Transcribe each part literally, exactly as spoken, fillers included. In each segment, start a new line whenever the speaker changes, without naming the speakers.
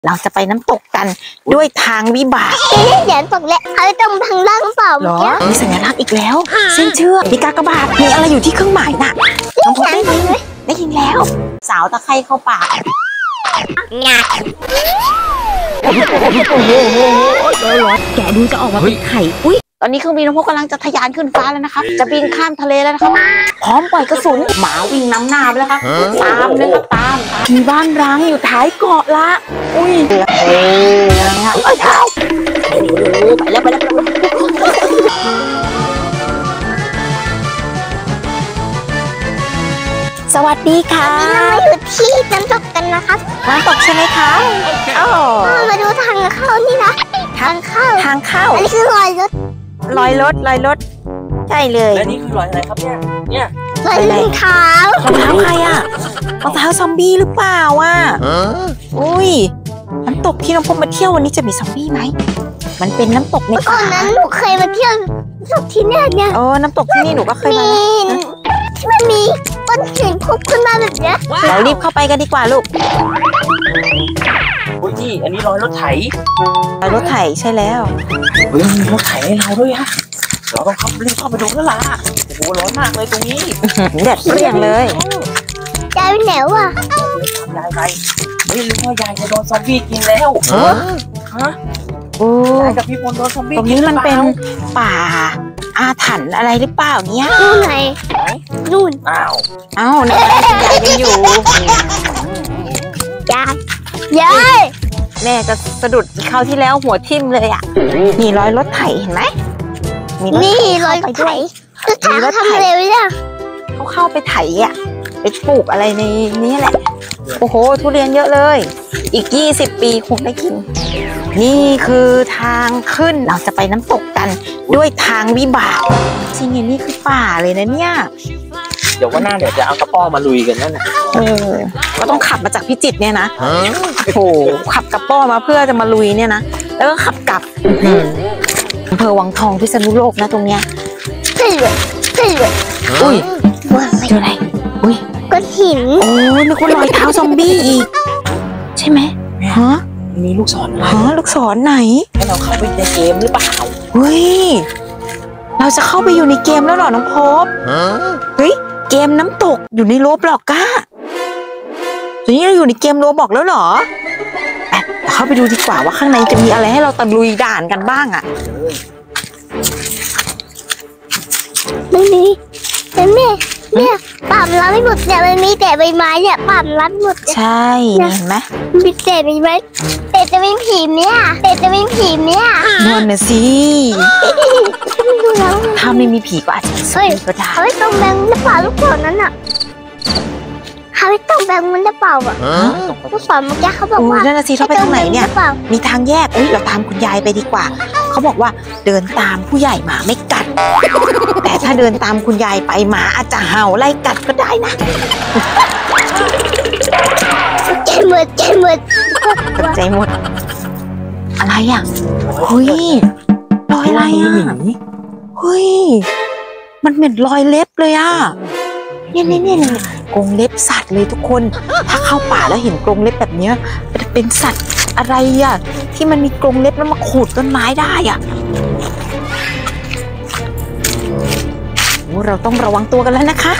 เราจะไปน้ำตกกันด้วยทางวิบาก
เดี๋ยวตกแล้วเขาต้องทางล่างเปล่าหรอ
มีสัญลักษณ์อีกแล้วเส้นเชือกมีกากบาทมีอะไรอยู่ที่เครื่องหมายน่ะน้องพบได้ยินไหมได้ยินแล้วสาวตะไคร่เข้าป่า
งา
โอ้โหร้อนแกดูจะออกมาเป็นไข่อุ้ยตอนนี้เครื่องบินน้องพบกำลังจะทะยานขึ้นฟ้าแล้วนะครับจะบินข้ามทะเลแล้วนะครับพร้อมปล่อยกระสุนหมาวิ่งน้ำหน้าไปแล้วครับตามเลยครับตามมีบ้านร้างอยู่ท้ายเกาะละอุ้ยเฮ้ยอะไรฮะไปแล้วไปแล้วสวัสดีค่ะ
เราอยู่ที่น้ำตกกันนะครับ
น้ำตกใช่ไหมคะอ๋อ
มาดูทางเข้านี่นะทางเข้า
ทางเข้า
อันนี้คือรอยรถ
รอยรถรอยรถใช่เลย
และนี่คือรอยอะไรครับเนี่ยเนี่ย
รอยรองเท้าร
องเท้าใครอ่ะรองเท้าซอมบี้หรือเปล่าอ่ะอุ้ยน้ำตกที่น้องพบมาเที่ยววันนี้จะมีซอมบี้ไหมมันเป็นน้ำตกใน
ป่าก่อนนั้นหนูเคยมาเที่ยวน้ำตกที่นี่เนี่ย
เออน้ำตกที่นี่หนูก็เคยมา
ที่มันมีก้อนหินพุบขึ้นมาแบบเนี้ย
เรารีบเข้าไปกันดีกว่าลูก
โอ้ยนี่อันนี้รอยรถไถ
รอยรถไถใช่แล้ว
เฮ้ยมีรถไถให้เราด้วยฮะเราต้องเข้ารีบเข้าไปดูแล้วล่ะโอ้โหร้อนมากเลยตรงนี้
แดดเปรี้ยงเลย
ยายเป็นไหนวะ
ยายไปไม่รู้ว่ายายจะโดนซอมบี้กินแล้วฮะ
โอ้
ยายกับพี่พลโดนซอมบี้
ตรงนี้มันเป็นป่าอาถรรพ์อะไรหรือเปล่าเนี่ย
นู่นไงนู่น
อ้าว
อ้าวนี่ยายยังอยู่
ยายยาย
แม่จะสะดุดเข้าที่แล้วหัวทิ่มเลยอ่ะมีรอยรถไถเห็นไหม
นี่รอยไถคือไถเขาทำอะไรไว้เนี่ย
เขาเข้าไปไถอ่ะไปปลูกอะไรในนี้แหละโอ้โหทุเรียนเยอะเลยอีกยี่สิบปีคงได้กินนี่คือทางขึ้นเราจะไปน้ำตกกันด้วยทางวิบากจริงๆนี่คือป่าเลยนะเนี่ย
เดี๋ยวว่าหน้าเดี๋ยวจะเอากระป๋อมาลุยกันนั่นแหละ
เออก็ต้องขับมาจากพิจิตรเนี่ยนะโอ้โหขับกระป๋อมาเพื่อจะมาลุยเนี่ยนะแล้วก็ขับกลับอำเภอวังทองพิษณุโลกนะตรงเนี้ย
เฮ้ยเฮ้ย
อุ้ยเจออะไรอุ้ย
ก้อนหิน
โอ้ยนึกว่ารอยเท้าซอมบี้อีกใช่ไหมฮะ
มีลูกศรอะไร
ฮะลูกศรไหน
ให้เราเข้าไปในเกมหรือเปล่า
เฮ้ยเราจะเข้าไปอยู่ในเกมแล้วเหรอน้องพบเฮ้ยเกมน้ำตกอยู่ในโรบล็อกก้าตอนนี้เราอยู่ในเกมโรบล็อกแล้วเหรอไปเข้าไปดูดีกว่าว่าข้างในจะมีอะไรให้เราตะลุยด่านกันบ้างอ่ะ
ไม่มีแม่แม่เนี่ยป่ามรับไม่หมดเนี่ยมันมีแต่ใบไม้เนี่ยป่ามรับหมด
ใช่เห็นไหม
มีแต่ใบไม้แต่จะเป็นผีเนี่ยแต่จะเป็นผีเนี่ย
นั่นน่ะสิถ้าไม่มีผีก็อาจจะเฮ้ยก็ได้
เขาไม่ต้องแบงหรือเปล่าลูกศรนั้นอ่ะเขาไม่ต้องแบงมันหรือเปล่าอ่ะลูกศรเมื่อกี้เขาบอกว่า
นั่นน่ะสิเขาไปทางไหนเนี่ยมีทางแยกเอ้ยเราตามคุณยายไปดีกว่าเขาบอกว่าเดินตามผู้ใหญ่หมาไม่กัดแต่ถ้าเดินตามคุณยายไปหมาอาจจะเห่าไล่กัดก็ได้นะ
ใจหมดใจหมด
ใจหมดอะไรอ่ะเฮ้ยรอยอะไรอ่ะเฮ้ยมันเหมือนรอยเล็บเลยอ่ะเนี่ยเนี่ยเนี่ยกรงเล็บสัตว์เลยทุกคนถ้าเข้าป่าแล้วเห็นกรงเล็บแบบเนี้ยจะเป็นสัตว์อะไรอ่ะที่มันมีกรงเล็บแล้วมาขูดต้นไม้ได้อ่ะเราต้องระวังตัวกันแล้วนะคะ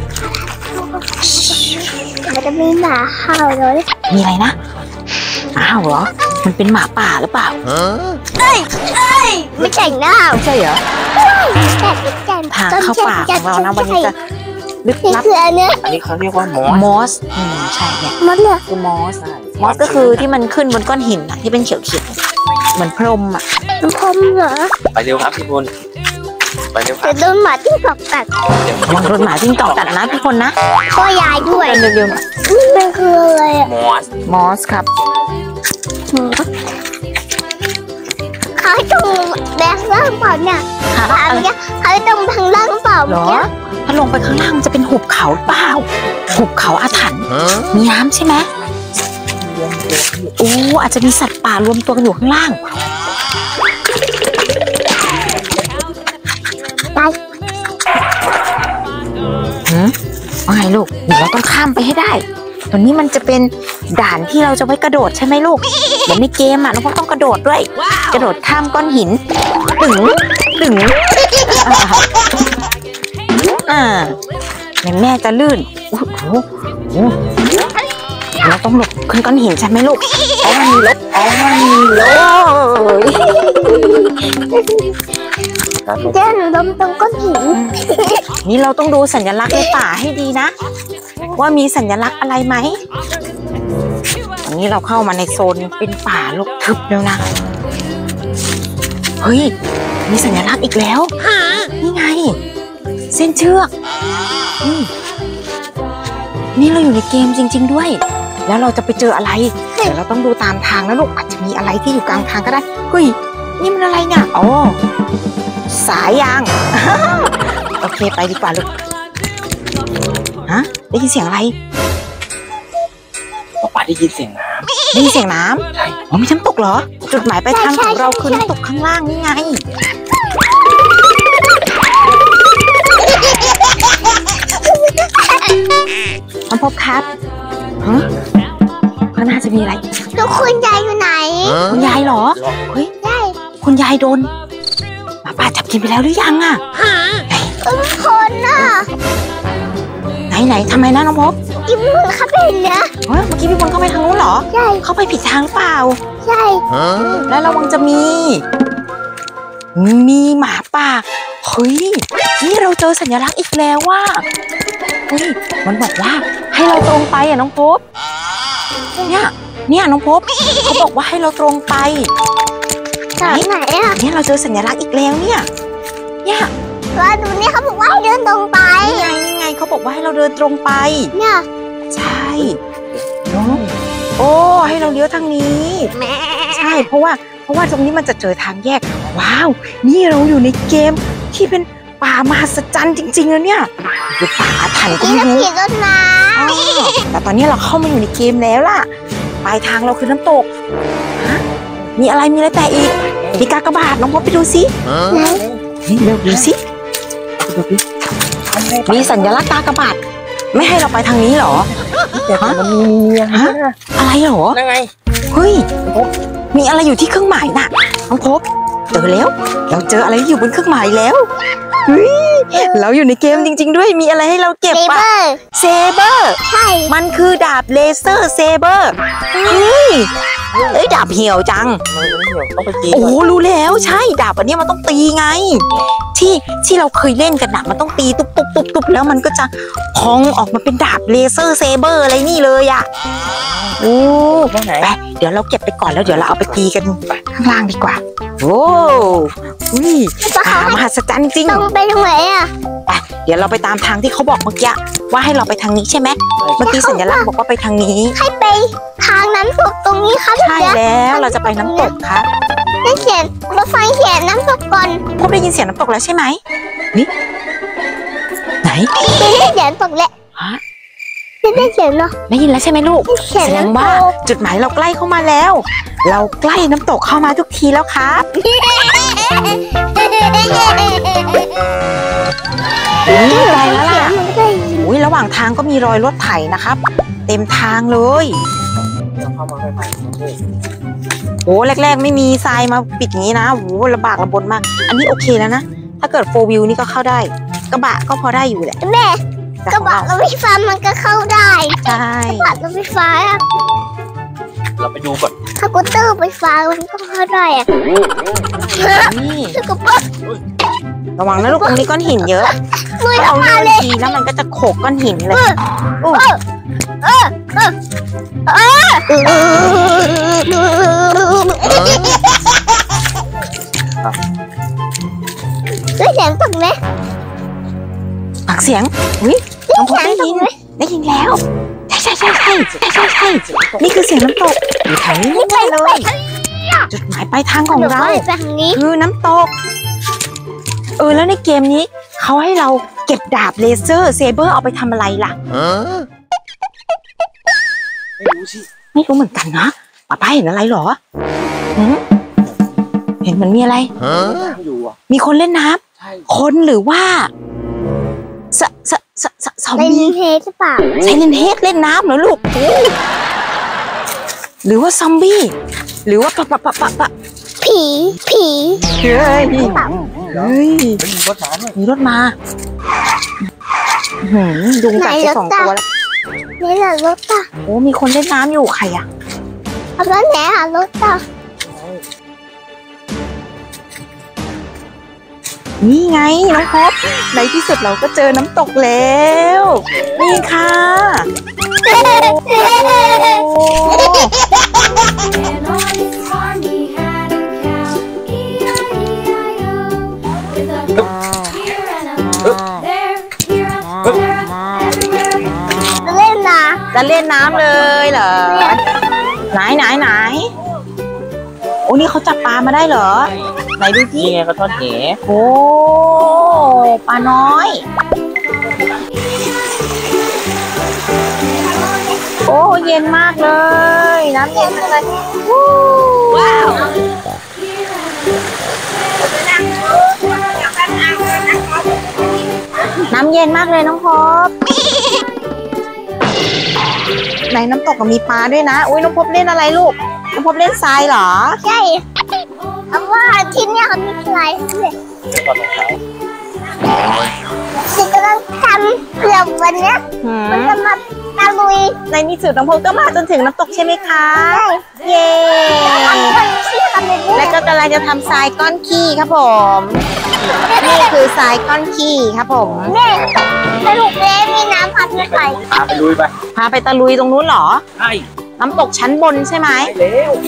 มันจะมีหมาเห่าเลย
มีอะไรนะอ้าวเหรอมันเป็นหมาป่าหรือเปล่า
เอ้ยเอ้ยไม่ใช่หน้า
ไม่ใช่เหรอทางเข้าป่าของเรานะวันนี้จะลึกลับ
อันนี้
อันนี้เขาเรียกว่ามอส
มอสอืมใช่เนี่ย
มอสเนี่ย
คือมอสมอสก็คือที่มันขึ้นบนก้อนหินอะที่เป็นเขียวๆเหมือนพรมอะ
มันพรมเหรอ
ไปเร็วครับพี่พลไปเร็วครับ
จะโดนหมาจิ้งจอกกัด
ระวังโดนหมาจิ้งจอกกัดนะพี่พลนะ
ก็ยายด้วย
เร็ว
ๆนี่มันคืออะไรอะ
มอส
มอสครับ
เขาให้ตรงแบกล่างเปล่าเนี่ยเขาให้ตรงทางล่างเปล่า
เหรอถ้าลงไปข้างล่างจะเป็นหุบเขาเปล่าหุบเขาอาถรรพ์มีน้ำใช่ไหมโอ้อาจจะมีสัตว์ป่ารวมตัวกันอยู่ข้างล่าง
ไป
หืมว่าไงลูกเดี๋ยวเราต้องข้ามไปให้ได้ตอนนี้มันจะเป็นด่านที่เราจะไว้กระโดดใช่ไหมลูกเหมือนในเกมอ่ะน้องพบต้องกระโดดด้วยกระโดดข้ามก้อนหินตึงตึงอ่าแม่แม่จะลื่นโอ้โหเราต้องหลบขึ้นก้อนหินใช่ไหมลูกอ๋อมีลบอ๋อมีลบ
เจ้าหนูล้มตรงก้อนหิน
นี่เราต้องดูสัญลักษณ์ในป่าให้ดีนะว่ามีสัญลักษณ์อะไรไหมอันนี้เราเข้ามาในโซนเป็นป่ารกทึบแล้วนะเฮ้ยมีสัญลักษณ์อีกแล้วนี่ไงเส้นเชือกนี่เราอยู่ในเกมจริงๆด้วยแล้วเราจะไปเจออะไรเดี๋ยวเราต้องดูตามทางนะลูกอาจจะมีอะไรที่อยู่กลางทางก็ได้เฮ้ยนี่มันอะไรเนี่ยอ๋อสายยางโอเคไปดีกว่าลูกฮะได้ยินเสียงอะไร
ป้าได้ยินเสียงน้ำ
ได้ยินเสียงน้ำใช่อ๋อมีน้ำตกเหรอจุดหมายปลายทางของเราคือน้ำตกข้างล่างนี่ไงน้องพบครับฮะก็น่าจะมีอะไร
แล้วคุณยายอยู่ไหน
คุณยายเหรอเฮ้ย
ใช่
คุณยายโดนหมาป่าจับกินไปแล้วหรือยังอ่ะ
คนน่ะ
ไหนไหนทำไมนะน้องพบ
กินมือเขาเป็นเนี่ย
เมื่อกี้มีคนเข้าไปทางนู้นเหรอ
ใช่
เข้าไปผิดทางหรือเปล่า
ใช่
แล้วระวังจะมีมีหมาป่าเฮ้ยนี่เราเจอสัญลักษณ์อีกแล้วว่าเฮ้ยมันบอกว่าให้เราตรงไปอ่ะน้องพบเนี่ยเนี่ยน้องพบเขาบอกว่าให้เราตรงไป
ไหนไหนอ่ะ
เนี่ยเราเจอสัญลักษณ์อีกแล้วเนี่ยเนี่ย
ว่าดูนี่เขาบอกว่าให้เดินตรงไป
นี่ไงนี่ไงเขาบอกว่าให้เราเดินตรงไป
เนี่ย
ใช่เนาะโอ้ให้เราเลี้ยวทางนี้ใช่เพราะว่าเพราะว่าตรงนี้มันจะเจอทางแยกว้าวนี่เราอยู่ในเกมที่เป็นป่ามหัศจรรย์จริงๆแล้วเนี่ยหรือป่าอาถรรพ์ก็ไม่รู้
ขี่รถน้
ำแต่ตอนนี้เราเข้ามาอยู่ในเกมแล้วล่ะปลายทางเราคือน้ำตกฮะมีอะไรมีอะไรแต่อีกมีกากบาทน้องพบไปดูสินี่เร็วดูสิมีสัญลักษณ์กากบาทไม่ให้เราไปทางนี้หรอ
แต่มันมีฮะ
อะไรหรอ
ยังไง
เฮ้ยมีอะไรอยู่ที่เครื่องหมายน่ะน้องพบเจอแล้วเราเจออะไรอยู่บนเครื่องหมายแล้วเฮ้ยเราอยู่ในเกมจริงๆด้วยมีอะไรให้เราเก็บปะเซเบอร์
ใช่
มันคือดาบเลเซอร์เซเบอร์เฮ้ยเอ้ยดาบเหี่ยวจังโอ้รู้แล้วใช่ดาบอันนี้มันต้องตีไงที่ที่เราเคยเล่นกันนะมันต้องตีตุ๊บตุ๊บตุ๊บตุ๊บแล้วมันก็จะพองออกมาเป็นดาบเลเซอร์เซเบอร์อะไรนี่เลยอ่ะโอ้ไปเดี๋ยวเราเก็บไปก่อนแล้วเดี๋ยวเราเอาไปตีกันข้างล่างดีกว่าโอ้นี่มหัศจรรย์จริง
ต้องไปตรงไหนอ่ะ
ไปเดี๋ยวเราไปตามทางที่เขาบอกเมื่อกี้ว่าให้เราไปทางนี้ใช่ไหมเมื่อกี้สัญลักษณ์บอกว่าไปทางนี้
ให้ไปทางน้ำตกตรงนี้ครับ
ใช่แล้วเราจะไปน้ำตกครับ
ได้เขียนรถไฟเขียนน้ำตกก่อน
พบได้ยินเสียงน้ำตกแล้วใช่ไหมนี่ไหน
ไม่ได้เขียนตกแล้ว
ฮะ
ไม่ได้เขียนเนาะ
ได้ยินแล้วใช่ไหมลูกแสดงว่าจุดหมายเราใกล้เข้ามาแล้วเราใกล้น้ำตกเข้ามาทุกทีแล้วครับอุ้ยไกลแล้วล่ะอุ้ยระหว่างทางก็มีรอยรถไถนะครับเต็มทางเลยโอ้แรกๆไม่มีทรายมาปิดอย่างนี้นะโอ้ลำบากลำบนมากอันนี้โอเคแล้วนะถ้าเกิดโฟร์วิวนี่ก็เข้าได้กระบะก็พอได้อยู่แหละ
แม่กระบะรถไฟฟ้ามันก็เข้าได้
ใช่
กระบะรถไฟฟ้า
เราไปดูก่อน
สกูตเตอร์ไฟฟ้ามันก็เข้าได้อะ
นี่
สกูตเตอร์
ระวังนะลูกตรงนี้ก้อนหินเยอะ
ลุยออกมา
เลยทีแล้วมันก็จะโขกก้อนหินเลย
เออเออเออเออได้เสียงตกไหม
ปักเสียงอุ้ยน้องพบได้ยินได้ยินแล้วใช่ใช่ใช่ใช่ใช่ใช่นี่คือเสียงน้ำตกอยู่แถวนี้ไม่เลยจุดหมายปลายทางของเราคือน้ำตกเออแล้วในเกมนี้เขาให้เราเก็บดาบเลเซอร์เซเบอร์เอาไปทำอะไรล่ะ
ไม่รู้สิ
ไม่รู้เหมือนกันนะป้าป้าเห็นอะไรหรอเห็นมันมีอะไรมีคนเล่นน้ำคนหรือว่าสสสสซอมบี้
เฮดหรือเปล่า
ไซเลนเฮดเล่นน้ำเหรอลูกหรือว่าซอมบี้หรือว่าปะปะปะปะปะ
ผีผี
เฮ้ยเฮ้ย
มีรถมาด้วย
มีรถมาหืมยุงกัดไปสองตัวแล้ว
นี่แหละรถอ่ะ
โอ้มีคนเล่นน้ำอยู่ใครอะ
เอาแล้วไหนอ่ะรถอ่ะ
นี่ไงน้องพบในที่สุดเราก็เจอน้ำตกแล้วนี่ค่ะโอ้
And on his farm he had a cow, E I E I O. With a here and a there, here and there, everywhere.
จะเล่นนะ
จะเล่นน้ำเลยเหรอไหนไหนไหนโอ้นี่เขาจับปลามาได้เหรอไหนดูที่
นี่ไงเขาทอดแห
โอ้ปลาน้อยโอ้เย็นมากเลยน้ำเย็นเลยว้าวน้ำเย็นมากเลยน้องพบในน้ำตกก็มีปลาด้วยนะอุ้ยน้องพบเล่นอะไรลูกน้องพบเล่นทรายเหรอ
ใช่เอาว่าที่เนี่ยเขามีอะไรเนี่ย
เดี๋ยวก่อนรองเท้า
สิกำลังทำเผื่อวันเนี้ย
หืม
มันจะมาตะลุย
ในที่สุดน้องพบก็มาจนถึงน้ำตกใช่ไหมคะ เย้
ทำคนที่ทำในนี้
แล้วก็กำลังจะทำทรายก้อนขี้ครับผม นี่คือทรายก้อนขี้ครับผม
แม่สรุปแล้วมีน้ำพัดไม่ไป
พาไปลุยไป
พาไปตะลุยตรงนู้นเหรอ
ใช่
น้ำตกชั้นบนใช่ไหม
ไปเร็ว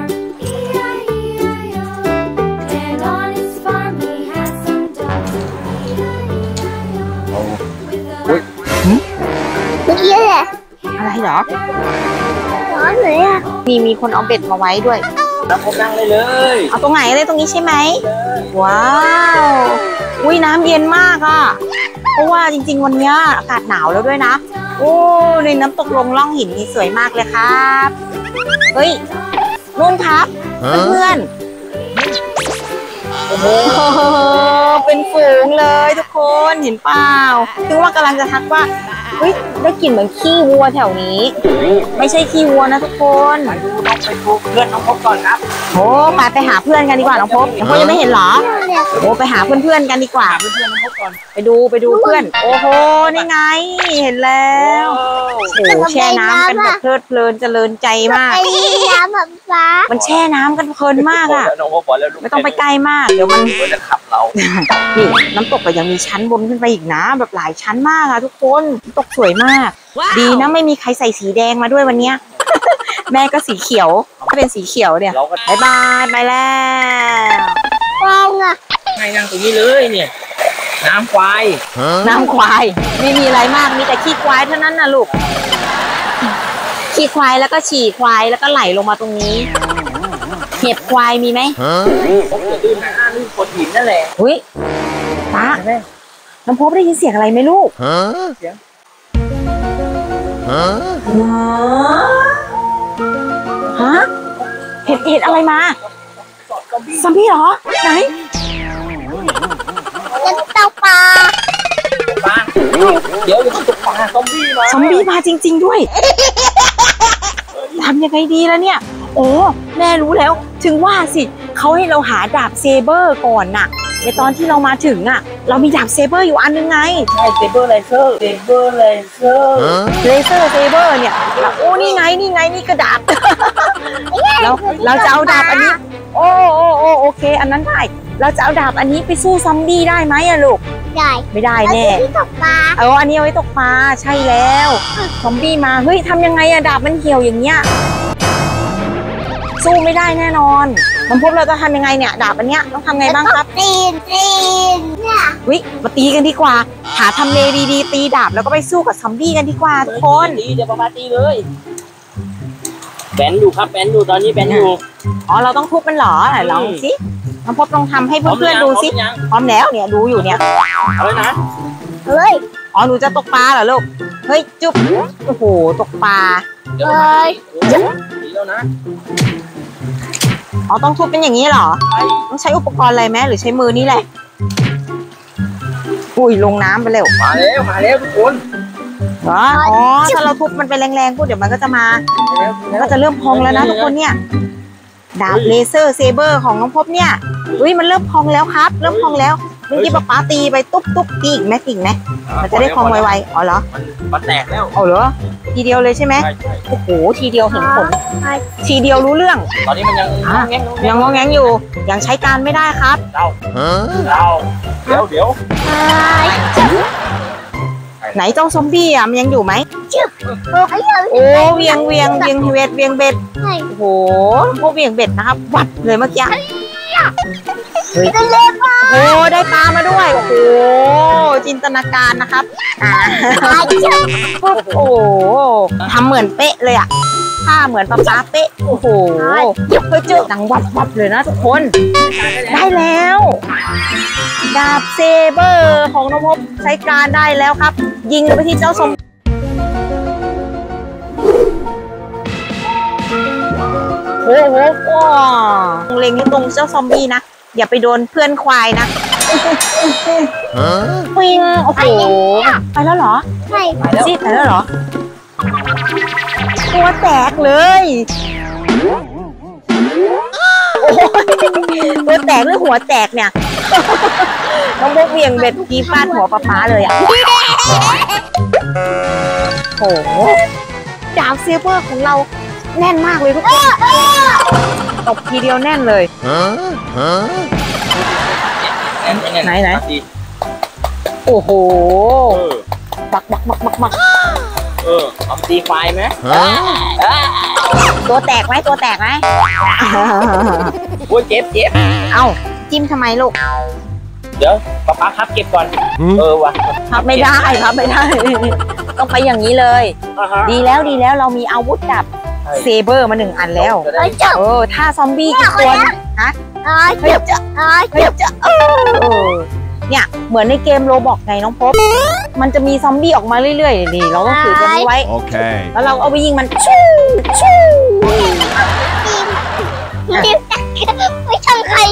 And on his farm he had some dogs, E I E I O. With a
เมื่อกี้แหละ
อะไรเหรอ
ร้อนเลยอ่ะ
มีมีคนเอาเบ็ดมาไว้ด้วย
แล้วผมนั่งเลยเลย
เอาตรงไหนเลยตรงนี้ใช่ไหม ว้าว อุ้ยน้ำเย็นมากอ่ะ เพราะว่าจริงๆวันนี้อากาศหนาวแล้วด้วยนะ โอ้ในน้ำตกลงล่องหินนี่สวยมากเลยครับ เฮ้ยนุ่นครับ เพื่อนๆโอ้โหเป็นฝูงเลยทุกคนเห็นเปล่าถึงว่ากำลังจะทักว่าเฮ้ยได้กลิ่นเหมือนขี้วัวแถวนี้ ไม่ใช่ขี้วัวนะทุกคน
ไปดูน้องไปดูเพื่อนน้องพบก่อนครับ
โอ้ไปไปหาเพื่อนกันดีกว่าน้องพบน้องพบยังไม่เห็นเหรอ
เนี่ย
โอ้ไปหาเพื่อนๆกันดีกว่า
หาเพื่อนๆน้องพบก่อน
ไปดูไปดูเพื่อน โอ้โหนี่ไงเห็นแล้วโอ้โหแช่น้ำกันแบบเพลิดเพลินเจริญใจมาก
ไอ้น้ำแบบฟ้า
มันแช่น้ำกันเพลินมากอ่ะ
แล้วน้องพบบอกแล้วลูก
ไม่ต้องไปใกล้มากเดี๋ยวมัน
เพื่อนจะขับเรา
นี่น้ำตกก็ยังมีชั้นบนขึ้นไปอีกนะแบบหลายชั้นมากอะทุกคนน้ำตกสวยมาก ดีนะไม่มีใครใส่สีแดงมาด้วยวันเนี้ย แม่ก็สีเขียวถ้าเป็นสีเขียวเนี่ย
เราก็
บายบายไปแล้ว
ฟองอ่ะ
ให้นั่งตรงนี้เลยเนี่ย น้ำควาย
น้ำควายไม่มีอะไรมากมีแต่ขี้ควายเท่านั้นนะลูกขี้ควายแล้วก็ฉี่ควายแล้วก็ไหลลงมาตรงนี้ เห็บควายมีไหม
ผมจะดื้อนะลื่นโขดหินนั่นแหละ
อุ้ยตาน้ำพบได้ยินเสียงอะไรไหมลูก
เสียง
ฮะเห็นเห็นอะไรมาซอมบี้เหรอไหน
จะตกปลา
ปลาเดี๋ยวจะตกปลาซอมบี้มา
ซอมบี้มาจริง ๆด้วยทำยังไงดีแล้วเนี่ย โอ้แม่รู้แล้วถึงว่าสิเขาให้เราหาดาบเซเบอร์ก่อนน่ะในตอนที่เรามาถึงอ่ะ เรามีดาบเซเบอร์อยู่อันนึงไง
ใช่เซเบอร์ไลเซอร์เซเบอร์ไลเซอร์
เลเซอร์เซเบอร์เนี่ยโอ้นี่ไงนี่ไงนี่กระดาบ เราเราจะเอาดาบอันนี้ โอ้โอ้โอ้โอเค อันนั้นได้เราจะเอาดาบอันนี้ไปสู้ซอมบี้ได้ไหมอะลูก
ใหญ่
ไม่ได้
แล้ว
แน่
ที่ตกปลา
เอออันนี้เอาไว้ตกปลาใช่แล้วซอมบี้มาเฮ้ยทำยังไงอะดาบมันเหี่ยวอย่างเงี้ยสู้ไม่ได้แน่นอนมันพบเราจะทำยังไงเนี่ยดาบอันเนี้ยต้องทำไงบ้างครับ
ตีนตีนเนี่ย
วิมาตีกันดีกว่า หาทำเลดีๆตีดาบแล้วก็ไปสู้กับซอมบี้กันดีกว่าทุกคน
ตีเดี๋ยวประมาณตีเลยแบนอยู่ครับแบนอยู่ตอนนี้แบนอยู่
อ๋อเราต้องทุบมันเหรอไหนลองสิน้องพบลองทำให้เพื่อนๆดูสิพร้อมแล้วเนี่ยดูอยู่เนี่ย
เอาเลยนะ
เฮ้ย
อ๋อหนูจะตกปลาเหรอลูกเฮ้ยจุ๊บโอ้โหตกปลา
เดี๋ยวมาตีแล้วนะ
อ๋อต้องทุบเป็นอย่างนี้เหรอต้องใช้อุปกรณ์อะไรไหมหรือใช้มือนี่แหละอุ้ยลงน้ำไปเร็ว
มาแล้วมาแล้วทุกคน
เหรออ๋อถ้าเราทุบมันไปแรงๆปุ๊บเดี๋ยวมันก็จะมามันก็จะเริ่มพองแล้วนะทุกคนเนี่ยดาบเลเซอร์เซเบอร์ของน้องพบเนี่ยอุ้ยมันเริ่มพองแล้วครับเริ่มพองแล้วเมื่อกี้ป๊าป๊าตีไปตุ๊บตุ๊บตีอีกไหมตีอีกไหมมันจะได้พองไวๆอ๋อเหรอ
มันมันแตกแล้ว
เอาเหรอทีเดียวเลยใช่ไหม
ใช่ใช่
โอ้โหทีเดียวเห็นผลทีเดียวรู้เรื่อง
ตอนนี้มันยัง
อ่ะ
งแงง
ยังงอแงงอยู่ยังใช้การไม่ได้ครับ
เจ้าเจ้าเดี๋ยวเดี๋ยว
ไหนเจ้าซอมบี้อ่ะมันยังอยู่ไหม
โอ้ย
โอ้เวียงเวียงเวียงเวทเวียงเบ็ด
ใช่
โอ้โหพวกเวียงเบ็ดนะครับวัดเลยเมื่อกี้
ก็เล่นมา
โอ้ได้ปลามาด้วยโอ้โหจินตนาการนะครับอ่าโอ้โหทำเหมือนเป๊ะเลยอ่ะท่าเหมือนปลาปลาเป๊ะโอ้โหเพื่อเจอดังวับวับเลยนะทุกคนได้แล้วดาบเซเบอร์ของน้องพบใช้การได้แล้วครับ ยิงไปที่เจ้าซอมโอ้โหว้าเล็งที่ตรงเจ้าซอมบี้นะอย่าไปโดนเพื่อนควายนะปิงโอ้โหไปแล้วเหรอ
ใช่
ซีดไปแล้วเหรอตัวแตกเลยโอ้ตัวแตกหรือหัวแตกเนี่ยน้องพวกเวียงเบ็ดกีฟาดหัวป๊าป๊าเลยอ่ะโอ้โหดาบเซเบอร์ของเราแน่นมากเลยทุกคนตบทีเดียวแน่นเลยไหนไหนโอ้โหบักบักบักบักบัก
เออทำตีไฟไหม
ตัวแตกไหมตัวแตกไหม
โอ้ยเจ็บเจ็บ
เอ้าจิ้มทำไมลูก
เดี๋ยวป๊าป๊าครับเก็บก่อนเออวะ
พับไม่ได้พับไม่ได้ ต้องไปอย่างนี้เลย ดีแล้วดีแล้วเรามีอาวุธดับเซเบอร์มาหนึ่งอันแล้ว
เฮ้ยเจ้า
เออถ้าซอมบี้กี่คนฮะ
เอ้ย
เฮ้ยจะ
เอ้ย
เฮ้ยจะเออเนี่ยเหมือนในเกมโรบอกไงน้องพบมันจะมีซอมบี้ออกมาเรื่อยๆนี่เราต้องถือตัวนี้ไว้
Okay.
แล้วเราเอาไปยิงมันชู่ชู่
ทีมไม่ทำใคร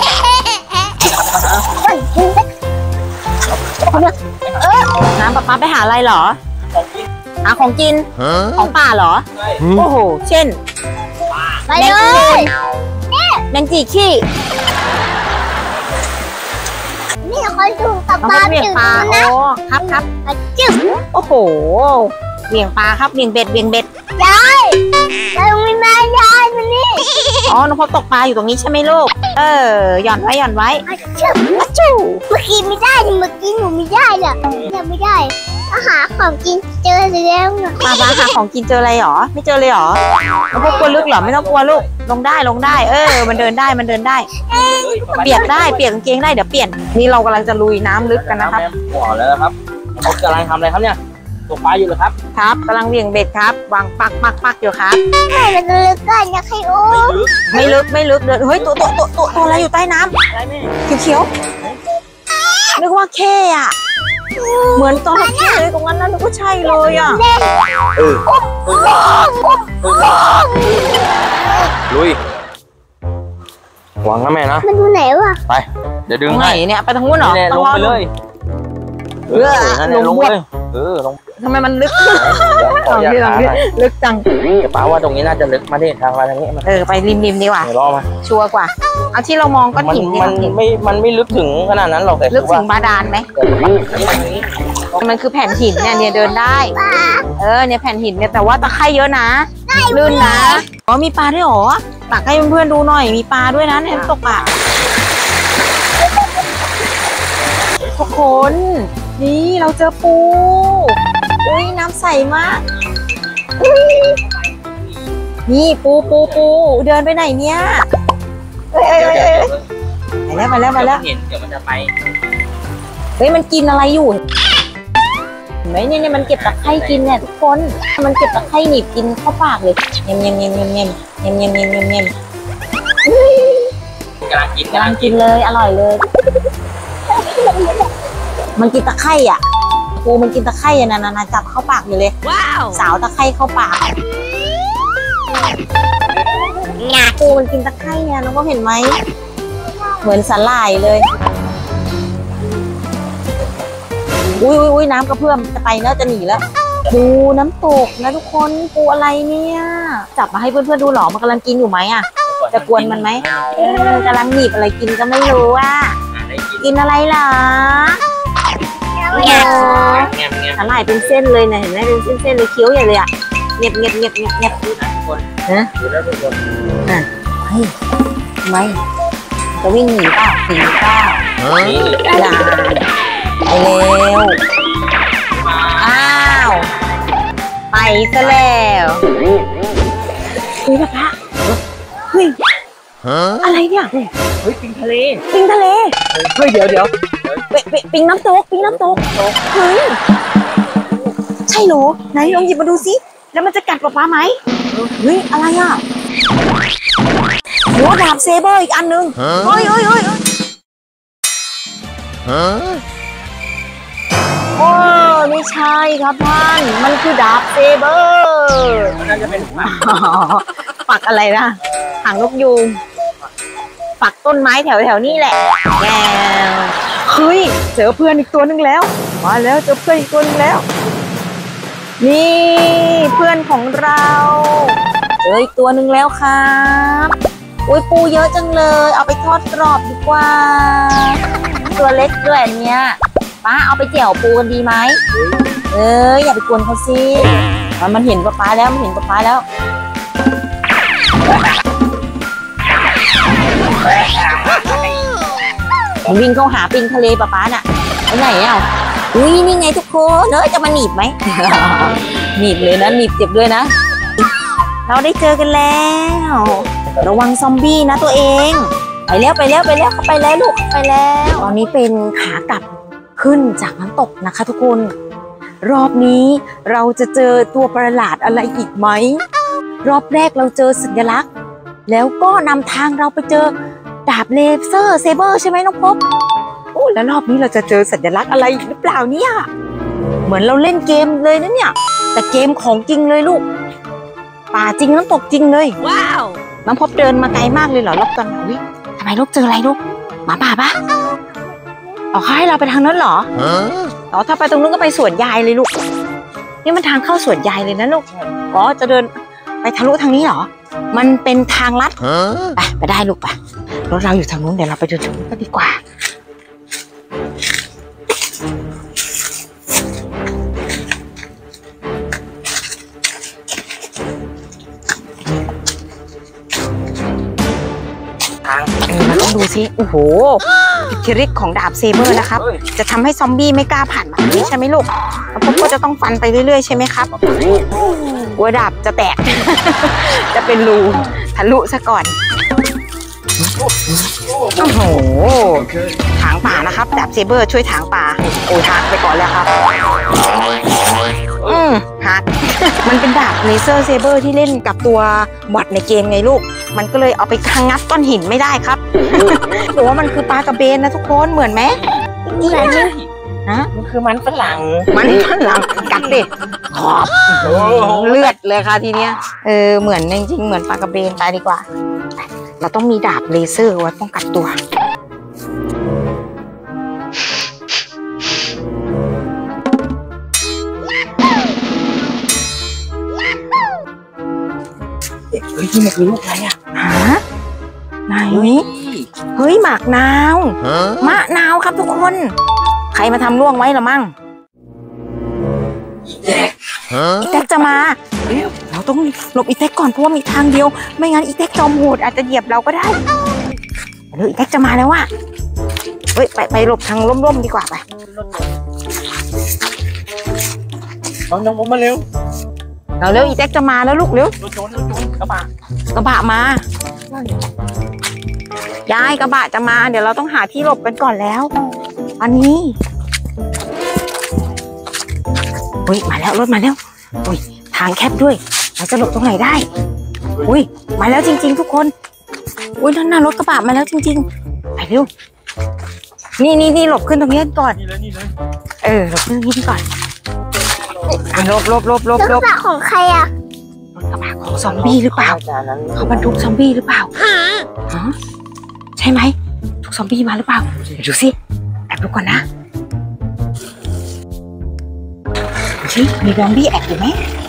น้ำป๊าป๊าไปหาอะไรเหรอหาของกิน
Huh?
ของป่าเหรอ
Hmm?
โอ้โหเช่น
ไปเลย
แมงจีขี้
นี่คนดูกับ
น้อง
ป
พ
ลา
บเหวี่ยง
ถึง
ปลา
นะ
โอ้ครับครับ
จึ๊บ
โอ้โหเหวี่ยงปลาครับเหวี่ยงเบ็ดเหวี่ยงเบ็ด
ยายเราไม่มายายมันนี่
อ๋อน้องพบตกปลาอยู่ตรงนี้ใช่ไหมลูกเออหย่อนไว้หย่อนไว้
จึ๊บจูเมื่อกี้ไม่ได้เมื่อกี้หนูไม่ได้เนี่ยยังไม่ได้อาหาของกินเจอแล้วนะ
ปลาปลาหาของกินเจออะไรหรอไม่เจอเลยหรอน้องพบกลัวลึกเหรอไม่ต้องกลัวลูกลงได้ลงได้ เออ มันเดินได้มันเดินได้ เปียกได้เปียกกางเกงได้เดี๋ยวเปลี่ยนนี่เรากำลังจะลุยน้ำลึกกันนะครับ
หัวแล้วนะครับเขากำลังทำอะไรครับเนี่ยตกปลาอยู่เหรอครับ
ครับกำลังเหวี่ยงเบ็ดครับวางปักปักปักอยู่ครับ
ให้มันลึกกันนะใครโอ้
ไม่ลึก
ไม่ลึกไม่ลึกเดินเฮ้ยตัวตัวตัวตัวตัวอะไรอยู่ใต้น้
อะไรแม่
ำเขียวๆนึกว่าเข้อะเหมือนตอนเข้เลยตรงนั้นนะนึกว่าใช่เลยอ่ะ
เออลุยหวังนะแม่นะ
มันดูไหนวะ
ไปเดี๋ยวดึ
ต
ง
รงไหน
ให้
เนี่ยไปทางนู้นเหรอ
นี่แหละ
ต้
ล
อง
ง
รอ
ไปเลยเออนั่นแหละลงไปเลยเออลง
ทำไมมันลึก
ขอ
ลอง
อย่า
ดิลอง
ขา
ดิ
หน่อย
ลึกจัง
เดี๋ยวป้าว่าตรงนี้น่าจะลึกมาดิทางมาทางนี้มา
เออไปริมริมดีกว่า
เดี๋ยวรอมา
ชัวร์กว่าเอาที่เรามองก้อน
มัน
หินดีก
มัน
ว่าหิน
ไม่มันไม่ลึกถึงขนาดนั้นหรอกแต่
ลึกถึงบาดาลไหม มันคือแผ่นหินเนี่ยเนี่ยเดินได้ เออเนี่ยแผ่นหินเนี่ยแต่ว่าตะไคร่เยอะนะลื่นนะอ๋อมีปลาด้วยเหรอตักให้เพื่อนๆดูหน่อยมีปลาด้วยนะเนี่ยตกปลาทุกคนนี่เราเจอปูอุ้ยน้ำใสมากอุ๊ยนี่ปูปูปูเดินไปไหนเนี่ยเอ้ยเอ้ยเอ้ยเอ้ยไปแล้วไปแล้วไปแล้ว
เห็นเดี๋ยวมันจะไป
เฮ้ยมันกินอะไรอยู่เห็นไหมเนี่ยเนี่ยมันเก็บตะไคร่กินเนี่ยทุกคนมันเก็บตะไคร่หนีบกินเข้าปากเลยเงี้ยเงี้ยเงี้ยเงี้ยเงี้ยเงี้ยเงี้ยเงี้ยเงี้ยเงี้ย
กำลังกิน
กำลังกินเลยอร่อยเลย มันกินตะไคร่อ่ะปูมันกินตะไคร่อ่ะนานาจับเข้าปากอยู่เลยว้าวสาวตะไคร่เข้าปากงาปูมันกินตะไคร่เนี่ยน้องก็เห็นไหมเหมือนสาหร่ายเลยอุ้ยอุ้ยอุ้ยน้ำกระเพื่อมจะไปแล้วจะหนีแล้วปูน้ำตกนะทุกคนปูอะไรเนี่ยจับมาให้เพื่อนๆดูหรอมันกำลังกินอยู่ไหมอ่ะจะกวนมันไหมเออกำลังหนีบอะไรกินก็ไม่รู้อ่ะกินอะไรเหรอเนี่ยสาหร่ายเป็นเส้นเลยนะเห็นไหมเป็นเส้นๆเลยเคี้ยวใหญ่เลยอ่ะเงียบเงียบเงียบเงียบเงียบนะอ่ะเฮ้ยทำไมจะวิ่งหนีเปล่าหนีเปล่าอย่าไปเร็วอ้าวไปซะแล้วเฮ้ยนะคะเฮ้ยอะไรเนี่ยเฮ้ยปิงทะเลปิงทะเลเฮ้ยเดี๋ยวเดี๋ยวปิงน้ำตกปิงน้ำตกเฮ้ยใช่เหรอไหนลองหยิบมาดูสิแล้วมันจะกัดป๊าป๊าไหมเฮ้ยอะไรอ่ะหัวดาบเซเบอร์อีกอันนึงเฮ้ยเฮ้ยเฮ้ยโอ้ไม่ใช่ครับท่านมันคือดาบเซเบอร์น่าจะเป็นปักอะไรนะหางนกยูงปักต้นไม้แถวแถวนี่แหละแกเฮ้ยเจอเพื่อนอีกตัวนึงแล้วมาแล้วเจอเพื่อนอีกตัวนึงแล้วนี่เพื่อนของเราเจออีกตัวนึงแล้วครับอุ้ยปูเยอะจังเลยเอาไปทอดกรอบดีกว่าตัวเล็กด้วยอันเนี้ยป้าเอาไปแจ่วปูกันดีไหมเอ้ยอย่าไปกวนเขาสิมันเห็นป๊าป๊าแล้วมันเห็นป๊าป๊าแล้วมันวิ่งเข้าหาปิงทะเลป๊าป๊าน่ะไปไหนอ่ะอุ้ยนี่ไงทุกคนเอ้ยจะมาหนีบไหม หนีบเลยนะหนีบเจ็บด้วยนะเราได้เจอกันแล้วระวังซอมบี้นะตัวเองไปแล้วไปแล้วไปแล้วเขาไปแล้วลูกไปแล้วตอนนี้เป็นขากลับขึ้นจากน้ำตกนะคะทุกคนรอบนี้เราจะเจอตัวประหลาดอะไรอีกไหมรอบแรกเราเจอสัญลักษณ์แล้วก็นำทางเราไปเจอดาบเลเซอร์เซเบอร์ใช่ไหมน้องพบโอ้แล้วรอบนี้เราจะเจอสัญลักษณ์อะไรหรือเปล่าเนี่ยเหมือนเราเล่นเกมเลยนะเนี่ยแต่เกมของจริงเลยลูกป่าจริงน้ำตกจริงเลยว้าวน้องพบเดินมาไกลมากเลยเหรอรอบตอนนี้ทำไมลูกเจออะไรลูกหมาป่าปะเอาเขาให้เราไปทางนั้นเหรออ๋อถ้าไปตรงนู้นก็ไปสวนยายเลยลูกนี่มันทางเข้าสวนยายเลยนะลูกอ๋อจะเดินไปทะลุทางนี้เหรอมันเป็นทางลัดไปไปได้ลูกไปรถเราอยู่ทางนู้นเดี๋ยวเราไปดูทางนู้นกันดีกว่าเราต้องดูซิโอ้โหอิทธิฤทธิ์ของดาบเซเบอร์นะครับจะทำให้ซอมบี้ไม่กล้าผ่านมานี้ใช่ไหมลูกแล้วพวกก็จะต้องฟันไปเรื่อยๆใช่ไหมครับกลัวดาบจะแตก จะเป็นรูทะลุซะก่อนโอ้โหถางป่านะครับดาบเซเบอร์ช่วยถางป่าโอ้ยหักไปก่อนแล้วครับอืมหัก มันเป็นดาบเลเซอร์เซเบอร์ที่เล่นกับตัวบอทในเกมไงลูกมันก็เลยเอาไปขังงัดก้อนหินไม่ได้ครับหรือว่ามันคือปลากระเบนนะทุกคนเหมือนไหมนี่แหละนะ
มันคือมันฝรั่ง
มันฝรั่งกัดเด็ดขอบเลือดเลยค่ะทีเนี้ยเออเหมือนจริงๆเหมือนปลากระเบนตายดีกว่าเราต้องมีดาบเลเซอร์ไว้ป้องกันตัว
เฮ้ยที่มันคือลูกอะไรอ่ะ
ฮะไหนเฮ้ยหมากนาวมะนาวครับทุกคนใครมาทำร่วงไว้หรอมั่งอีแท็กจะมาเราต้องหลบอีแท็กก่อนเพราะว่ามีทางเดียวไม่งั้นอีแท็กจอมโหดอาจจะเหยียบเราก็ได้เดี๋ยวอีแท็กจะมาแล้วว่ะเฮ้ยไปไปหลบทางร่มๆดีกว่าไป
เอาน้องผมมาเร็ว
เราเร็วอีแท็กจะมาแล้วลูกเร็ว
รถโจรรถโจรกระบะ
กระบะมายายกระบะจะมาเดี๋ยวเราต้องหาที่หลบกันก่อนแล้วอันนี้อุ้ยมาแล้วรถมาแล้วอุ้ยทางแคบด้วยเราจะหลบตรงไหนได้อุ้ยมาแล้วจริงๆทุกคนอุ้ยนั่นน่ะรถกระบะมาแล้วจริงๆไปเร็วนี่นี่นี่หลบขึ้นตรงนี้ก่อนเออหลบขึ้นตรงนี้ก่อนหลบหลบหลบหลบหลบ
รถกระบะของใครอะ
รถกระบะของซอมบี้หรือเปล่าเขาบรรทุกซอมบี้หรือเปล่าฮะใช่ไหมทุกซอมบี้มาหรือเปล่าดูสิแอบดูก่อนนะชิมีซอมบี้แอบอยู่ไหม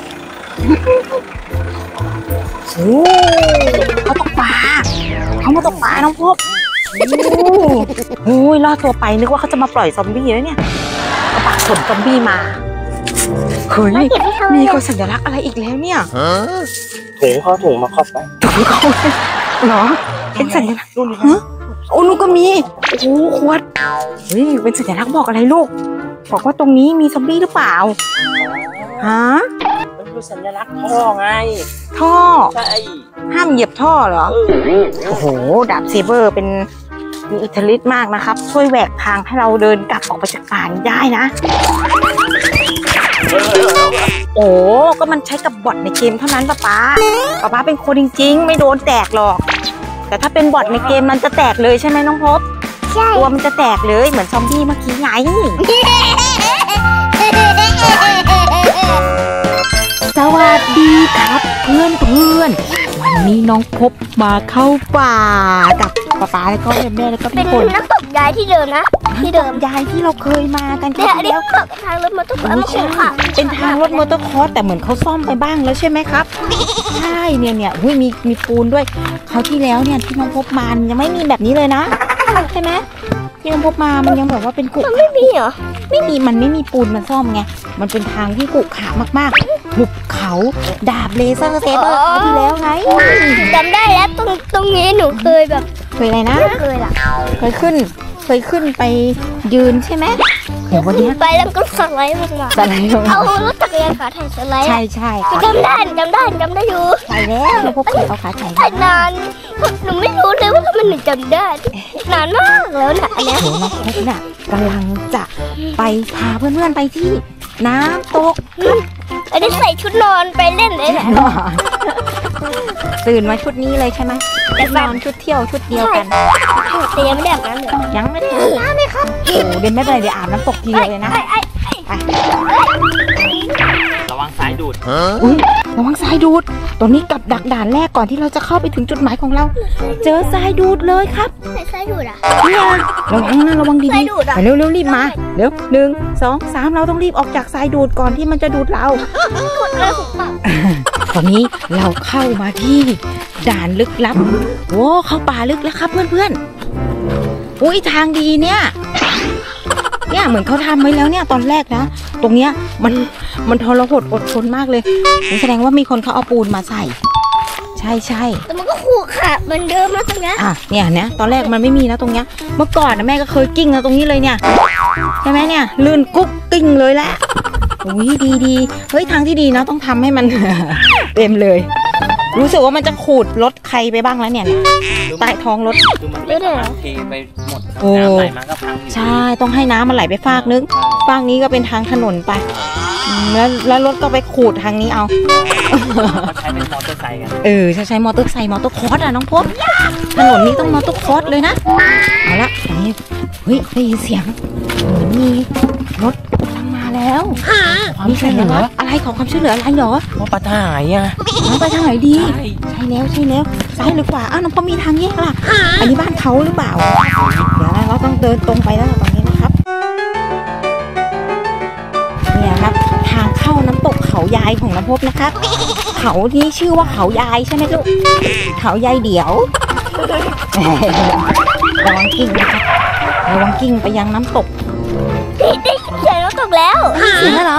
โอ้เขาตกปลาเขามาตกปลาน้องพบโอ้ยรอดตัวไปนึกว่าเขาจะมาปล่อยซอมบี้แล้วเนี่ยกระบะขนซอมบี้มาเฮ้ยมีคนสัญลักษณ์อะไรอีกแล้วเนี่ย
ถุงเขาถุงมาครอบไป
ถุงเขาเหรอเป็นสัญลักษณ์รุ่นนี้ฮะโอ้ลูกก็มีโอ้ขวดเฮ้ยเป็นสัญลักษณ์บอกอะไรลูกบอกว่าตรงนี้มีซอมบี้หรือเปล่าฮะ
มันคือสัญลักษณ์ท่อไง
ท่อ
ใช่
ห้ามเหยียบท่อเหรอโอ้โหดาบเซเบอร์เป็นมีอิทธิฤทธิ์มากนะครับช่วยแหวกทางให้เราเดินกลับออกไปจากป่านี้ได้นะโอ้ก็มันใช้กับบอทในเกมเท่านั้นป้าป๊าป้าป๊าเป็นคนจริงๆไม่โดนแตกหรอกแต่ถ้าเป็นบอทในเกมมันจะแตกเลยใช่ไหมน้องพบ
ใช่
ตัวมันจะแตกเลยเหมือนซอมบี้เมื่อกี้ไงสวัสดีครับเพื่อนเพื่อนวันนี้น้องพบมาเข้าป่ากับป๊าป๊าแล้วก็แม่แล้วก็
เป็
พี่
น
ฝน
น้ำตกยายที่เดิมนะที่เดิม
ยายที่เราเคยมากัน
เนี่ยอันนี้
แล้ว
ก็เป็นทางรถมอเตอร์คอร์สมาขู่ค่ะ
เป็นทางรถมอเตอร์คอร์สแต่เหมือนเขาซ่อมไปบ้างแล้วใช่ไหมครับใช่เนี่ยเนี่ยหุ้ยมีมีปูนด้วยเขาวที่แล้วเนี่ยที่น้องพบมายังไม่มีแบบนี้เลยนะใช่ไหมที่น้องพบมามันยังแบบว่าเป็นกุ
มันไม่มีเหรอ
ไม่มีมันไม่มีปูนมันซ่อมไงมันเป็นทางที่กุขามากๆหุบเขาดาบเลเซอร์เซเบอร์เขาวที่แล้วไง
จำได้แล้วตรงตรงนี้หนูเคยแบบ
เคยอะไรนะ
เคยล่ะ
เคยขึ้นเคยขึ้นไปยืนใช่ไหมเดี๋ยววันนี้
ไปแล้วก็สไลด์ลงมา
สไลด์ลง
เอารถจักรยานขาถ่ายสไลด์
ใช่ใช่
จำได้จำได้จำได้อยู่
ใช่แล้วเราพบเคยเอาขาใส่
ถ่ายนานหนูไม่รู้เลยว่ามันหนูจำได้นานมากแล้วนะอันเนี้ย
โหน้องพบน่ะกำลังจะไปพาเพื่อนๆไปที่น้ำตก
อันนี้ใส่ชุดนอนไปเล่นเลยแหละ
ตื่นมาชุดนี้เลยใช่ไหมชุดนอนชุดเที่ยวชุดเดียวกัน
แต่ยังไม่ได้อาบน้ำเลย
ยังไม่ได้อาบน้ำเลยครับโอ้เดี๋ยวไม่เป็นไรเดี๋ยวอาบน้ำตกทีเดียวเลยนะ
ไอ้ไอ้
ไป
ระวังสายดูด
อุ้ยระวังทรายดูดตอนนี้กับดักด่านแรกก่อนที่เราจะเข้าไปถึงจุดหมายของเรา เจอทรายดูดเลยครับ
ใส่ไส้ดูดอ่ะ
เนี่ยระวังนะระวัง
ท
ดี
รายดูด
ๆ
อะ
ไปเร็วๆรีบมาเร็วหนึ่งสองสามเราต้องรีบออกจากทรายดูดก่อนที่มันจะดูดเรา
ดูดเลยผมบอก
ตอนนี้เราเข้ามาที่ด่านลึกลับโอ้เข้าป่าลึกแล้วครับเพื่อนๆอุ้ยทางดีเนี่ยเนี่ยเหมือนเขาทำไว้แล้วเนี่ยตอนแรกนะตรงเนี้ยมันมันทรหดอดทนมากเลยแสดงว่ามีคนเขาเอาปูนมาใส่ใช่ใช่
แต่มันก็ขู่ขาดเหมือนเดิมนะตรงเนี้ย
อ่ะเนี่ยนะตอนแรกมันไม่มีนะตรงเนี้ยเมื่อก่อนนะแม่ก็เคยกิ้งนะตรงนี้เลยเนี่ยใช่ไหมเนี่ยลื่นกุ๊กกิ้งเลยแหละอุ้ยดีดีเฮ้ยทางที่ดีนะต้องทำให้มัน เต็มเลยรู้สึกว่ามันจะขูดรถใครไปบ้างแล้วเนี่ยใต้ท้องรถ
คือมันไม่สามารถเทไปหมด
โอ้
น้ำไหลมาก็พังอยู่
ใช่ต้องให้น้ำมันไหลไปฟากนึงฟากนี้ก็เป็นทางถนนไปอืมแล้วแล้วรถก็ไปขูดทางนี้เอา
เขาใช้เป็นมอเตอร์ไซค์กัน
เออใช้ใช้มอเตอร์ไซค์มอเตอร์คอร์สอะน้องพบถนนนี้ต้องมอเตอร์คอร์สเลยนะเอาละอันนี้เฮ้ยได้ยินเสียงเหมือนมีรถกำลังมาแล้วมีสัญลักษณ์อะไรขอความช่วยเหลืออะไรเหรอ
ว่าปลาหายอ่ะ
น้องไปทางไหนดี
ใช่
ใช่แล้วใช่แล้วซ้ายหรือขวาอ้าวน้องพบมีทางแยกล่ะอันนี้บ้านเขาหรือเปล่าเดี๋ยวนะเราต้องเดินตรงไปแล้วตรงนี้นะครับเนี่ยครับทางเข้าน้ำตกเขายายของน้ำพบนะครับเขาที่ชื่อว่าเขายายใช่ไหมลูกเขายายเดี๋ยว ระวังกิ้งนะครับระวังกิ้งไปยังน้ำตก
ได้ได้เขียนแล้วตกแล้ว
เสียแล้วเหรอ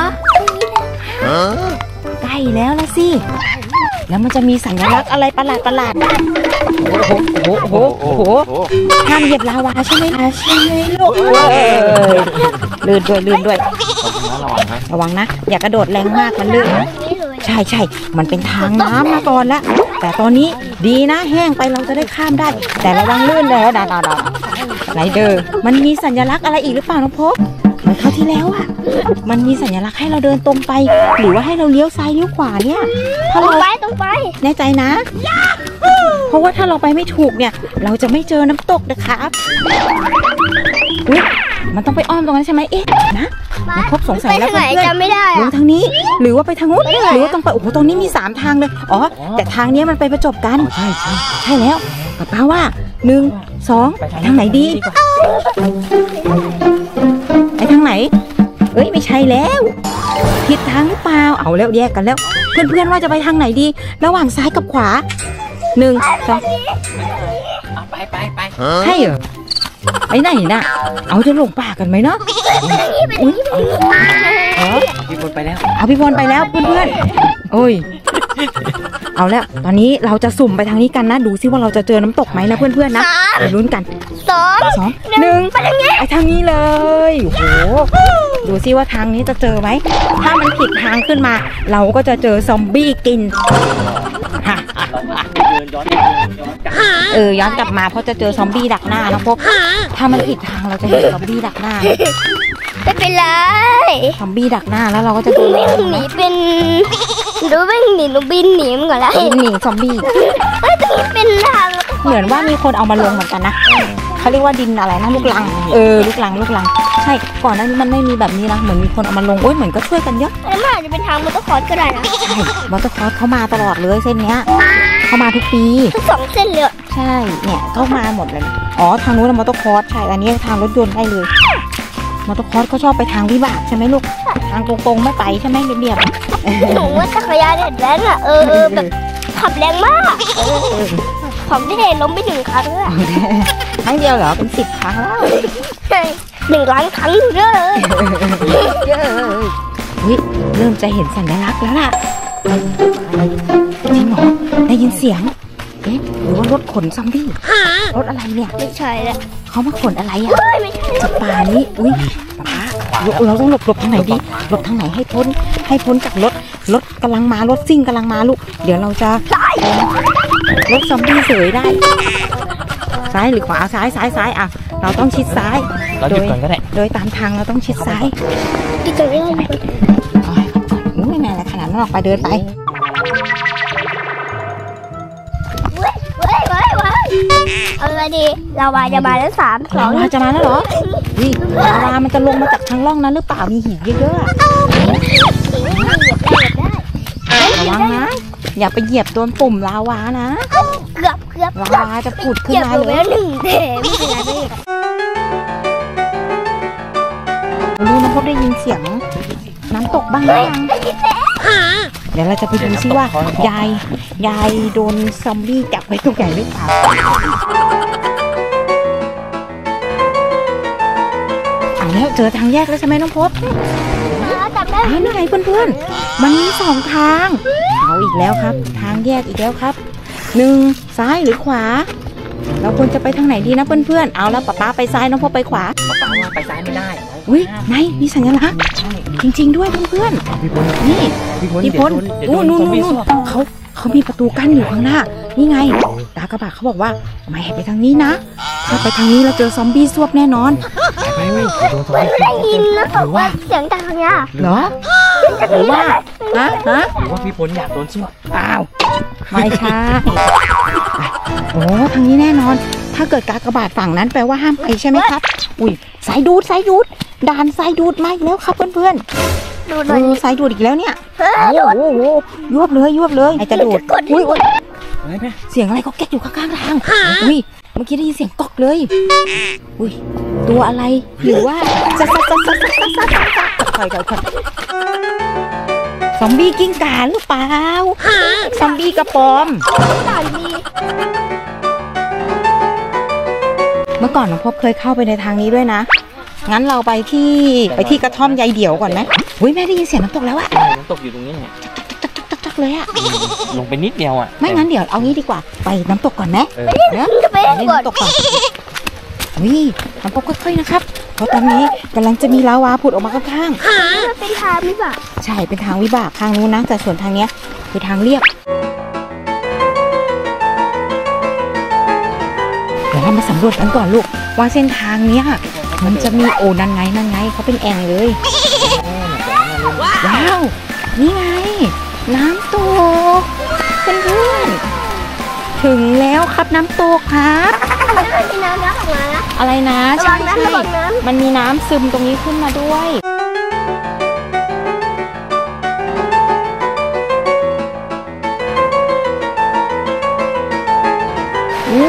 ใกล้แล้วละสิแล้วมันจะมีสัญลักษณ์อะไรประหลาดประหลาดโอ้โหโอ้โหโอ้โหโอ้โหห้ามเหยียบลาวาใช่ไหมใช่ไหมลูกลื่นด้วยลื่นด้วย
ระวังนะ
ระวังนะอย่ากระโดดแรงมากมันลื่น
นี่เลย
ใช่ใช่มันเป็นทางน้ำมาก่อนละแต่ตอนนี้ดีนะแห้งไปเราจะได้ข้ามได้ แต่ระวังลื่นเลยดาดาดาไรเดอร์มันมีสัญลักษณ์อะไรอีกหรือเปล่าน้องพบเหมือนคราวที่แล้วอะมันมีสัญลักษณ์ให้เราเดินตรงไป หรือว่าให้เราเลี้ยวซ้ายเลี้ยวขวาเนี่ยถ้า
ตรง
เรา
ไปตรงไป
แน่ใจนะเพราะว่าถ้าเราไปไม่ถูกเนี่ยเราจะไม่เจอน้ำตกนะครับอุ๊ยมันต้องไปอ้อมตรงนั้นใช่ไหมเอ๊ะนะน้องพบสงสัยแล้ว
ไปทางไหน
เพื่อน
จำไม่ได้
ล
อะ
งทางนี้หรือว่าไปทางนู้นหรือว่าต้องไปโอ้โหตรงนี้มีสามทางเลยอ๋อแต่ทางนี้มันไปประจบกัน
ใช่ใช่
ใช่แล้วป้าป้าว่าหนึ่งสองไปทางไหนดีไปทางไหนเอ้ยไม่ใช่แล้วผิดทางหรือเปล่าเอาแล้วแยกกันแล้วเพื่อนๆว่าจะไปทางไหนดีระหว่างซ้ายกับขวาหนึ่งสอง
ไปไปไป
ใช่เหรอไปไหนน่ะเอาจะลงป่ากันไหมเนาะอุ๊ยเหรอ
พี่พลไปแล้ว
เอาพี่พลไปแล้วเพื่อนๆโอ้ยเอาแล้วตอนนี้เราจะสุ่มไปทางนี้กันนะดูซิว่าเราจะเจอน้ำตกไหมนะเพื่อนๆนะไปลุ้นกัน
สอง
สองหนึ่งไปทางนี้ไปทางนี้เลยโอ้โหดูซิว่าทางนี้จะเจอไหมถ้ามันผิดทางขึ้นมา เราก็จะเจอซอมบี้กิน
เดินย้อนย้อนกลับ
เออย้อนกลับมาเพราะจะเจอซอมบี้ดักหน้านะพวกถ้ามันผิดทางเราจะเห็นซอมบี้ดักหน้า
ไม่เป็นไร
ซอมบี้ดักหน้าแล้วเราก็จะโดน
วิ่งหนีเป็นหนูวิ่งหนีหนูบินหนีมันก่อนแล้ว
หนีซอมบี้
เฮ้ยตรงนี้เป็นทาง
เหมือนว่ามีคนเอามาลงเหมือนกันนะเขาเรียกว่าดินอะไรนะลูกลังเออลูกลังลูกลังใช่ก่อนหน้านี้มันไม่มีแบบนี้นะเหมือนมีคนเอามาลงโอ้ยเหมือนก็ช่วยกันเยอะ
แล้วมันอาจจะเป็นทางมอเตอร์คอร์สก็ได้นะ
ใช่มอเตอร์คอร์สเขามาตลอดเลยเส้นเนี้ยเขามาทุกปี
ทั้งสองเส้นเลย
ใช่เนี่ยเข้ามาหมดเลยอ๋อทางนู้นมอเตอร์คอร์สใช่อันนี้ทางรถยนต์ได้เลยมอเตอร์คอร์สเขาชอบไปทางวิบากใช่ไหมลูกทางตรงๆไม่ไปใช่ไหมเรียบ
หนูว่าจักรยานเห็นแรงอ่ะเออเออแบบขับแรงมากผมได้ล้มไปหนึ่งครั้งแล้ว
ๆครั้งเดียวเหรอเป็นสิบครั้งแล้ว
หนึ่งล้านครั้งอยู่เยอะเลย
เยอะเลยอุ๊ยเริ่มจะเห็นสัญลักษณ์แล้วล่ะจริงเหรอได้ยินเสียงเอ๊ะหรือว่ารถขนซอมบี้รถอะไรเนี่ย
ไม่ใช่แล้ว
เขามาขนอะไรอ่ะ
ไม่ใช่
จากป่านี้อุ้ยป้าเราเราต้องหลบหลบทางไหนดีหลบทางไหนให้พ้นให้พ้นจากรถรถกำลังมารถซิ่งกำลังมาลูกเดี๋ยวเราจะรถซอมบี้เสยได้ซ้ายหรือขวาซ้ายซ้ายซ้ายอ่ะเราต้องชิดซ้าย
เราหยุดก่อนก็ได้
โดยตามทางเราต้องชิดซ้าย
ที่จะไม่ได้
เอาให้เขาก่อนนู้นยังไงล่ะขนาดนั้นออกไปเดินไป
เว้ยเว้ยเว้ยเว้ยเอาไงดีเราวาจะมาแล้วสามสอ
ลาง วาจะมาแล้วเหรอวิลาวามันจะลงมาจากทางร่องนั้นหรือเปล่ามีหินเยอะๆอะระวังนะอย่าไปเหยียบโดนปุ่มลาวานะ
เกือบเกือบ
ลาวาจะผุดขึ้น
เหยียบ
มา
ลง
เล
แล้
ยว
หนึ่งเทไม่เป็นไรไม่
รู้นะพวกได้ยินเสียงน้ำตกบ้างหรือยังเดี๋ยวเราจะไปดูซิว่ายายยายโดนซอมบี้จับไว้ตรงไหนหรือเปล่าเอาแล้วเจอทางแยกแล้วใช่ไหมน้องพบ
จับได้
อ้าวนี่ไงเพื่อนๆมันมีสองทางเอาอีกแล้วครับ ทางแยกอีกแล้วครับหนึ่งซ้ายหรือขวา เราควรจะไปทางไหนดีนะเพื่อนๆเอาแล้วป๊าป๊าไปซ้ายน้องพบไปขวา
ป้าว่าไปซ้ายไม่ได้
อุ้ยไหนมีสัญลักษณ์จริงๆด้วยเพื่อน
พี่พล
ๆนี่
พี่พล
พี่พล
เดี๋ยวโด
นู่น
น
นู่น
ซอมบี้
นู่น
สวบ
เขาเขามีประตูกั้นอยู่ข้างหน้านี่ไงตากระบะเขาบอกว่าไม่ให้ไปทางนี้นะถ้าไปทางนี้เราเจอซอมบี้ซวบแน่นอน
ไปไปโดนซอมบี้
ได้ยินแล้วบอกว่าเสียงจากทางนี้
เหรอหรือว่าฮะฮะ
หรือว่าพี่พลอยากโดนสวบ
อ้าวไม่ใช่โอ้ทางนี้แน่นอน ถ้าเกิดกากบาทฝั่งนั้นแปลว่าห้ามไปใช่ไหมครับอุ้ยสายดูดสายดูดด่านสายดูดมาอีกแล้วครับเพื่อนๆ
ดูห
เอ
น่อย
อสายดูดอีกแล้วเนี่ย
เฮ้ย
โอ้โหโอ้โหยวบเลยยวบเลยไอจะดูดอุ้ยอุ๊ย
อะไรแม่
เสียงอะไรก็แก๊กอยู่ข้างๆทางอุ้ยเมื่อกี้ได้ยินเสียงก๊อกเลยอุ้ยตัวอะไรหรือว่าซัดซัดซัดซัดซัดซัดซัดซัดถอยถอยถอยซอมบี้กิ้งก่าหรือเปล่าซอมบี้กระปอม
ด่านดี
เมื่อก่อนน้องพบเคยเข้าไปในทางนี้ด้วยนะงั้นเราไปที่ไปที่กระท่อมยายเดี่ยวก่อนไหมอุ้ยแม่ได้ยินเสียงน้ำตกแล้วอะ
น้ำตกอยู่ตรงนี้เนี่ย
จักๆเลยอะ
ลงไปนิดเดียวอ่ะ
ไม่งั้นเดี๋ยวเอางี้ดีกว่าไปน้ำตกก่อนไหม
เออ
เนอะ
จะไป
เล่น
ก่อน
น้ำตกก่อนวิน้ำตกค่อยๆนะครับเพราะตอนนี้กำลังจะมีลาวาผุดออกมาข้าง
มันเป็นทางนี่ป่ะ
ๆใช่เป็นทางวิบากทางนู้นนะแต่ส่วนทางเนี้ยคือทางเรียบเดี๋ยวเรามาสำรวจกันก่อนลูกว่าเส้นทางเนี้ยมันจะมีโอ้นั่นไงนั่นไงเขาเป็นแอ่งเลยว้าวนี่ไงน้ำตกเพื่อนๆถึงแล้วครับน้ำตกครับ
มันมีน้ำน้ำออกมานะ
อะไรนะ
ระ
ใช่
วังนะ
ใช่
ระวังน้ำ
มันมีน้ำซึมตรงนี้ขึ้นมาด้วยโอ้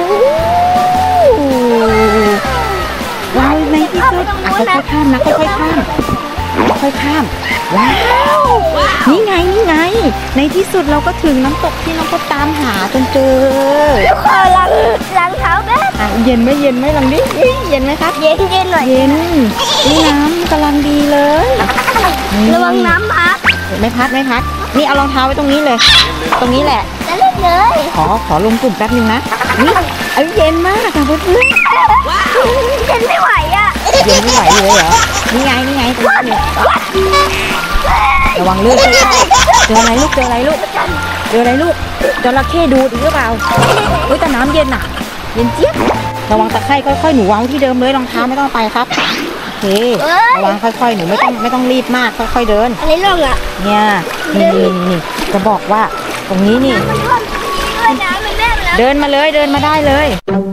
เราในที่สุดอ่ะค่อยๆข้ามนะค่อยๆข้ามค่อยข้ามว้าวนี่ไงนี่ไงในที่สุดเราก็ถึงน้ำตกที่น้องพบตามหาจนเจอ
ขอล้างล้างเท้าแป๊บ
อ่ะเย็นไหมเย็นไหมลองดิเอ้ยเย็นไหมครับ
เย็นเย็นหน่อย
เย็นนี่น้ำกำลังดีเลยนี่
ระวังน้ำพัก
ไม่พัดไม่พัดนี่เอารองเท้าไว้ตรงนี้เลย ตรงนี้แหละ
จะเล่นเลย
ขอขอลงกลุ่มแป๊บนึงนะนี่เอ้ยเย็นมากค่ะเพื่อน
เย็นไม่ไหวอ่ะ
ๆเย็นไม่ไหวเลยเหรอนี่ไงนี่ไงตรงนี้เนี่ยระวังเลือดด้วยเจออะไรลูกเจออะไรลูกเจออะไรลูกจระเข้ดูดอีกหรือเปล่าเฮ้ยแต่น้ำเย็นอ่ะเย็นเจี๊ยบระวังตะไคร่ค่อยๆหนูวางที่เดิมเลยรองเท้าไม่ต้องไปครับโอเคระวังค่อยๆหนูไม่ต้องไม่ต้องรีบมากค่อยๆเดิน
อะไรลงอ่ะ
เนี่ยนี่นี่นี่จะบอกว่าตรงนี้นี่
มันร่วมด้วยน้ำมันแม่แล้ว
เดินมาเลยเดินมาได้เลย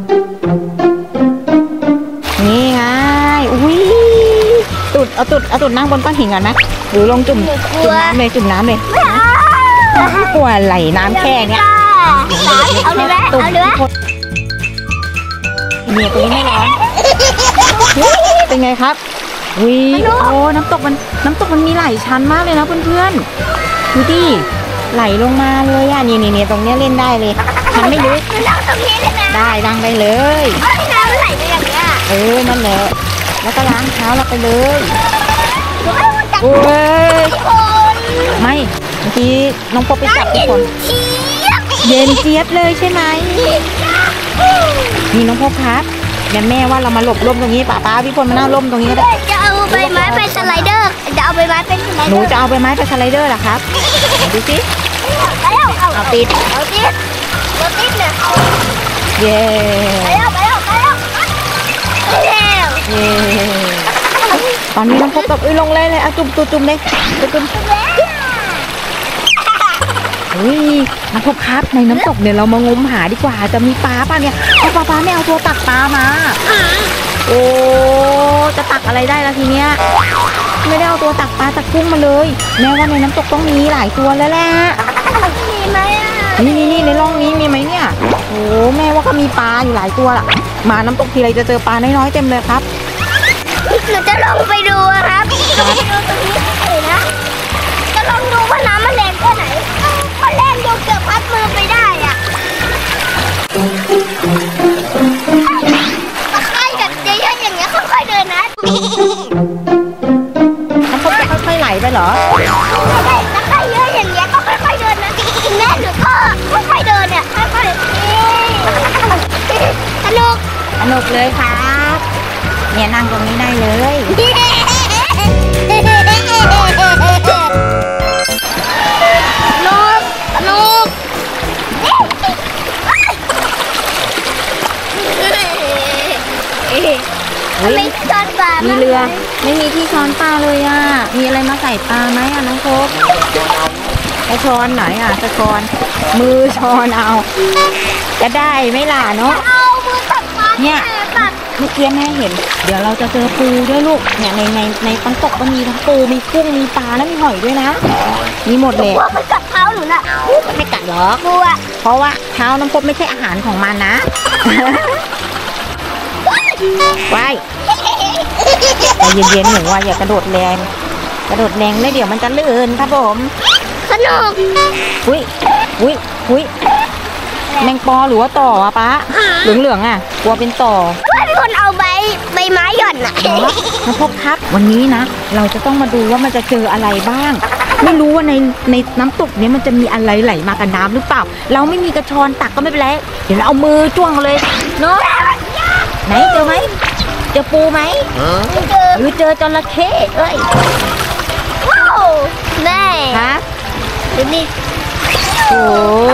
นี่ไงอุ้ยตุดเอาตุดเอาตุดนั่งบนก้อนหินก่อนนะหรือลงจุ่มจุ่มน้ำเลยจุ่มน้ำเลยกลัวไหลน้ำแค่เนี้ย
เอาเลยไหมเอาเลยไหม
เนี่ยตรงนี้ไม่ร้อนเป็นไงครับวิโอ้น้ำตกมันน้ำตกมันมีหลายชั้นมากเลยนะเพื่อนๆดูดิไหลลงมาเลยอ่ะนี่นี่นี่ตรงเนี้ยเล่นได้เลยมันไม่ลึก
นั่งตรงนี้เลยนะ
ได้ดังได้เลย
น้ำมันไหลไปอย่างเงี้ย
เออนั่นแหละแล้วก็ล้างเท้าเราไปเลย
ไม่มันจับ
โอ้ย
คน
ไม่เมื่อกี้น้องปอไปจับทุกคน
เทียบ
เย็นเจี๊ยบเลยใช่ไหมนี่น้องพบครับแม่แม่ว่าเรามาหลบร่มตรงนี้ป้าป้าพี่พลมาหน้าร่มตรงนี้ก็ได้
จะเอาใบไม้ไปสไลเดอร์จะเอาใบไม้เป็นสไล
ห
เด
นู
อร์
จะเอาใบไม้ไปสไลเดอร์เหรอครับดูสิ
ไปแล้วเอา
เอาติด
เอาติดเอาติดเนี่ย
เย้
ไปแล้วไปแล้วไปแล้วไปแล้ว
เย้ตอนนี้น้องพบกับเอ้ยลงเลยเลยเอาจุ่มจุ่มจุ่มเลยจุ่มจุ่มอุ้ยน้องพบครับในน้ำตกเนี่ยเรามางมหาดีกว่าจะมีปลาป่ะเนี่ยเอาปลาปลาไม่เอาตัวตักปลามาโอ้จะตักอะไรได้ละทีเนี้ยไม่ได้เอาตัวตักปลาตักกุ้งมาเลยแม้ว่าในน้ำตกต้องมีหลายตัวแล้วแหละ
มีไหมอ่ะ
นี่นี่นี่ในร่องนี้มีไหมเนี่ยโอ้แม่ว่าก็มีปลาอยู่หลายตัวล่ะมาน้ำตกทีไรจะเจอปลาน้อยๆเต็มเลยครับ
หนูจะลองไปดูอะครับลองไปดูตรงนี้เลยนะจะลองดูว่าน้ำมันแรงแค่ไหนพอแรงจนเกือบพัดมือไปได้อ่ะตะไคร่กับเยอะๆอย่างเงี้ยค่อยๆเดินนะ
น้ำพบจะค่อยๆไหลไปเหรอ
ตะไคร่เยอะอย่างเงี้ยก็ค่อยๆเดินนะแม่หนูก็ค่อยๆเดินเนี่ยค่อยๆสนุก
สนุกเลยครับเนี่ยนั่งตรงนี้ได้เลย
นกนกทำไมจอดปลา
มี
มี
เรือ ไม่มีที่ช้อนปลาเลยอ่ะมีอะไรมาใส่ปลาไหมอ่ะน้องพบจะช้อนไหนอ่ะจะช้อนมือช้อนเอาจะได้ไหมล่ะเนาะ
เอามือตัดปลา
เนี่ย
ตัด
เมื่อกี้แม่เห็น เดี๋ยวเราจะเจอปูด้วยลูกเนี่ยในในในน้ำตกก็มีทั้งปูมีกุ้งมีปลาและมีหอยด้วยนะมีหมดเลย
กลัวมันกัดเท้าหนูน่ะ
ไม่กัดหรอก
กลัว
เพราะว่าเท้าน้ำพบไม่ใช่อาหารของมันนะ ไว้ใจเย็นๆหนูว่าอย่ากระโดดแรงกระโดดแรงเลยเดี๋ยวมันจะลื่นครับผม
สนุก
อุ้ยอุ้ยอุ้ยแมงปอหรือว่าต่ออะป๊าเหลืองๆอ่ะกลัวเป็นต่อ
เป็นคนเอาใบใบไม้หย่อนน่ะ
น้ำพบครับวันนี้นะเราจะต้องมาดูว่ามันจะเจออะไรบ้าง ไม่รู้ว่าในในน้ำตกเนี้ยมันจะมีอะไรไหลมากับน้ำหรือเปล่า เราไม่มีกระชอนตักก็ไม่เป็นไรเดี๋ยวเราเอามือจ้วงเลยเนาะไหนเจอไหมเจอปูไหม
เจอ
หรือเจอจระเข้เอ้ย
ว้าวแม่
ฮะ
ดูนี่
โอ้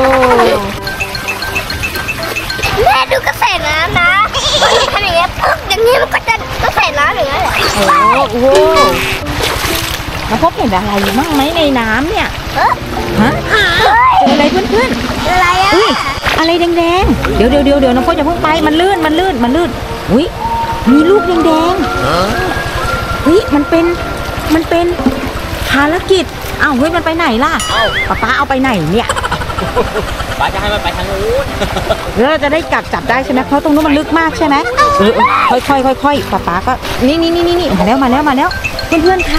แม่ดูกระแสน้ำนะมันทำอย่างเงี้ยปึ๊บอย่างนี้มันก็จะกระแสน้ำอย่างเงี้ยแหละ
โหโอ้โหน้ำพบเห็นอะไรบ้างไหมในน้ำเนี่ย
เฮ้ย
ฮะเจออะไรเพื่อน
อะไรอ่ะ
ๆอุ้ยอะไรแดงๆเดี๋ยวเดี๋ยวเดี๋ยวเดี๋ยวน้ำพบอย่าเพิ่งไปมันลื่นมันลื่นมันลื่นอุ้ยมีลูกแดงๆเฮ้ยมันเป็นมันเป็นภารกิจอ้าวเฮ้ยมันไปไหนล่ะป๊าป๊าเอาไปไหนเนี่ย
ป้าจะให้มันไปทางนู้น
แล้วเราจะได้กัดจับได้ใช่ไหมเพราะตรงนู้นมันลึกมากใช่ไหมเออค่อยๆค่อยๆป๊าป๊าก็นี่นี่นี่นี่มาแล้วมาแล้วมาแล้วเพื่อนๆครับ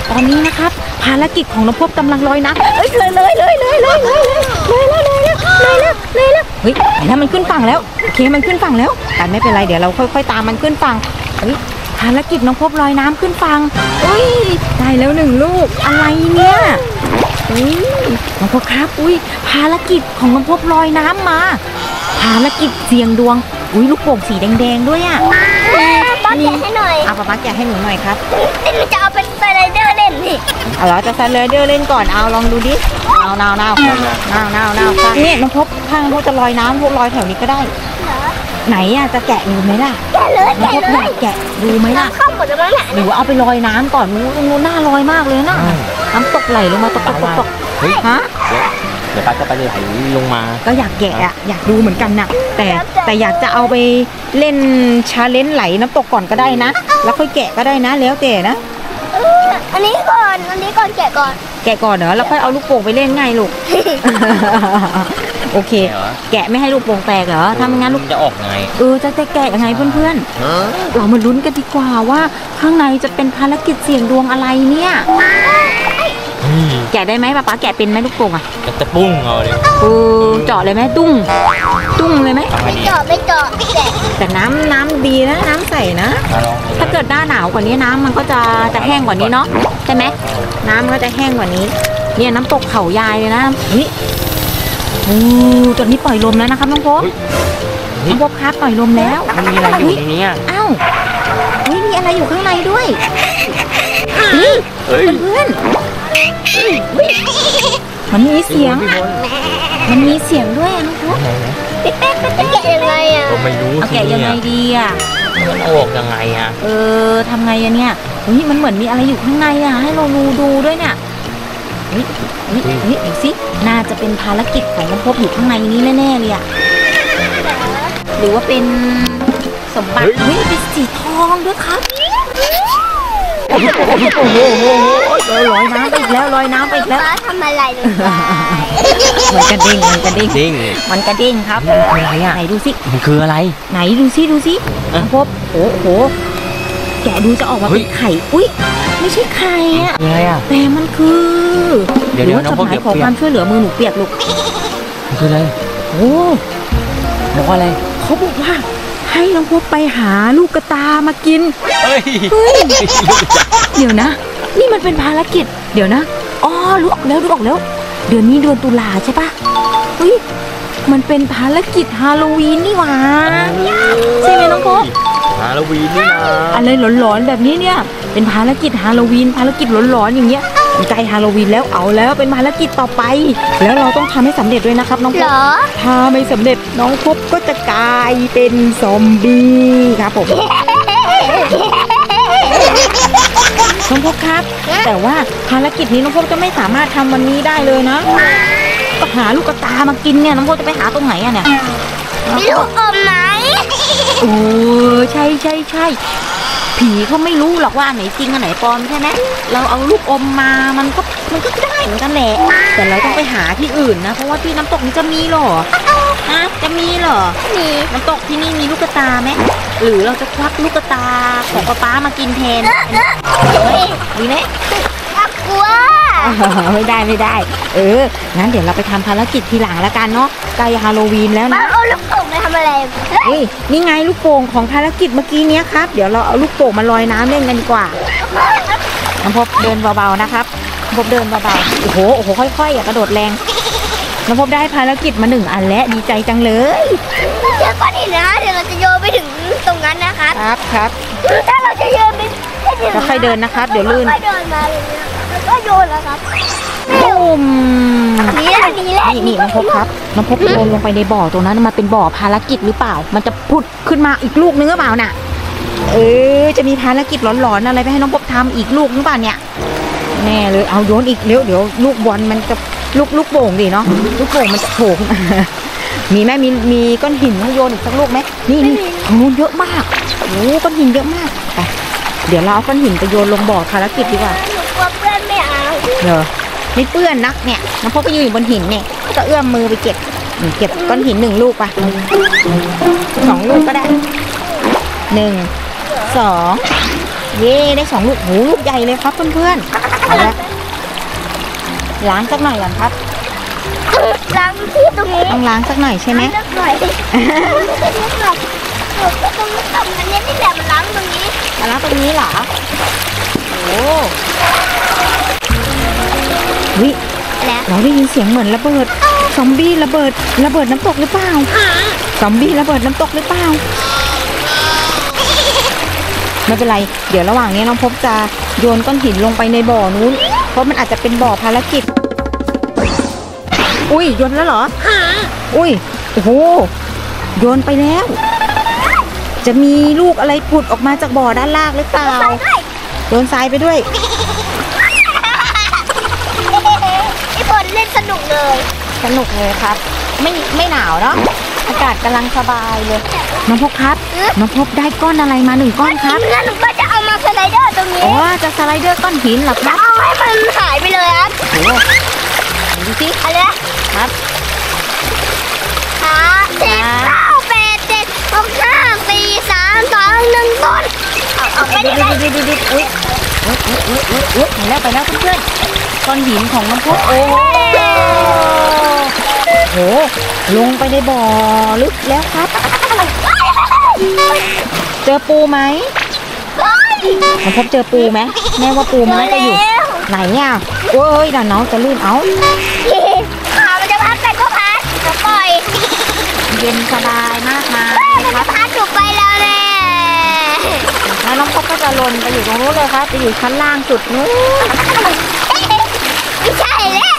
ตอนนี้นะครับภารกิจของน้องพบกำลังลอยน้ำเอ้ยเลยเลยเลยเลยเลยเลยเลยเลยเลยเลยเลยเลยเลยเฮ้ยแล้วมันขึ้นฝั่งแล้วโอเคมันขึ้นฝั่งแล้วแต่ไม่เป็นไรเดี๋ยวเราค่อยๆตามมันขึ้นฝั่งเฮ้ยภารกิจน้องพบลอยน้ำขึ้นฝั่งเฮ้ยได้แล้วหนึ่งลูกอะไรเนี่ยอุ้ยน้องพบครับอุ้ยภารกิจของน้องพบลอยน้ำมาภารกิจเสี่ยงดวงอุ้ยลูกโป่งสีแดงๆด้วยอ่ะ
ป้าแกะให้หน่อย
เอาป๊าป๊าแกะให้หนูหน่อยครับ
หนูจะเอาเป็นสไลเดอร์เล่นนี่
เอาเหรอจะสไลเดอร์เล่นก่อนเอาลองดูดิเอานาวๆนาวๆนาวๆนาวๆนาวๆนี่น้องพบข้างน้องพบจะลอยน้ำพวกลอยแถวนี้ก็ได้
เหรอ
ไหนอ่ะจะแกะดูไหมล่ะ
แกะเลย
น้อง
แกะ
พบ
เล
อยาย กแกะดูไหมล่ะ
เข้าหมดแล้วมั้งเนี่ย
หรือว่าเอาไปลอยน้ำก่อนนู้นตรงนู้นน่าลอยมากเลยนะน้ำตกไหลลงมาตกตกตกตก
เฮ้ย
ฮะ
เดี๋ยวป้าจะไปไหลลงมา
ก็อยากแกะอะอยากดูเหมือนกันนะแต่แต่อยากจะเอาไปเล่นชาเลนจ์ไหลน้ำตกก่อนก็ได้นะ แล้วค่อยแกะก็ได้นะแล้วแต่นะ
เอออันนี้ก่อนอันนี้ก่อนแกะก่อน
แกะก่อนเหรอแล้วค่อยเอาลูกโป่งไปเล่นไงลูก โอเค แกะไม่ให้ลูกโป่งแตกเหรอถ้าไม่งั้นลูก
จะออกไง
เออจะแกะยังไงเพื่อนๆเรามาลุ้นกันดีกว่าว่าข้างในจะเป็นภารกิจเสี่ยงดวงอะไรเนี่ยแกะได้ไหมป๊าป๊าแกะเป็นไหมลูกโป่งอ่ะ
จะปุ้งเอาเลย
เออเจาะเลยไหมตุ้งตุ้งเลยไหม
ทำไงดี
เจาะไม่เจาะแกะ
แต่น้ำน้ำดีนะน้ำใสนะ
มาลอง
ถ้าเกิดหน้าหนาวกว่านี้น้ำมันก็จะจะแห้งกว่านี้เนาะใช่ไหมน้ำมันก็จะแห้งกว่านี้เนี่ยน้ำตกเขายายเลยนะเฮ้ยโอ้ตอนนี้ปล่อยลมแล้วนะครับน้องพบน้องพบครับปล่อยลมแล้ว
มันมีอะไรอยู่ในนี้
อ้าวเฮ้ยมีอะไรอยู่ข้างในด้วยนี่เพื่อนๆเฮ้ยมันมีเสียงอ่ะมันมีเสียงด้วยอะน้องพบ
จะแกะยังไงอ่ะ
ผมไม่รู้
เอาแกะยังไงดีอ่ะ
มันออกยังไงอ่ะ
เออทำไงอะเนี่ยเฮ้ยมันเหมือนมีอะไรอยู่ข้างในอะให้เราดูดูด้วยเนี่ยเฮ้ยเฮ้ยเฮ้ยดูสิน่าจะเป็นภารกิจของน้องพบอยู่ข้างในนี้แน่ๆเลยอะหรือว่าเป็นสมบัติเฮ้ยเป็นสีทองด้วยครับโอ้โหโอ้โหโอ้โหลอยน้ำไปอีกแล้วลอยน้ำไปอีกแล้ว
ป้าทำอะไรลงไป
มันกระเด้งมันกระเด้ง
จริง
มันกระเด้งครับ
มันคืออะไรอ่ะ
ไหนดูสิ
มันคืออะไร
ไหนดูสิดูสิน้องพบโอ้โหแกะดูจะออกมา
เฮ้
เป็
ย
นไข่อุ้ยไม่ใช่ไข่อะ
คืออะไรอ่ะ
แต่มันคือ
เดี๋ยว
หรือว่า
เดี๋
จ
ยว
ด
น้องพบ
หมายขอ
เปียก
ความช่วยเหลือมือหนูเปียกลูก
มันคืออะไร
โอ้
บอกว่าอะไร
เขาบอกว่าให้น้องพบไปหาลูกกระตามากิน
เฮ้ย
เฮ้ยเดี๋ยวนะ นี่มันเป็นภารกิจเดี๋ยวนะอ๋อรู้ออกแล้วรู้ออกแล้ว เดือนนี้เดือนตุลาใช่ปะเฮ้ยมันเป็นภารกิจฮาโลวีนนี่หว่าใช่ไหมน้องพบ
ฮาโลวีนนี่นะ
อะไรหลอนๆแบบนี้เนี่ยเป็นภารกิจฮาโลวีนภารกิจหลอนๆอย่างเงี้ยใกล้ฮาโลวีนแล้วเอาแล้วเป็นภารกิจต่อไป แล้วเราต้องทำให้สำเร็จด้วยนะครับน้องพ
เหร
บ
อ
ถ้าไม่สำเร็จน้องพบก็จะกลายเป็นซอมบี้ครับผมน้องพบครับ แต่ว่าภารกิจนี้น้องพบจะไม่สามารถทำวันนี้ได้เลยนะก็หาลูกกระตามากินเนี่ยน้องพบจะไปหาตรงไหนอะเนี่ย
มีลูกอมไหม
โอ้ใช่ใช่ใช่ผีเขาไม่รู้หรอกว่าอันไหนจริงอันไหนปลอมใช่ไหมเราเอาลูกอมมามันก็มันก็ได้เหมือนกันแหละแต่เราต้องไปหาที่อื่นนะเพราะว่าที่น้ำตกนี้จะมีหรอฮะจะมีเหรอ
มี
น้ำตกที่นี่มีลูกกระตาไหมหรือเราจะควักลูกกระตาของป๊าป๊ามากินแทนดีไหม
น่ากลัว
ไม่ได้ไม่ได้ เอองั้นเดี๋ยวเราไปทำภารกิจทีหลังแล้วกันเนาะใกล้ฮาโลวีนแล้ว
ป้า
นะ
เอาลูกโป่งไปทำอะไร
เฮ้ยนี่ไงลูกโป่งของภารกิจเมื่อกี้เนี้ยครับเดี๋ยวเราเอาลูกโป่งมาลอยน้ำเล่นกันดีกว่าน้องพบเดินเบาๆนะครับน้องพบเดินเบาๆโอ้โหโอ้โหค่อยๆอย่ากระโดดแรงน้องพบได้ภารกิจมาหนึ่งอันแล้วดีใจจังเลย
เดี๋ยวก่อนดินะเดี๋ยวเราจะโยนไปถึงตรงนั้นนะครับ
ครับครับ
ถ้าเราจะโยนไปให้ถึง
ค่อยๆเดินนะครับเดี๋ยวลื่น
ค่อยๆเดินมาเลยนะแล้วก็โยนแล้วครับ
ปุ้ม
นี่แหละนี่แหละ
นี่นี่น้องพบครับน้องพบโยนลงไปในบ่อตรงนั้นมันเป็นบ่อภารกิจหรือเปล่า มันจะพุดขึ้นมาอีกลูกนึงหรือเปล่าน่ะเออจะมีภารกิจหลอนๆอะไรไปให้น้องพบทำอีกลูกหรือเปล่าเนี่ยแน่เลยเอาโยนอีกเร็วเดี๋ยวลูกบอลมันจะลูกลูกโป่งดิเนาะลูกโป่งมันจะโผล่ขึ้นมา มีไหมมีมีก้อนหินให้โยนอีกสักลูกไหมนี่นี่โอ้เยอะมากโอ้ก้อนหินเยอะมากไปเดี๋ยวเราเอาก้อนหินไปโยนลงบ่อภารกิจดีกว่า
หนูกลัวเพื่อนไม่เอา
เดี๋ยวไม่เปื้อนนักเนี่ยน้องพบก็ยืนอยู่บนหินเนี่ยก็เอื้อมมือไปเก็บเก็บก้อนหินหนึ่งลูกไปสองลูกก็ได้หนึ่งสองเย่ได้สองลูกโหลูกใหญ่เลยครับเพื่อนๆเอาละล้างสักหน่อยก่อนครับ
ล้างที่ตรงนี้
ต้องล้างสักหน่อยใช่ไหม
ล้างสักหน่อยไม่ใช่หรอกหนูก็ต้องทำอันนี้ที่แบบล้างตรงนี้
มาล้างตรงนี้เหรอโอ้วิ
แล้ว
เราได้ยินเสียงเหมือนระเบิดซอมบี้ระเบิดระเบิดน้ำตกหรือเปล่าซอมบี้ระเบิดน้ำตกหรือเปล่าไม่เป็นไรเดี๋ยวระหว่างนี้น้องพบจะโยนก้อนหินลงไปในบ่อนู้นเพราะมันอาจจะเป็นบ่อภารกิจอุ้ยโยนแล้วเหรออุ้ยโอ้โหโยนไปแล้วจะมีลูกอะไรผุดออกมาจากบ่อด้านล่างหรือเปล่าโยนทรายไปด้วย
ไอ้บอลเล่นสนุกเลย
สนุกเลยครับไม่ไม่หนาวเนาะอากาศกำลังสบายเลยน้องพบครับน้องพบได้ก้อนอะไรมาหนึ่งก้อนครับ
งั้นหนูก็จะเอามาสไลเดอร์ตรงนี้
อ๋อจะสไลเดอร์ก้อนหินเหรอครับ
เอาให้มันหายไปเลยครับ
โอ้ดูสิ
อะไรนะครับ ห้าเจ็ดเก้าแปดเจ็ดหกห้าสี่สามสองหนึ่งต้นเอาเอาไป
ดิ
ได้
ดิดิดิดิอุ้ยอุ้ยอุ้ยอุ้ยอุ้ยอุ้ยไปแล้วไปแล้วเพื่อนๆก้อนหินของน้องพบโอ้โหลงไปในบ่อลึกแล้วครับ เจอปูไหมน้องพบเจอปูไหมแม่ว่าปูมันน่าจะอยู่ไหนอ่ะโอ้ยด่าน้องจะลื่นเอา
ขามันจะพัดไปก็พัดจะปล่อย
เย็นสบายมากมาย
มัน
ค
จะ
รับ
พัดถูกไปแล้วแน่
แล้วน้องพบก็จะหล่นไปอยู่ตรงนู้นเลยครับไปอยู่ชั้นล่างสุดนู้น
ไม่ใช่แล้ว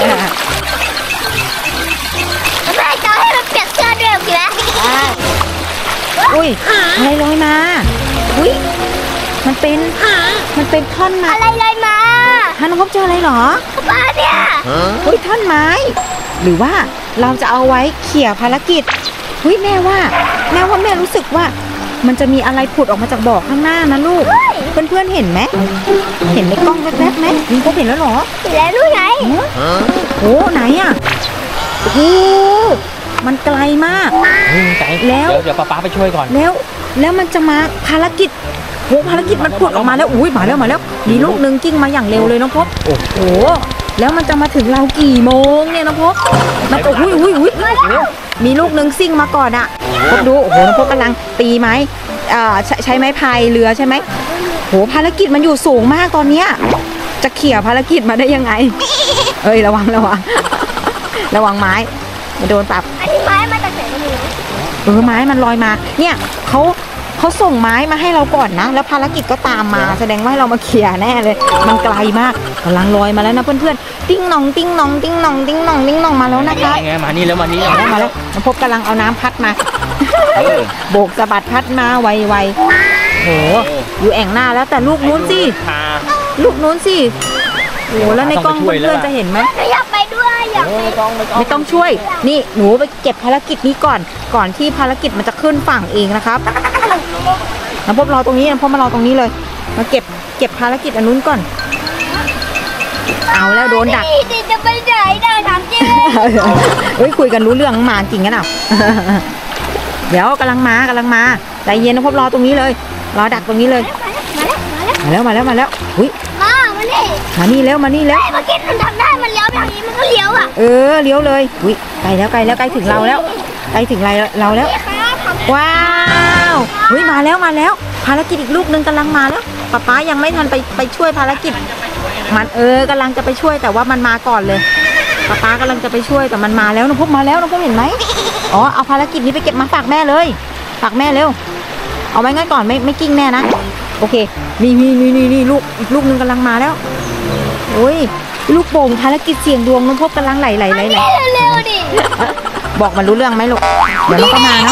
แม่จะให้มันเปลี่ยนเสื้อด้วยโอเคไหม
ได้อุ้ยอะไรลอยมาอุ้ยมันเป็นมันเป็นท่อนไม้
อะไรเลยมา
ฮะน้องพบเจออะไรเหรอ
บ้าเนี่ย
อุ้ยท่อนไม้ หรือว่าเราจะเอาไว้เขี่ยภารกิจอุ้ยแม่ว่าแม่ว่าแม่รู้สึกว่า มันจะมีอะไรผุดออกมาจากบ่อข้างหน้านะลูกเพื่อนๆเห็นไหมเห็นในกล้องแวบๆไหมน้องพบเห็นแล้วเหรอ
แล้วรู้ไง
โอ้ไหนอ่ะโอ้โหมันไกลมาก
เฮ้ยใจ
แล้ว
เดี๋ยวเดี๋ยวป๊าป๊าไปช่วยก่อน
แล้วแล้วมันจะมาภารกิจโหภารกิจมันผุดออกมาแล้วอุ้ยมาแล้วมาแล้วมีลูกหนึ่งกิ้งมาอย่างเร็วเลยน้องพบ
โอ้โห
โอ้แล้วมันจะมาถึงเรากี่โมงเนี่ยน้องพบน้องพบอุ้ยอุ้ยอุ้ยมีลูกหนึ่งซิ่งมาก่อนอ่ะพบดูโอ้โหน้องพบกำลังตีไม้อ่าใช้ใช้ไม้พายเรือใช่ไหมโหภารกิจมันอยู่สูงมากตอนเนี้ยจะเขี่ยภารกิจมาได้ยังไงเอ้ยระวังระวังระวังไม้จะโดนปรับ
อันนี้ไม้มาจากไหนก็ไม่รู้
เออไม้มันลอยมาเนี่ยเขาเขาส่งไม้มาให้เราก่อนนะแล้วภารกิจก็ตามมาแสดงว่าให้เรามาเขี่ยแน่เลยมันไกลมากกำลังลอยมาแล้วนะเพื่อนๆติ้งหนองติ้งหนองติ้งหนองติ้งหนองติ้งหนองมาแล้วนะครับ
ไงมานี่แล้วมานี่
มาแล้วมาแล้วน้องพบกำลังเอาน้ำพัดมา
เออ
โบกสะบัดพัดมาไวๆโหอยู่แอ่งหน้าแล้วแต่ลูกนู้นสิ
พา
ลูกนู้นสิโหแล้วในกล้องเพื่อนๆจะเห็นไหม
อยากไปด้วยอยาก
เอ
ไป
อไม่ต้องไม่ต้อง
ไม่ต้องช่วย นี่หนูไปเก็บภารกิจนี้ก่อน ก่อนที่ภารกิจมันจะขึ้นฝั่งเองนะครับน้ำพบรอตรงนี้น้ำพบมารอตรงนี้เลย มาเก็บเก็บภารกิจอันนู้นก่อน เอาแล้วโดนดัก
นี่จะไปไหนได้ถามจริง
เฮ้ยคุยกันรู้เรื่องมาจริงกันอ่ะ เดี๋ยวกำลังมากำลังมาใจเย็นน้ำพบรอตรงนี้เลย รอดักตรงนี้เลย
มาแล้วมาแล้ว
มาแล้วมาแล้วมาแล้วอุ้ย
มามานี่
มานี่แล้วมานี่แล้ว
ไอ้เมื่อกี้มันทำได้มันเลี้ยวไปทางนี้มันก็เลี้ยวอ่ะ
เออเลี้ยวเลยอุ้ยใกล้แล้วใกล้แล้วใกล้ถึงเราแล้วใกล้ถึงเราเราแล้ว ว้าวเฮ้ยมาแล้วมาแล้ว ภารกิจอีกลูกหนึ่งกำลังมาแล้วป๊าป๊ายังไม่ทันไปไปช่วยภารกิจ มันเออกำลังจะไปช่วยแต่ว่ามันมาก่อนเลยป๊าป๊ากำลังจะไปช่วยแต่มันมาแล้วน้องพบมาแล้วน้องพบเห็นไหมอ๋อเอาภารกิจนี้ไปเก็บมาฝากแม่เลยฝากแม่เร็วเอาไว้งั้นก่อนไม่ไม่กิ้งแน่นะโอเคนี่นี่นี่นี่นี่ลูกอีกลูกหนึ่งกำลังมาแล้วโอ้ยลูกโป่งภารกิจเสี่ยงดวงน้องพบกำลังไหลไหลไหลไหล
เร็วๆดิ
บอกมันรู้เรื่องไหมลูกเดี๋ยวมันก็มาเนาะ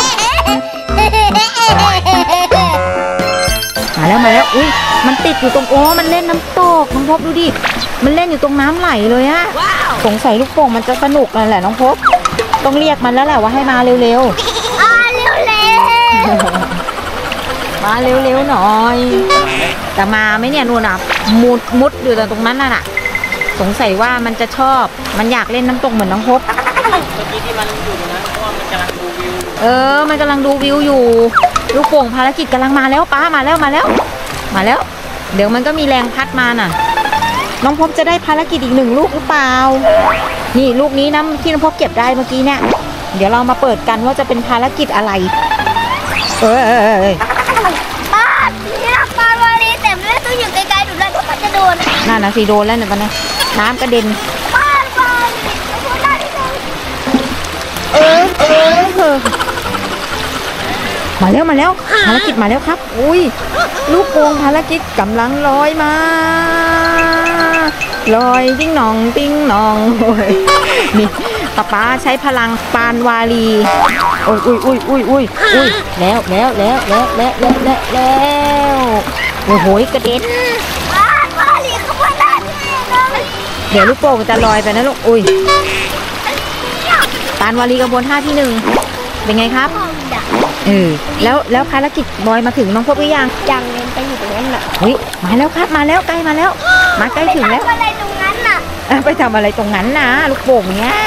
มาแล้วมาแล้วอุ้ยมันติดอยู่ตรงโอ้มันเล่นน้ำตกน้องพบดูดิมันเล่นอยู่ตรงน้ำไหลเลยอะสงสัยลูกโป่งมันจะสนุกนั่นแหละน้องพบต้องเรียกมันแล้วแหละว่าให้มาเร็ว
อ่าเร็วเร็ว
ๆมาเร็วๆหน่อยแต่มาไหมเนี่ยนู่นอ่ะมุดมุดอยู่ตรงนั้นน่ะสงสัยว่ามันจะชอบมันอยากเล่นน้ำตกเหมือนน้องพบ
เมื่อกี้ที่มันอยู่ตรงนั้นเพราะว่ามันกำลังดูวิว
เออมันกำลังดูวิวอยู่ลูกโป่งภารกิจกำลังมาแล้วป้ามาแล้วมาแล้ว มาแล้วเดี๋ยวมันก็มีแรงพัดมาน่ะน้องพบจะได้ภารกิจอีกหนึ่งลูกหรือเปล่านี่ลูกนี้นะที่น้องพบเก็บได้เมื่อกี้เนี่ยเดี๋ยวเรามาเปิดกันว่าจะเป็นภารกิจอะไรเอ้ย
ป้านี่นะปลาวาฬีแต่ไม่ได้ต้องอยู่ไกลๆดูเลยเพราะมันจะโดน
นั่นนะสิโดนแล้วเนี่ยตอนนี้น้ำกระเด็น
ป้าปลาวาฬีพูดได้ที่ไหน
เออเออเออมาแล้วมาแล้วภารกิจมาแล้วครับอุ้ยลูกโป่งภารกิจกำลังลอยมาลอยติ้งหนองติ้งหนองโอ้ยนี่ป๊าป๊าใช้พลังปานวาลีโอ้ยอุ้ยอุ้ยอุ้ยอุ้ยอุ้ยแล้วแล้วแล้วแล้วแล้วแล้วแล้วแล้วโอ้โหกระเด็น
ป้าปลาวาฬีเขาพูดได้ที่ไหนเลย
เดี๋ยวลูกโป่งจะลอยไปนะลูกอุ้ยปานวาลีกระบวนท่าที่หนึ่งเป็นไงครับเออแล้วแล้วภารกิจบอยมาถึงน้องพบหรือยัง
ยังเล่นไปอยู่ตรงนั้นน่ะ
เฮ้ยมาแล้วครับมาแล้วใกล้มาแล้ว มาใกล้ถึงแล้ว
ไปทำอะไรตรงนั้นน่ะ
เอ้ยไปทำอะไรตรงนั้นนะลูกโป่งเนี้ย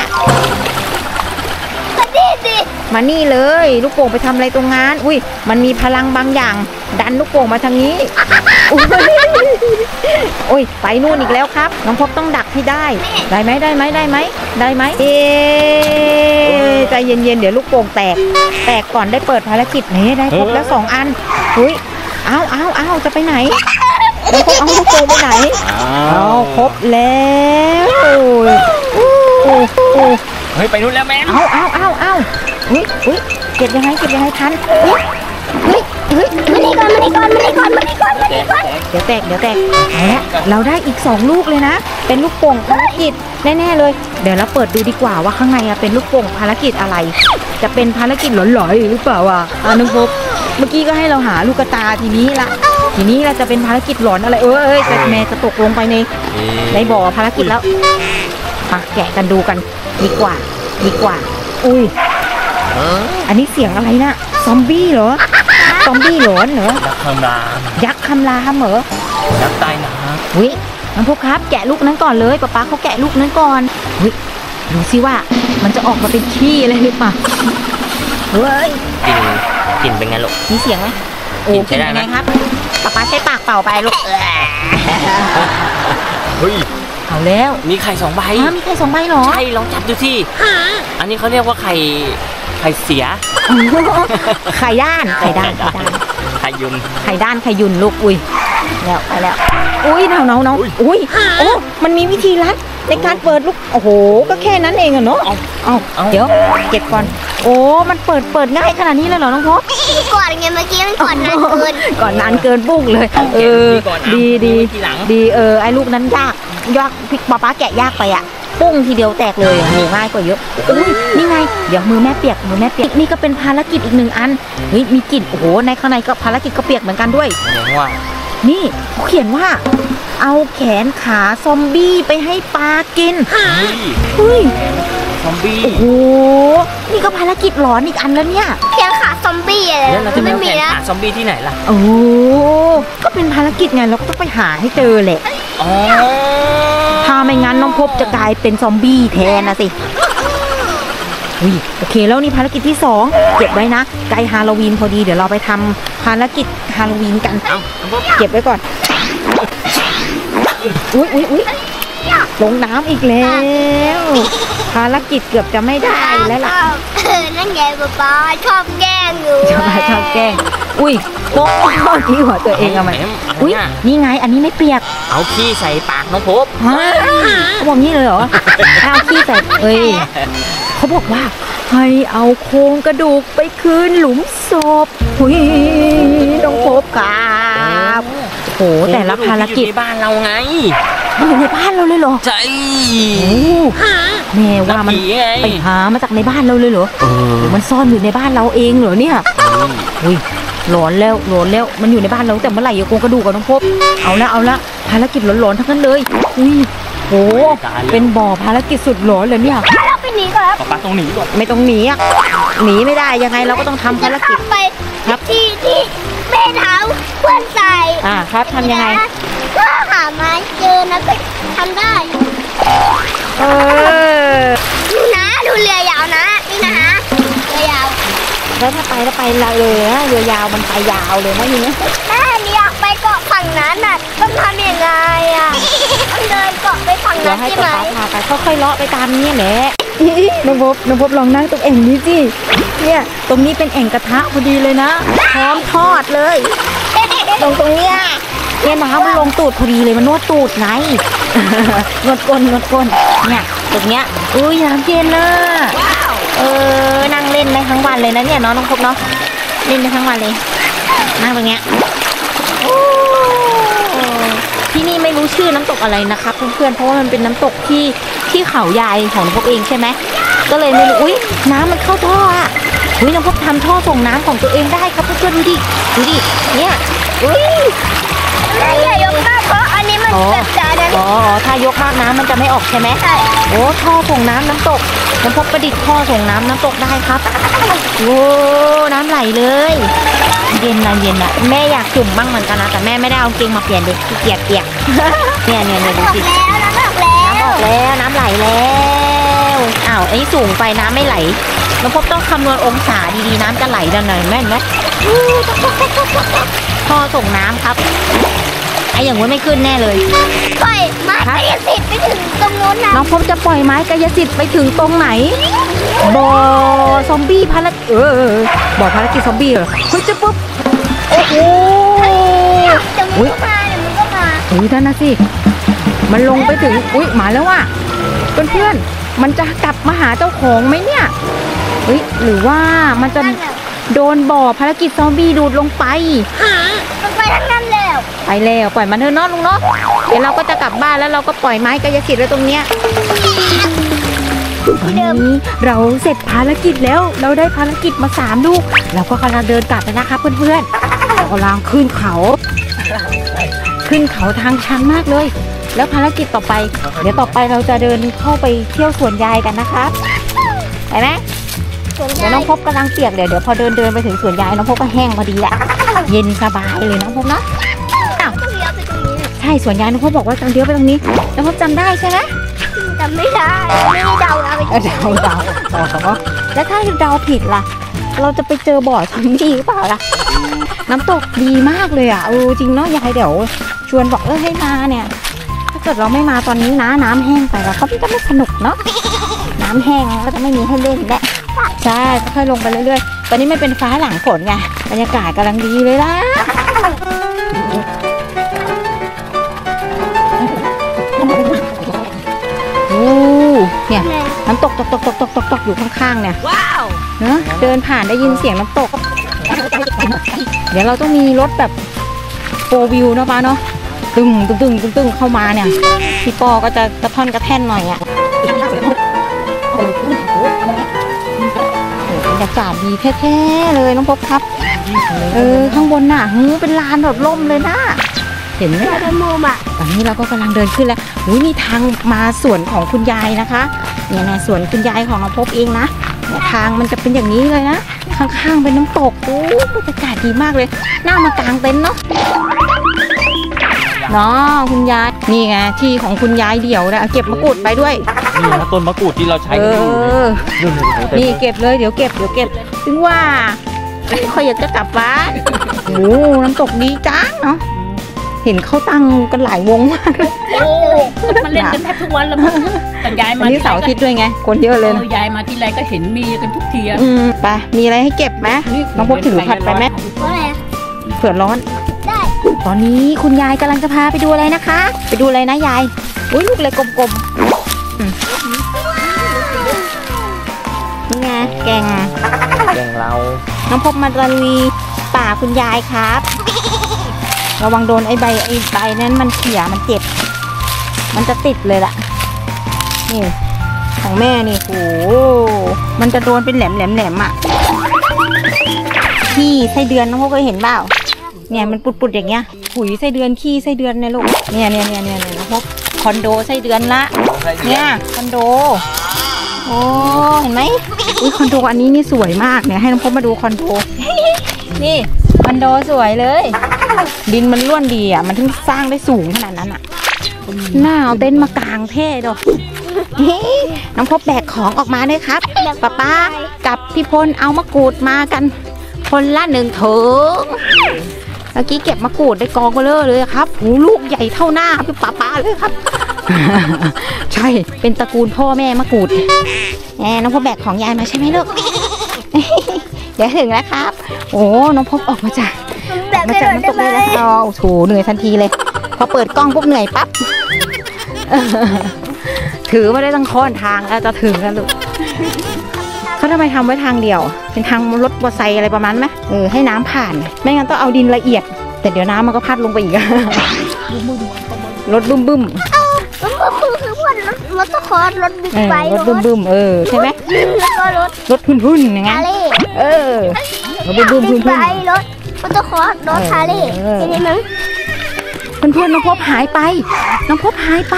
ก็ดีสิ
มานี่เลย ลูกโป่งไปทำอะไรตรงนั้นอุ้ยมันมีพลังบางอย่าง ดันลูกโป่งมาทางนี้อุ๊ยโอ้ยไปนู่นอีกแล้วครับน้องพบต้องดักให้ได้ ได้ไหมได้ไหมได้ไหมได้ไหมเอ๊ะใจเย็นๆเดี๋ยวลูกโป่งแตก แตกก่อนได้เปิดภารกิจนี่ได้ครบแล้วสองอันอุ้ยเอาเอาเอาจะไปไหนน้องพบเอาลูกโป่งไปไหนเอาครบแล้วโอ้ยโอ้โอ้
เฮ้ยไปนู่นแล้วแม่
เอาเอาเอาเอาอุ้ยอุ้ยเก็บยังไงเก็บยังไงทันอุ้ยเฮ้ยเฮ้ย
มานี่ก่อนมานี่ก่อนมานี่ก่อนมานี่ก่อนมานี่ก่อน
เดี๋ยวแตกเดี๋ยวแตกเอาละเราได้อีกสองลูกเลยนะเป็นลูกโป่งภารกิจแน่ๆเลยเดี๋ยวเราเปิดดูดีกว่าว่าข้างในอะเป็นลูกโป่งภารกิจอะไร จะเป็นภารกิจหลอนๆหรือเปล่าอ่ะอ่าน้องพบเมื่อกี้ก็ให้เราหาลูกตาทีนี้ละทีนี้เราจะเป็นภารกิจหลอนอะไรเอ้ยเอ้ยแต่แม่จะตกลงไปในในบ่อภารกิจแล้วมาแกะกันดูกันดีกว่าดีกว่าอุ้ยอันนี้เสียงอะไรนะซอมบี้เหรอซอมบี้หลอนเหรอ
ยักษ์คำราม
ยักษ์คำรามเหรอ
ยักษ์ใต้น้
วิน้องพวกครับแกะลูกนั้นก่อนเลยป๊าป๊าเขาแกะลูกนั้นก่อนวิดูซิว่ามันจะออกมาเป็นขี้อะไรหรือเปล่าเฮ้ย
ำกลิ่นกลิ่นเป็นไงลูก
มีเสียงไหมโอ้
กินใช้ได้
เป็น
ไหม
ไงครับป๊าป๊าใช้ปากเป่าไปลูก
เฮ้ย
เอาแล้ว
มีไข่สองใบ
อ้าวมีไข่สองใบเหรอ
ใช่ลองจับดูสิอันนี้เขาเรียกว่าไข่ไข่เสีย
ไข่ด้านไข่ด้านไข่ด้าน
ไข่ยุน
ไข่ด้านไข่ยุนลูกอุ้ยแล้วไปแล้วอุ้ยน้องน้องน้องอุ้ยโอ้มันมีวิธีลัดในการเปิดลูกโอ้โหก็แค่นั้นเองอะเนาะเอาเดี๋ยวเก็บก่อนโอ้มันเปิดเปิดง่ายขนาดนี้เลยเหรอน้องพบ
ก่อนไงเมื่อกี้มันก่อนนานเกิน
ก่อนนานเกินบุ้งเลยเออดีดีดีเออไอ้ลูกนั้นยากยากพี่ป๊าป๊าแกะยากไปอะปุ้งทีเดียวแตกเลยโหง่ายกว่าเยอะอุ้ยนี่ไงเดี๋ยวมือแม่เปียกมือแม่เปียกนี่ก็เป็นภารกิจอีกหนึ่งอันเฮ้ยมีกลิ่นโอ้โหในข้างในก็ภารกิจก็เปียกเหมือนกันด้วย
แสดงว่า
นี่เขาเขียนว่า เอาแขนขาซอมบี้ไปให้ปลากิน
เฮ้ย
เฮ้ย
ซอมบี้
โอ้โหนี่ก็ภารกิจหลอนอีกอันแล้วเนี่ย
เพียงขาซอมบี้อะไร
แล้วเราจะ
ไม่
เอา
มี
แขน
นะ
ขาซอมบี้ที่ไหนล่ะ
โอ้ก็เป็นภารกิจไงเราก็ต้องไปหาให้เจอแหละ
อ๋อ
ถ้าไม่งั้นน้องพบจะกลายเป็นซอมบี้แทนนะสิอุ้ยโอเคแล้วนี่ภารกิจที่สองเก็บไว้นะใกล้ฮาโลวีนพอดีเดี๋ยวเราไปทำภารกิจฮาโลวีนกัน
เอาน้องพบ
เก็บไว้ก่อนอุ้ยอุ้ยอุ้ยลงน้ำอีกแล้วภารกิจเกือบจะไม่ได้แล้วล่ะ
เออนั่นไงป๊าป๊าชอบแกล้งอยู่
ชอบมาชอบแกล้งอุ้ยโป๊ะที่หัวตัวเองอะมัน
แหม
อุ้ย
อันเนี้ย
นี่ไงอันนี้ไม่เปียก
เอาขี้ใส่ปากน้องพบ
ฮะเขาบอกงี้เลยเหรอเอาขี้ใส่เอ้ยเขาบอกว่าให้เอาโครงกระดูกไปคืนหลุมศพหุยน้องพบครับโอ้โหแต่ละภารกิจ
อยู่ในบ้านเราไง
มันอยู่ในบ้านเราเลยเหรอ
ใช่
โอ้แม่ว่ามัน
ผีไง
ไปหามาจากในบ้านเราเลยเหรอ
เออ
มันซ่อนอยู่ในบ้านเราเองเหรอเนี่ยอุ้ยหลอนแล้วหลอนแล้วมันอยู่ในบ้านเราแต่เมื่อไหร่อย่าโกงกระดูกกับน้องพบเอาละเอาละภารกิจหลอนๆทั้งนั้นเลยอุ้ยโหเป็นบ่อภารกิจสุดหลอนเลยเนี่ย
เราไปหนีก่อนครับ
ป๊าป๊าต้องหนีก่อน
ไม่ต้องหนีอ่ะหนีไม่ได้ยังไงเราก็ต้องทำภารกิจ
ไป
ครับ
ที่ที่แม่เท้าเพื่อนใส่
อ่าครับทำยังไง
นะถ้าหาไม้เจอนะก็ทำได้
เออ
ดูนะดูเรือยาวนะนี่นะฮะเรือยาว
แล้วถ้าไปแล้วไปเลยนะเรือยาวมันไปยาวเลยนะทีนี้
แม่นี่อยากไปเกาะพัฝั่งนั้นน่ะต้องทำยังไงอ่ะต้องเดินเกาะไปฝั่ง
เดี๋ย
นั้
วน ให้
ใช่ไหม
ป๊าพาไปค่อยๆเลาะไปตามนี้แหละน้องพบน้องพบลองนั่งตรงแอ่งนี้สิเนี่ยตรงนี้เป็นแอ่งกระทะพอดีเลยนะพร้อมทอดเลยตรงตรงเนี้ยเนี่ยน้ำมันลงตูดพอดีเลยมันนวดตูดไง นวดก้นนวดก้นเนี่ยตรงเนี้ยอุ้ยน้ำเย็นน่ะเออนั่งเล่นได้ทั้งวันเลยนะเนี่ยเนาะน้องพบเนาะเล่นได้ทั้งวันเลยนั่งตรงเนี้ยโอ้ที่นี่ไม่รู้ชื่อน้ำตกอะไรนะครับเพื่อนๆเพราะว่ามันเป็นน้ำตกที่ที่เขาใหญ่ของน้องพบเองใช่ไหมก็เลยไม่รู้อุ้ยน้ำมันเข้าท่ออ่ะอุ้ยน้องพบทำท่อส่งน้ำของตัวเองได้ครับเพื่อนๆดูดิดูดิเนี่ยอุ้ย
ไม่ใหญ่ยกมากเพราะอันนี้มันแบบจานนั้น
อ๋อถ้ายกมากน้ำมันจะไม่ออกใช่ไหมใช่โอ้ท่อส่งน้ำน้ำตกน้ำพบประดิษฐ์ท่อส่งน้ำน้ำตกได้ครับโอ้น้ำไหลเลยเย็นนะเย็นนะแม่อยากจุ่มบ้างเหมือนกันนะแต่แม่ไม่ได้เอาเกงมาเปลี่ยนเด็กขี้เกียจเปียกเนี่ยเนี่ยเนี่ยดูสิ
แล้วน้ำออกแล้ว
น้ำออกแล้วน้ำไหลแล้วอ้าวไอ้สูงไปน้ำไม่ไหลน้ำพบต้องคำนวณองศาดีๆน้ำจะไหลดังไหนแม่นไหมท่อส่งน้ำครับไอ้อย่างว่าไม่ขึ้นแน่เลย
ปล่อยไม้กายสิทธิ์ไปถึงตรงนู้นนะ
น้องพบจะปล่อยไม้กายสิทธิ์ไปถึงตรงไหนบ่อซอมบี้ภารกิจเออบ่อภารกิจซอมบี้เหรอเฮ้ยจะปุ๊บโอ้โห
จะมึงก็มาเดี๋ยวมึงก็มา
เฮ้ยนั่นนะสิมันลงไปถึงอุ้ยมาแล้วว่ะเพื่อนๆมันจะกลับมาหาเจ้าของไหมเนี่ยเฮ้ยหรือว่ามันจะโดนบ่อภารกิจซอมบี้ดูดลงไป
มันไปทั้งนั้นแล้ว
ไปแล้วปล่อยมันเถอะเนาะลุงเนาะเดี๋ยวเราก็จะกลับบ้านแล้วเราก็ปล่อยไม้กายสิทธิ์ไว้ตรงเนี้ยตอนนี้เราเสร็จภารกิจแล้วเราได้ภารกิจมาสามลูกเราก็กำลังเดินกลับไปนะครับเพื่อนๆเรากำลังขึ้นเขาขึ้นเขาทางชันมากเลยแล้วภารกิจต่อไปเดี๋ยวต่อไปเราจะเดินเข้าไปเที่ยวสวนยายกันนะครับไปไหมเดี๋ยวน้องพบกำลังเปียกเดี๋ยวเดี๋ยวพอเดินเดินไปถึงสวนยายน้องพบก็แห้งพอดีแหละเย็นสบายเลยน้องพบเนาะ
ต้องเลี้ยวไปตรงนี้
ใช่สวนยายน้องพบบอกว่าจะเลี้ยวไปตรงนี้น้องพบจำได้ใช่ไหม
จำไม่ได้ไม่ได้เดาเอาไป
เดาเดาเดาแล้วถ้าเดาผิดล่ะเราจะไปเจอบ่อซอมบี้หรือเปล่าล่ะน้ำตกดีมากเลยอ่ะเออจริงเนาะยายเดี๋ยวชวนบอกเออให้มาเนี่ยถ้าเกิดเราไม่มาตอนนี้นะน้ำแห้งไปแล้วก็จะไม่สนุกเนาะน้ำแห้งก็จะไม่มีให้เล่นแหละใช่ค่อยๆลงไปเรื่อยๆตอนนี้ไม่เป็นฟ้าหลังฝนไงบรรยากาศกำลังดีเลยล่ะโอ้เนี่ยน้ำตกตกตกตกตกตกตกอยู่ข้างๆเนี่ยว้าวเนอะเดินผ่านได้ยินเสียงน้ำตกเดี๋ยวเราต้องมีรถแบบโฟร์วิวเนาะป้าเนาะตึงตึงตึงตึงตึงเข้ามาเนี่ยพี่ปอก็จะกระท่อนกระแท่นหน่อยอ่ะบรรยากาศดีแท้ๆเลยน้องพบครับเออข้างบนน่ะหูเป็นลานแบบล่มเลยนะเห็นไหม
เป็นมุมอ่ะ
ตอนนี้เราก็กำลังเดินขึ้นแล้วอุ้ยมีทางมาสวนของคุณยายนะคะเนี่ยนะสวนคุณยายของน้องพบเองนะเนี่ยทางมันจะเป็นอย่างนี้เลยนะข้างๆเป็นน้ำตกโอ้บรรยากาศดีมากเลยน่ามากางเต็นท์เนาะเนาะคุณยายนี่ไงที่ของคุณยายเดี่ยวนะเก็บมะกรูดไปด้วย
นี่นะต้นมะกรูดที่เราใช้
เอ
กันอยู่
อ
นี่นี่
นี่เก็บเลยเดี๋ยวเก็บเดี๋ยวเก็บถึงว่าเขาอยากจะกลับบ้านโอ้น้ำตกดีจังเนาะเห็นเขาตั้งกันหลายวงมากเลย
โอ้มันเล่นกันแทบทุกวันแล้วมั้งแต่ยาย
วั
มาน
นี้
ที่
เสาร์อาทิตย์ด้วยไงคนเยอะเลย
เอ
นะ
อยายมาที่ไรก็เห็นมีกันทุกทีอะ
อืมไปมีอะไรให้เก็บไหมน้องพบถือผัดไปไหม
เพราะอะไร
เผื่อร้อน
ได้
ตอนนี้คุณยายกำลังจะพาไปดูอะไรนะคะ ไปดูอะไรนะยายอุ้ยลูกเลยกลมๆอืมนี่ไงแกง
แกงเรา
น้องพบมาตะลุยป่าคุณยายครับ ระวังโดนไอ้ใบไอ้ใบนั้นมันเขี่ยมันเจ็บ มันจะติดเลยล่ะนี่ของแม่นี่โหมันจะโดนเป็นแหลมแหลมแหลมอ่ะขี้ไส้เดือนน้องพบเคยเห็นเปล่าเนี่ยมันปุดๆอย่างเงี้ยขุยไส้เดือนขี้ไส้เดือนเนี่ยลูกเนี่ยเนี่ยเนี่ยเนี่ยน้องพบคอนโดไส้เดือนละเนี่ยคอนโดโอ้เห็นไหมอุ้ยคอนโดอันนี้นี่สวยมากเนี่ยให้น้องพบมาดูคอนโด นี่คอนโดสวยเลย ดินมันร่วนดีอ่ะมันถึงสร้างได้สูงขนาดนั้นอ่ะหน้าเอาเต็นท์มากางเท่ดอกน้องพบแบกของออกมาเลยครับป้าป้ากับพี่พลเอามะกรูดมากันคนละหนึ่งถุงเมื่อกี้เก็บมะกรูดได้กองเบลอเลยครับโอ้ลูกใหญ่เท่าหน้าพี่ป๋าป๋าเลยครับ ใช่เป็นตระกูลพ่อแม่มะกรูดแหมน้องพบแบกของยายมาใช่ไหมลูก เดี๋ยวถึงแล้วครับโอ้น้องพบออกมาจาก
แบบ
มา
ไม่
จาก
โดน
น้ำต
ได้
ก
ไหม
เลยนะโอ้โหเหนื่อยทันทีเลยพอเปิดกล้องปุ๊บเหนื่อยปั๊บ ถือมาได้ตั้งค้อนทางแล้วจะถึงแล้วลูกเขาทำไมทำไว้ทางเดียวเป็นทางรถมอเตอร์ไซค์อะไรประมาณไหมเออให้น้ำผ่านไม่งั้นต้องเอาดินละเอียดแต่เดี๋ยวน้ำมันก็พัดลงไปอีก รถบึ้มบึ้ม
มันก็คือคือพวกรถมอเตอร์คอร์สรถบิ๊ก
เออ
ไบค์
รถบึ้มบึ้มเออใช่ไหม
แล้วก็รถ
รถพุ่นพุ่นอย่างเงี้
ฮาย ร์เลย์
เออรถบึ้มบึ้ม
บิ๊
พุ่
ก
น
ไบ
พุ่น
ค์รถมอเตอร์คอร์สรถฮาร์เลย์
เออ
ทีนี้มั้ง
เพื่อนเพื่อนน้องพบหายไปน้องพบหายไป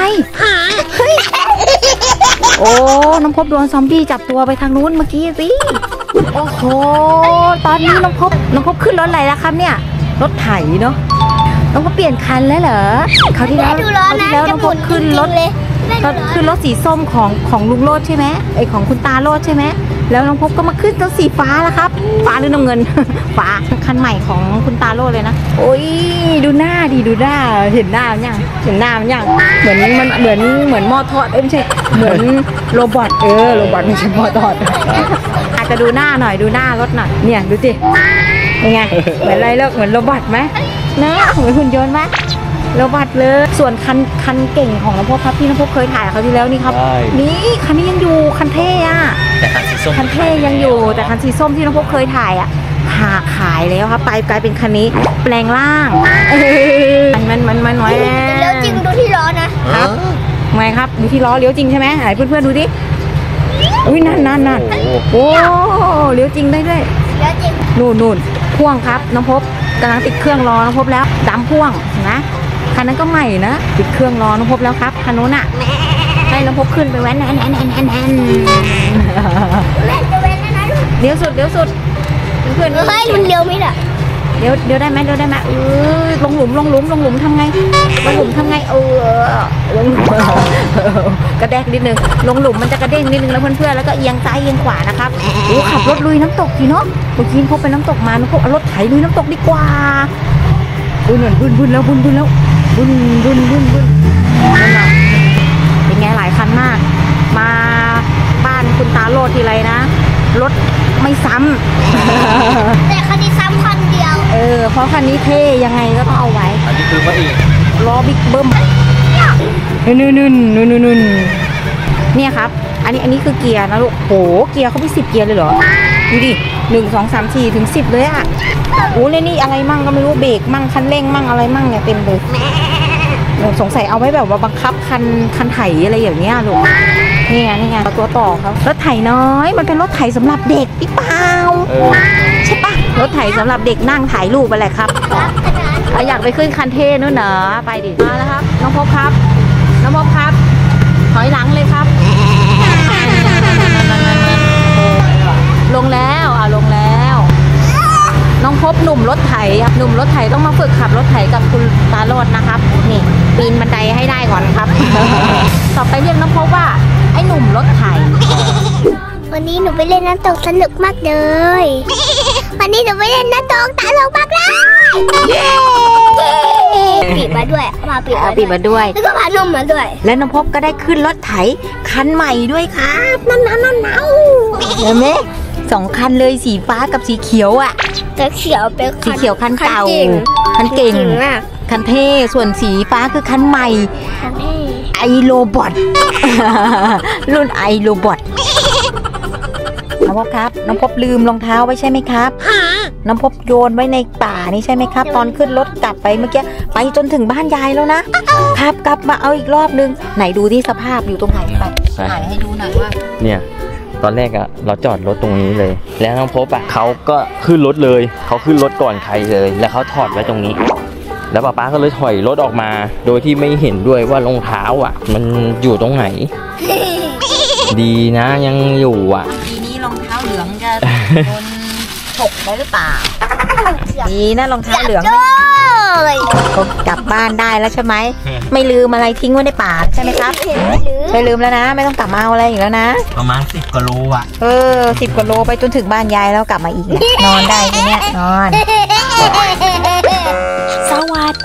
โอ้น้องพบโดนซอมบี้จับตัวไปทางนู้นเมื่อกี้สิโอ้โหตอนนี้น้องพบน้องพบขึ้นรถอะไรแล้วครับเนี่ยรถไถเนาะน้องพบเปลี่ยนคันแล้วเหรอเขาวที่
แม่
แล้ว
ดูล้อ
เขาว
นะ
ที่แล้ว
จะ
น้อง
ห
พ
มุ
บ
น
ขึ้นรถ
จงๆเลยแม่
ก็
ดูล้อ
ขึ้นรถสีส้มของของลุงโรดใช่ไหมไอของคุณตาโรดใช่ไหมแล้วน้องพบก็มาขึ้นรถสีฟ้าแล้วครับฟ้าหรือน้ำเงิน ฟ้าคันใหม่ของคุณตาโรดเลยนะโอ้ยดูหน้าดีดูหน้าเห็นหน้ามันยังเห็นหน้ามันยังเหมือนมันเหมือนเหมือนหม้อทอดเอ้ยไม่ใช่เหมือนโรบอทเออโรบอทไม่ใช่หม้อทอด อาจจะดูหน้าหน่อยดูหน้ารถหน่อยเนี่ยดูสิยังไงเหมือนอะไรเลิกเหมือนโรบอทไหมนะเหมือนหุ่นยนต์ไหมโรบอทเลยส่วนคันคันเก่งของน้องพบครับที่น้องพบเคยถ่ายเขาที่แล้วนี่ครับ
ใช่
นี่คันนี้ยังอยู่คันเท่อะ
แต่คันสีส้ม
คันเท่ยังอยู่แต่คันสีส้มที่น้องพบเคยถ่ายอะหาขายแล้วครับไปกลายเป็นคันนี้แปลงร่างเออมันมันมันมันไว้
แล้วจริงดูที่ล้อนะครับ
ไงครับดูที่ล้อเลี้ยวจริงใช่ไหมไหนเพื่อนๆดูดิอุ้ยนั่นนั่นนั่น
โอ้โห
โอ้เลี้ยวจริงได้ด้วย
แล้วจริง
นู่นนู่นพ่วงครับน้องพบกำลังติดเครื่องรอน้องพบแล้วดำพ่วงนะคันนั้นก็ใหม่นะติดเครื่องรอน้องพบแล้วครับคันนู้นอ่ะให้น้องพบขึ้นไปแว้นแอนแอนแอนแอนแอน
แม่จะเว้นแล้วนะลูก
เลี้ยวสุดเลี้ยวสุดเพื่อน
เฮ้ยมันเร็วไหมล่ะ
เดี๋ยวเดี๋ยวได้ไหมเดี๋ยวได้ไหมเออลงหลุมลงหลุมลงหลุมทำไงลงหลุมทำไงเออลงหลุมกระแดกนิดนึงลงหลุมมันจะกระเด้งนิดนึงแล้วเพื่อนๆแล้วก็เอียงซ้ายเอียงขวานะครับโอ้ขับรถลุยน้ำตกทีเนาะเมื่อกี้พบไปน้ำตกมาน้องพบเอารถไถลุยน้ำตกดีกว่าบุญเหมือนบุญบุญแล้วบุญบุญแล้วบุญบุญบุญบุญนั่นน่ะเป็นไงหลายคันมากมาบ้านคุณตาโลดทีไรนะรถไม่ซ้ำ
แต่คันนี้ซ้ำคันเดียว
เออเพราะคันนี้เท่ยังไงก็ต้องเอาไว้
อันนี้คือพระเอก
ล้อบิ๊กเบิ้มนู่นนู่นนู่นนู่นนู่นเนี่ยครับอันนี้อันนี้คือเกียร์นะลูกโหเกียร์เขามีสิบเกียร์เลยเหรอดูดิหนึ่งสองสามสี่ถึงสิบเลยอ่ะโอ้เลยนี่อะไรมั่งก็ไม่รู้เบรกมั่งคันเร่งมั่งอะไรมั่งเนี่ยเต็มเลยสงสัยเอาไว้แบบว่าบังคับคันคันไถอะไรอย่างเงี้ยลูกนี่ไงนี่ไงตัวต่อครับรถไถน้อยมันเป็นรถไถสำหรับเด็กพี่เปล่า
เออ
ใช่ปะรถไถสำหรับเด็กนั่งถ่ายรูปไปแหละครับเอาอยากไปขึ้นคันเท่นู่นเหรอไปดิมาแล้วครับน้องพบครับน้องพบครับถอยหลังเลยครับลงแล้วอ่ะลงแล้วน้องพบหนุ่มรถไถครับหนุ่มรถไถต้องมาฝึกขับรถไถกับคุณตาโรจน์นะครับนี่ปีนบันไดให้ได้ก่อนครับ ต่อไปเรียกน้องพบว่าไอ้หนุ่มรถไถ
วันนี้หนูไปเล่นน้ำตกสนุกมากเลย วันนี้หนูไปเล่นน้ำตกตลกมากเลยเย้ปีบมาด้วยมาปีบ
เอา
มา
ปีมาด้วย
แล้วก็พานุ่มมาด้วย
และน้องพบก็ได้ขึ้นรถไถคันใหม่ด้วยครับนั่นนั่นนั่นนั่นเห็นไหมสองคันเลยสีฟ้ากับสีเขียวอ่ะ
แต่เขียวเป็น
สีเขียวคันเก่า
ก่ง
คันเก่ง
มาก
คันเท่ส่วนสีฟ้าคือคันใหม่
คันเท่
ไอโรบอท รุ่นไอโรบอทน้องพบครับน้องพบลืมรองเท้าไว้ใช่ไหมครับน้องพบโยนไว้ในป่านี่ใช่ไหมครับ ตอนขึ้นรถกลับไปเมื่อกี้ไปจนถึงบ้านยายแล้วนะครับกลับมาเอาอีกรอบนึงไหนดูที่สภาพอยู่ตรงไหนไปถ่ายให้ดูหน่อยว่า
เนี่ยตอนแรกอะเราจอดรถตรงนี้เลย แล้วน้องพบอะเขาก็ขึ้นรถเลยเขาขึ้นรถก่อนใครเลย แล้วเขาถอดไว้ตรงนี้ แล้วป๊าป๊าก็เลยถอยรถออกมา โดยที่ไม่เห็นด้วยว่ารองเท้าอะมันอยู่ตรงไหน ดีนะยังอยู่อะ
ทีนี้รองเท้าเหลืองจะโดนฉกได้หรือเปล่าดีนะรองเท้าเหลือง
เลย
ก็กลับบ้านได้แล้วใช่ไหมไม่ลืมอะไรทิ้งไว้ในป่าใช่ไหมครับ
เห็นหรือ
ไม่ลืมแล้วนะ ไม่ต้องกลับมาเอาอะไรอีกแล้วนะ
ประมาณสิบกิโลอะ
เออสิบกว่าโลไปจนถึงบ้านยายแล้วกลับมาอีกเนี่ยนอนได้ทีเนี้ยนอน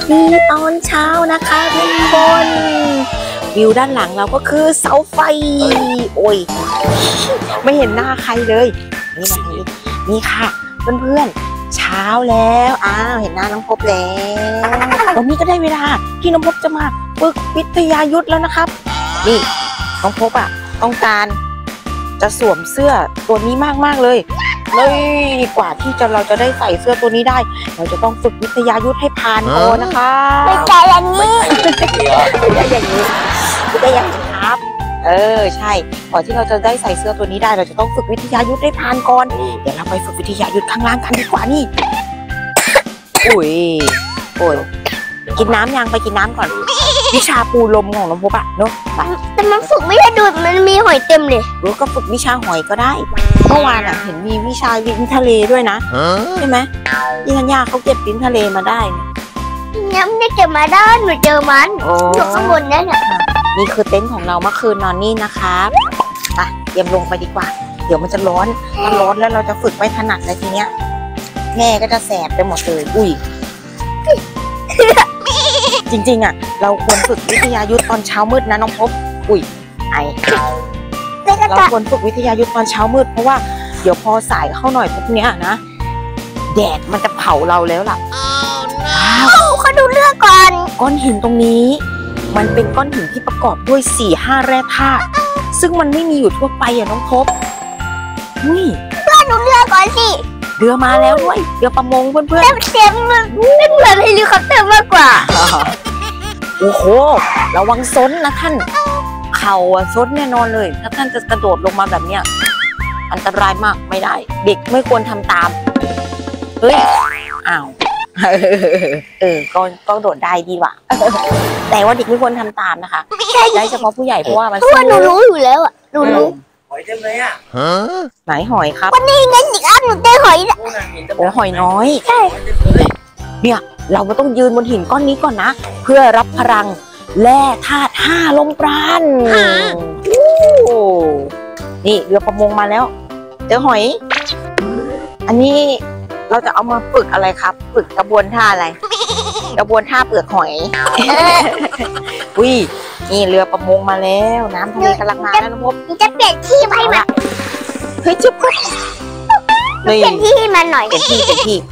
ดีตอนเช้านะคะทุกคนวิวด้านหลังเราก็คือเสาไฟโอ้ยไม่เห็นหน้าใครเลยนี่มาทางนี้นี่ค่ะเพื่อนๆเช้าแล้วอ้าวเห็นหน้าน้องพบแล้ววันนี้ก็ได้เวลาที่น้องพบจะมาฝึกวิทยายุทธแล้วนะครับนี่น้องพบอ่ะต้องการจะสวมเสื้อตัวนี้มากๆเลยเลยกว่าที่จะเราจะได้ใส่เสื้อตัวนี้ได้เราจะต้องฝึกวิทยายุทธให้ผ่านก่อนนะคะ
ไม่ใช่อย่างนี้
ไม่ได้อย่างนี้ไม่ได้อย่างนี้ครับเออใช่ก่อนที่เราจะได้ใส่เสื้อตัวนี้ได้เราจะต้องฝึกวิทยายุทธให้ผ่านก่อนเดี๋ยวเราไปฝึกวิทยายุทธข้างล่างกันดีกว่านี่อุ้ยโอ้ยกินน้ำยังไปกินน้ำก่อนวิชาปูลมของน้องพบอะเนาะไป
แต่มันฝึกไม่ได้ดูดมันมีหอยเต็มเลย
หรือก็ฝึกวิชาหอยก็ได้เมื่อวานอะเห็นมีวิชาวินทะเลด้วยนะใช่ไหมพี่ธัญญาเขาเก็บวินทะเลมาได้เนี่ย
น้ำได้เก็บมาได้หนูเจอมัน
โอ้
อยู่ข้างบนนั่นแหละ
นี่คือเต็นท์ของเราเมื่อคืนนอนนี่นะครับไปเตรียมลงไปดีกว่าเดี๋ยวมันจะร้อนมันร้อนแล้วเราจะฝึกไม่ถนัดเลยทีเนี้ยแม่ก็จะแสบไปหมดเลยอุ้ย จริงๆอ่ะเราควรฝึกวิทยายุทธตอนเช้ามืดนะน้องพบอุ้ยไอเราควรฝึกวิทยายุทธตอนเช้ามืดเพราะว่าเดี๋ยวพอสายเข้าหน่อยพวกเนี้ยนะแดดมันจะเผาเราแล้วล่ะว้าว
เขาดูเรื่องก่อน
ก้อนหินตรงนี้มันเป็นก้อนหินที่ประกอบด้วยสี่ห้าแร่ธาตุซึ่งมันไม่มีอยู่ทั่วไปอ่ะน้องพบนี่
ดูเรื่องก่อนสิ
เรือมาแล้วด้วยเรือประมงเพื่อน
แต่เสียงมันไม่เหมือนเฮลิคอปเตอร์มากกว่า
ๆโอ้โหระวังซนนะท่านเข่าอะซนแน่นอนเลยถ้าท่านจะกระโดดลงมาแบบเนี้ยอันตรายมากไม่ได้เด็กไม่ควรทำตามเฮ้ยอ้าวเออก็ก็โดดได้ดีว่ะ แต่ว่าเด็กไม่ควรทำตามนะคะได้เฉพาะผู้ใหญ่เพราะว่ามัน
เพราะว่าหนูรู้อยู่แล้วอ่ะหนูรู้
หอยเต็มเลยอ่ะ
ไหนหอยครับ
นี่ไงอีกอันหนูเจอหอยแล้ว
โอ้หอยน้อย
ใช่
เนี่ยเราก็ต้องยืนบนหินก้อนนี้ก่อนนะเพื่อรับพลังแร่ธาตุห้าลมปราณโอ้นี่เรือประมงมาแล้วเจอหอย อันนี้เราจะเอามาฝึกอะไรครับ ฝึกกระบวนท่าอะไร กระบวนท่าเปลือกหอย อุ้ยนี่เรือประมงมาแล้วน้ำทะเลกำลังมาแล้วนะพบ
หนูจะเปลี่ยนที่ให้มัน
เฮ้ยจุ๊บปุ๊บ
เปลี่ยนที่ให้มันหน่อย
เปลี่ยนที่เปลี่ยนที่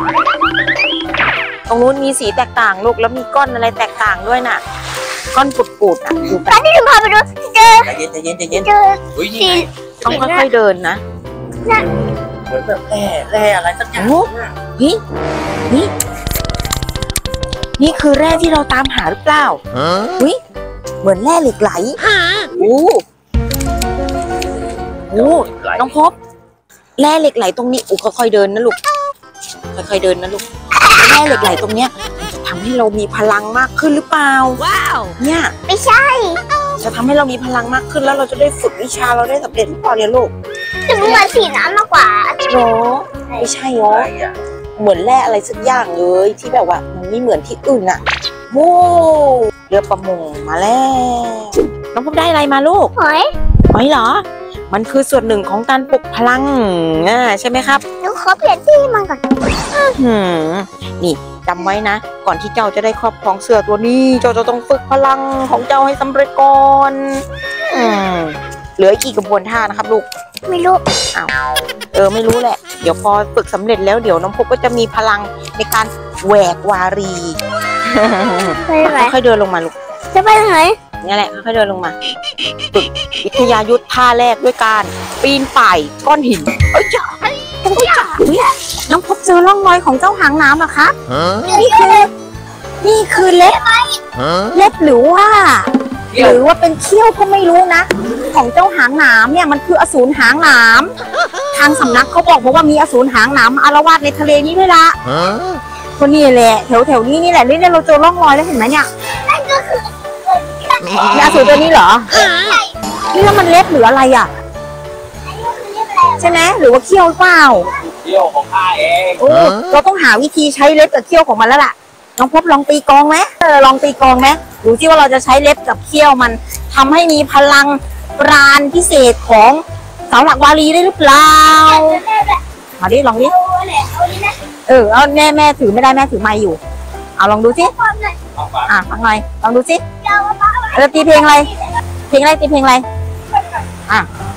ตรงนู้นมีสีแตกต่างลูกแล้วมีก้อนอะไรแตกต่างด้วยน่ะ ก้อนปุดๆอ่ะดู
ต
กั
อน นที่หนูพาไปดูเจอ
ใจเย็นใจเย็นใจเย็น
เจอ
อุ้ยนี่
สี
ไง
ต้องค่อยๆเดินนะ
เหมือนแบบแร่แร่อะไรสักอย่าง
โอ้นี่นี่นี่คือแร่ที่เราตามหาหรือเปล่าเฮ้ยเหมือนแร่เหล็กไหลโอ้โหน้องพบแร่เหล็กไหลตรงนี้อู้ค่อยๆเดินนะลูกค่อยๆเดินนะลูกแร่เหล็กไหลตรงเนี้ยมันจะทำให้เรามีพลังมากขึ้นหรือเปล่าว้าวเนี่ย
ไม่ใช่
จะทำให้เรามีพลังมากขึ้นแล้วเราจะได้ฝึกวิชาเราได้สำเร็จหรือเปล่าเนี่ยลูก
แต่มันเหมือนสีน้ำมากกว่า
โน้ไม่ใช่โน้
อะไรอ่ะ
เหมือนแร่อะไรสักอย่างเลยที่แบบว่ามันไม่เหมือนที่อื่นอะโว้เรือประมงมาแล้วน้องพบได้อะไรมาลูก
หอย
หอยเหรอ มันคือส่วนหนึ่งของการปลุกพลังอ่าใช่ไหมครับ
หนูขอเปลี่ยนที่ให้มันก่อน
หืมนี่จำไว้นะ ก่อนที่เจ้าจะได้ครอบครองเสือตัวนี้ เจ้าจะต้องฝึกพลังของเจ้าให้สำเร็จก่อนอืมเหลืออีกกี่กระบวนท่านะครับลูก
ไม่รู้
เออไม่รู้แหละ เดี๋ยวพอฝึกสำเร็จแล้วเดี๋ยวน้องพบก็จะมีพลังในการแหวกวารี
ไปไหน
ค่อยๆเดินลงมาลูก
จะไปไหน
นี่แหละค่อยๆเดินลงมาฝึกวิทยายุทธท่าแรกด้วยการปีนป่ายก้อนหินเอ้ยจ้าเอ้ยจ้าเฮ้ยน้องพบเจอร่องรอยของเจ้าหางน้ำเหรอคะนี่คือนี่คือเล็บเล็บหรือว่า หรือว่าเป็นเขี้ยวก็ไม่รู้นะ ของเจ้าหางหนามเนี่ยมันคืออสูรหางหนามทางสำนักเขาบอกบอกว่ามีอสูรหางหนามอาละวาดในทะเลนี้ด้วยละคนนี้แหละแถวแถวนี้นี่แหละนี่เราเจอร่องรอยแล้วเห็นไหมเนี่ยนี่อสูรตัวนี้เหรอนี่แล้วมันเล็บหรืออะไรอ่ะใช่ไหมหรือว่าเขี้ยวเปล่า
เที่ยวของข้าเอง
โอ้เราต้องหาวิธีใช้เล็บกับเขี้ยวของมันแล้วล่ะน้องพบลองตีกลองไหมเออลองตีกลองไหมดูที่ว่าเราจะใช้เล็บกับเขี้ยวมันทำให้มีพลังปราณพิเศษของเสาหลักวารีได้หรือเปล่ามาดิลองดิเออเอาแม่แม่ถือไม่ได้แม่ถือไม้อยู่เอาลองดูสิ
ความเลย
อ่ะฟังหน่อยลองดูสิ
ยาวมาก
เออตีเพลงอะไรเพลงอะไรตีเพลงอะไรอ่ะ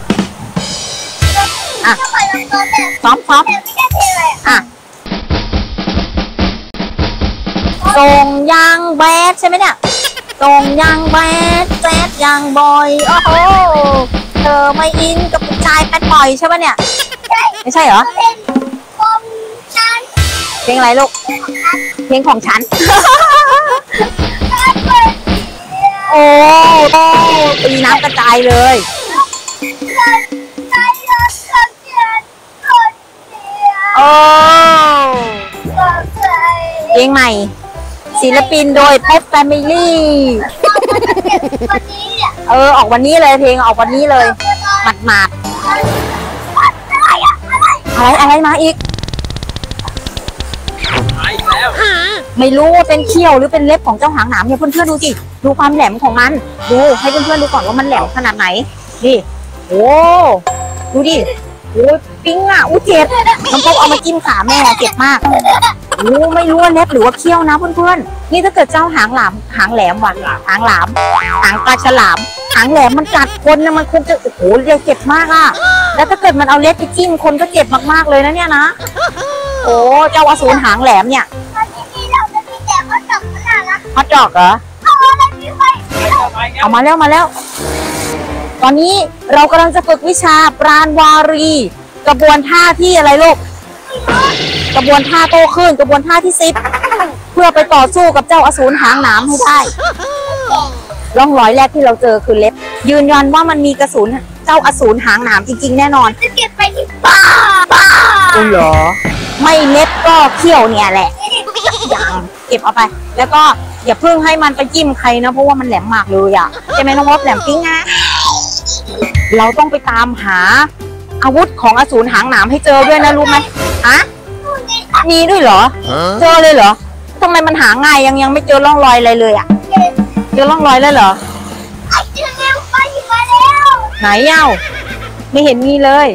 อ่ะ
ทำไมมันตัวแต่
ซ้อมซ้อม
แต่ไม่ได้เพลงอะไร
อ่ะส่งยางแบดใช่ไหมเนี่ยส่งยางแบดแบดยางบอยโอ้โหเธอไม่อินกับผู้ชายแบดบ่อยใช่ปะเนี่ยไม่ใช่เหรอ
เพลงความฉัน
เพลงอะไรลูกเพลงของฉัน โอ้โหตีน้ำกระจายเลย
ใจรักกับฉันคนเดียว
โอ้
บอกใจ
เพลงใหม่ ศิลปินโดยพบแฟมิลี่
วันนี้เนี่ย
เออออกวันนี้เลยเพลงออกวันนี้เลยหมัดหมาด
อะไรอะอะไร
อะไรอะไรมาอีก ไม่รู้ว่าเป็นเขี้ยวหรือเป็นเล็บของเจ้าหางหนามเนี่ยเพื่อนๆดูสิดูความแหลมของมันดูให้เพื่อนๆดูก่อนว่ามันแหลมขนาดไหนดิโอ้ดูดิโอ้ปิ้งอ่ะอู้เจ็บน้องพบเอามาจิ้มขาแม่เจ็บมากโอ้ไม่รู้ว่าเล็บหรือว่าเขี้ยวนะเพื่อนๆนี่ถ้าเกิดเจ้าหางหลามหางแหลมว่ะหางหลามหางปลาฉลามหางแหลมมันกัดคนนะมันคงจะโอ้โหเจ็บมากอ่ะแล้วถ้าเกิดมันเอาเล็บไปจิ้มคนก็เจ็บมากๆเลยนะเนี่ยนะโอ้เจ้าอสูรหางแหลมเนี่ย
วันนี้เราจะมีแต่คนจับขนาดนะ
ฮอตดอกเหรอ
เอาอะไรพี่ไป
เอามาแล้วมาแล้ว ตอนนี้เรากำลังจะฝึกวิชาปราณวารี กระบวนท่าที่อะไรลูก กระบวนท่าโตขึ้น กระบวนท่าที่สิบเพื่อไปต่อสู้กับเจ้าอสูรหางหนามให้ได้ร่องรอยแรกที่เราเจอคือเล็บ ยืนยันว่ามันมีกระสุนเจ้าอสูรหางหนามจริงๆแน่นอน
จะเก็บไปที่บ้าบ้า
อ๋อเหรอ ไม่เล็บก็เขี้ยวเนี่ยแหละอย่างเก็บเอาไป แล้วก็อย่าเพิ่งให้มันไปจิ้มใครนะเพราะว่ามันแหลมมากเลยอ่ะใช่ไหมน้องพบแหลมปิ้งนะเราต้องไปตามหาอาวุธของอสูรหางหนามให้เจอด้วยนะรู้ไหมฮะมีด้วยเหรอ เจอเลยเหรอทำไมมันหาง่ายยังยังไม่เจอร่องรอยอะไรเลยอ่ะเจอร่องรอยแล้วเหรอ
ไอ้เจ้าเร็วไปมาแล้ว
ไหนเย้าไม่เห็นมีเลย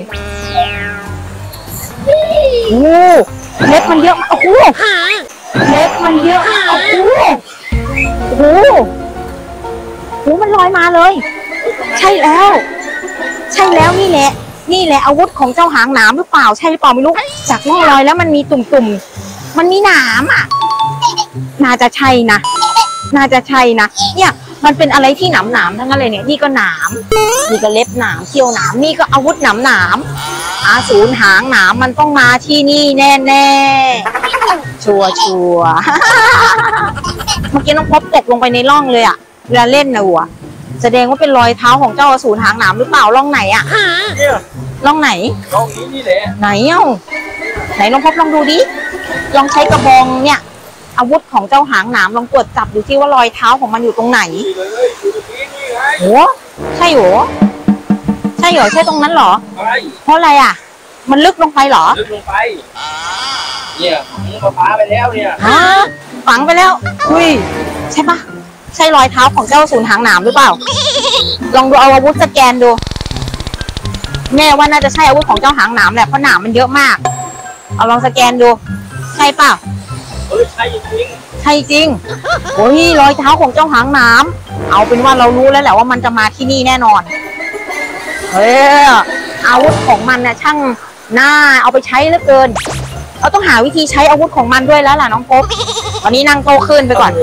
โอ้เล็บมันเยอะโอ้โหเล็บมันเยอะโอ้โหโอ้โหโอ้มันลอยมาเลย ใช่แล้ว ใช่แล้วนี่แหละ นี่แหละอาวุธของเจ้าหางหนามหรือเปล่าใช่หรือเปล่าไม่รู้จากร่องรอยแล้วมันมีตุ่มๆมันมีหนามอ่ะน่าจะใช่นะน่าจะใช่นะเนี่ยมันเป็นอะไรที่หนามหนามทั้งนั้นเลยเนี่ยนี่ก็หนามนี่ก็เล็บหนามเขี้ยวหนามนี่ก็อาวุธหนามหนามอาสูรหางหนามมันต้องมาที่นี่แน่แน่ชัวชัวเมื่อกี้น้องพบตกลงไปในร่องเลยอ่ะเวลาเล่นนะวัวแสดงว่าเป็นรอยเท้าของเจ้าอสูรหางหนามหรือเปล่าร่องไหนอ่ะร่องไหน
ตรงนี้นี่แหละ
ไหนเอ้าไหนลองพบลองดูดิลองใช้กระบองเนี่ยอาวุธของเจ้าหางหนามลองตรวจจับดูที่ว่ารอยเท้าของมันอยู่ตรงไหนโอ้ใช่เหรอใช่เหรอใช่ตรงนั้นเหรอ
ใช่
เพราะอะไรอ่ะ มันลึกลงไปเหรอ
ลึกลงไปเนี่ยมึงมาพาไปแล้วเนี่ย
ฮะฝังไปแล้วอุ้ยใช่ปะใช่รอยเท้าของเจ้าอสูรหางหนามหรือเปล่า ลองดูเอาอาวุธสแกนดูแม่ว่าน่าจะใช่อาวุธของเจ้าหางหนามแหละเพราะหนามมันเยอะมากเอาลองสแกนดูใช่เปล่า
เออใช่จริง
ใช่จริงโอ้ยรอยเท้าของเจ้าหางหนามเอาเป็นว่าเรารู้แล้วแหละว่ามันจะมาที่นี่แน่นอนเฮ้ยอาวุธของมันเนี่ยช่างน่าเอาไปใช้เหลือเกินเราต้องหาวิธีใช้อาวุธของมันด้วยแล้วล่ะน้องพบตอนนี้นั่งโตขึ้นไปก่อน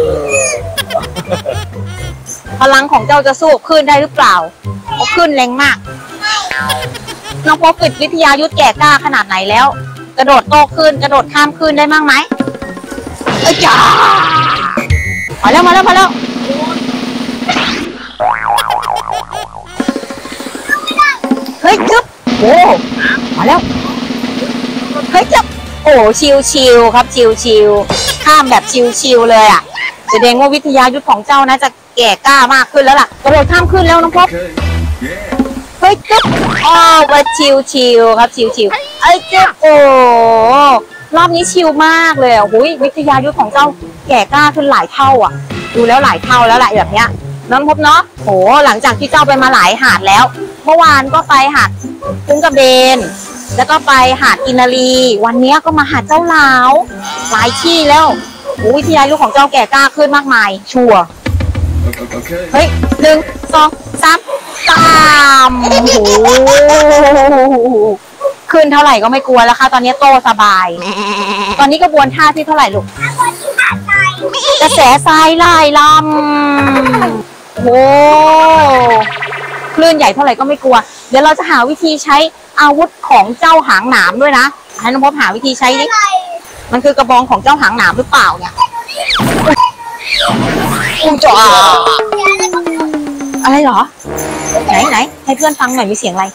พลังของเจ้าจะสู้ขึ้นได้หรือเปล่าเพราะขึ้นแรงมากน้องพบฝึกวิทยายุทธแก่กล้าขนาดไหนแล้ว กระโดดโตขึ้นกระโดดข้ามขึ้นได้มั้งไหมเอ้ยจ้ามาแล้วมาแล้วมาแล้วเฮ้ยจึ๊บโอ้มาแล้วเฮ้ยจึ๊บโอ้ชิวชิวครับชิวชิวข้ามแบบชิวชิวเลยอ่ะแสดงว่าวิทยายุทธของเจ้านะจะแก่กล้ามากขึ้นแล้วล่ะกระโดดข้ามขึ้นแล้วน้องพบเฮ้ยจึ๊บอ๋อว่าชิวชิวครับชิวชิวเอ้ยจึ๊บโอ้รอบนี้ชิลมากเลยอ่ะหุยวิทยายุทธของเจ้าแก่กล้าขึ้นหลายเท่าอ่ะดูแล้วหลายเท่าแล้วแหละแบบเนี้ยน้องพบเนาะโหหลังจากที่เจ้าไปมาหลายหาดแล้วเมื่อวานก็ไปหาดกุ้งกระเบนแล้วก็ไปหาดกินนารีวันนี้ก็มาหาดเจ้าหลาวหลายที่แล้วโอ้วิทยายุทธของเจ้าแก่กล้าขึ้นมากมายชัวร์เฮ้ยหนึ่งสองสามสามโอ้โหขึ้นเท่าไหร่ก็ไม่กลัวแล้วค่ะตอนนี้โตสบายตอนนี้กระบวนท่าที่เท่าไหร่ลูกกระแสทรายไล่ลำโอ้คลื่นใหญ่เท่าไหร่ก็ไม่กลัวเดี๋ยวเราจะหาวิธีใช้อาวุธของเจ้าหางหนามด้วยนะให้น้องพบหาวิธีใช้ดิมันคือกระบองของเจ้าหางหนามหรือเปล่าเนี่ยอุ้ยจ่ออะไรเหรอไหนไหนให้เพื่อนฟังหน่อยมีเสียงอะไร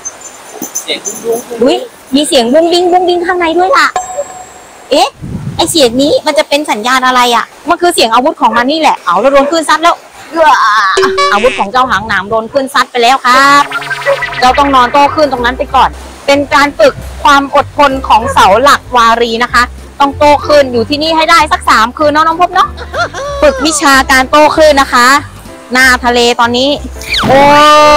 อุ้ยมีเสียงบุ้งดิ้งบุ้งดิ้งข้างในด้วยล่ะเอ๊ะไอเสียงนี้มันจะเป็นสัญญาณอะไรอ่ะมันคือเสียงอาวุธของมันนี่แหละเอาเราโดนคลื่นซัดแล้วอาวุธของเจ้าหางหนามโดนคลื่นซัดไปแล้วครับเราต้องนอนโต้คลื่นตรงนั้นไปก่อนเป็นการฝึกความอดทนของเสาหลักวารีนะคะต้องโต้คลื่นอยู่ที่นี่ให้ได้สักสามคืนเนาะน้องพบเนาะฝึกวิชาการโต้คลื่นนะคะหน้าทะเลตอนนี้โอ้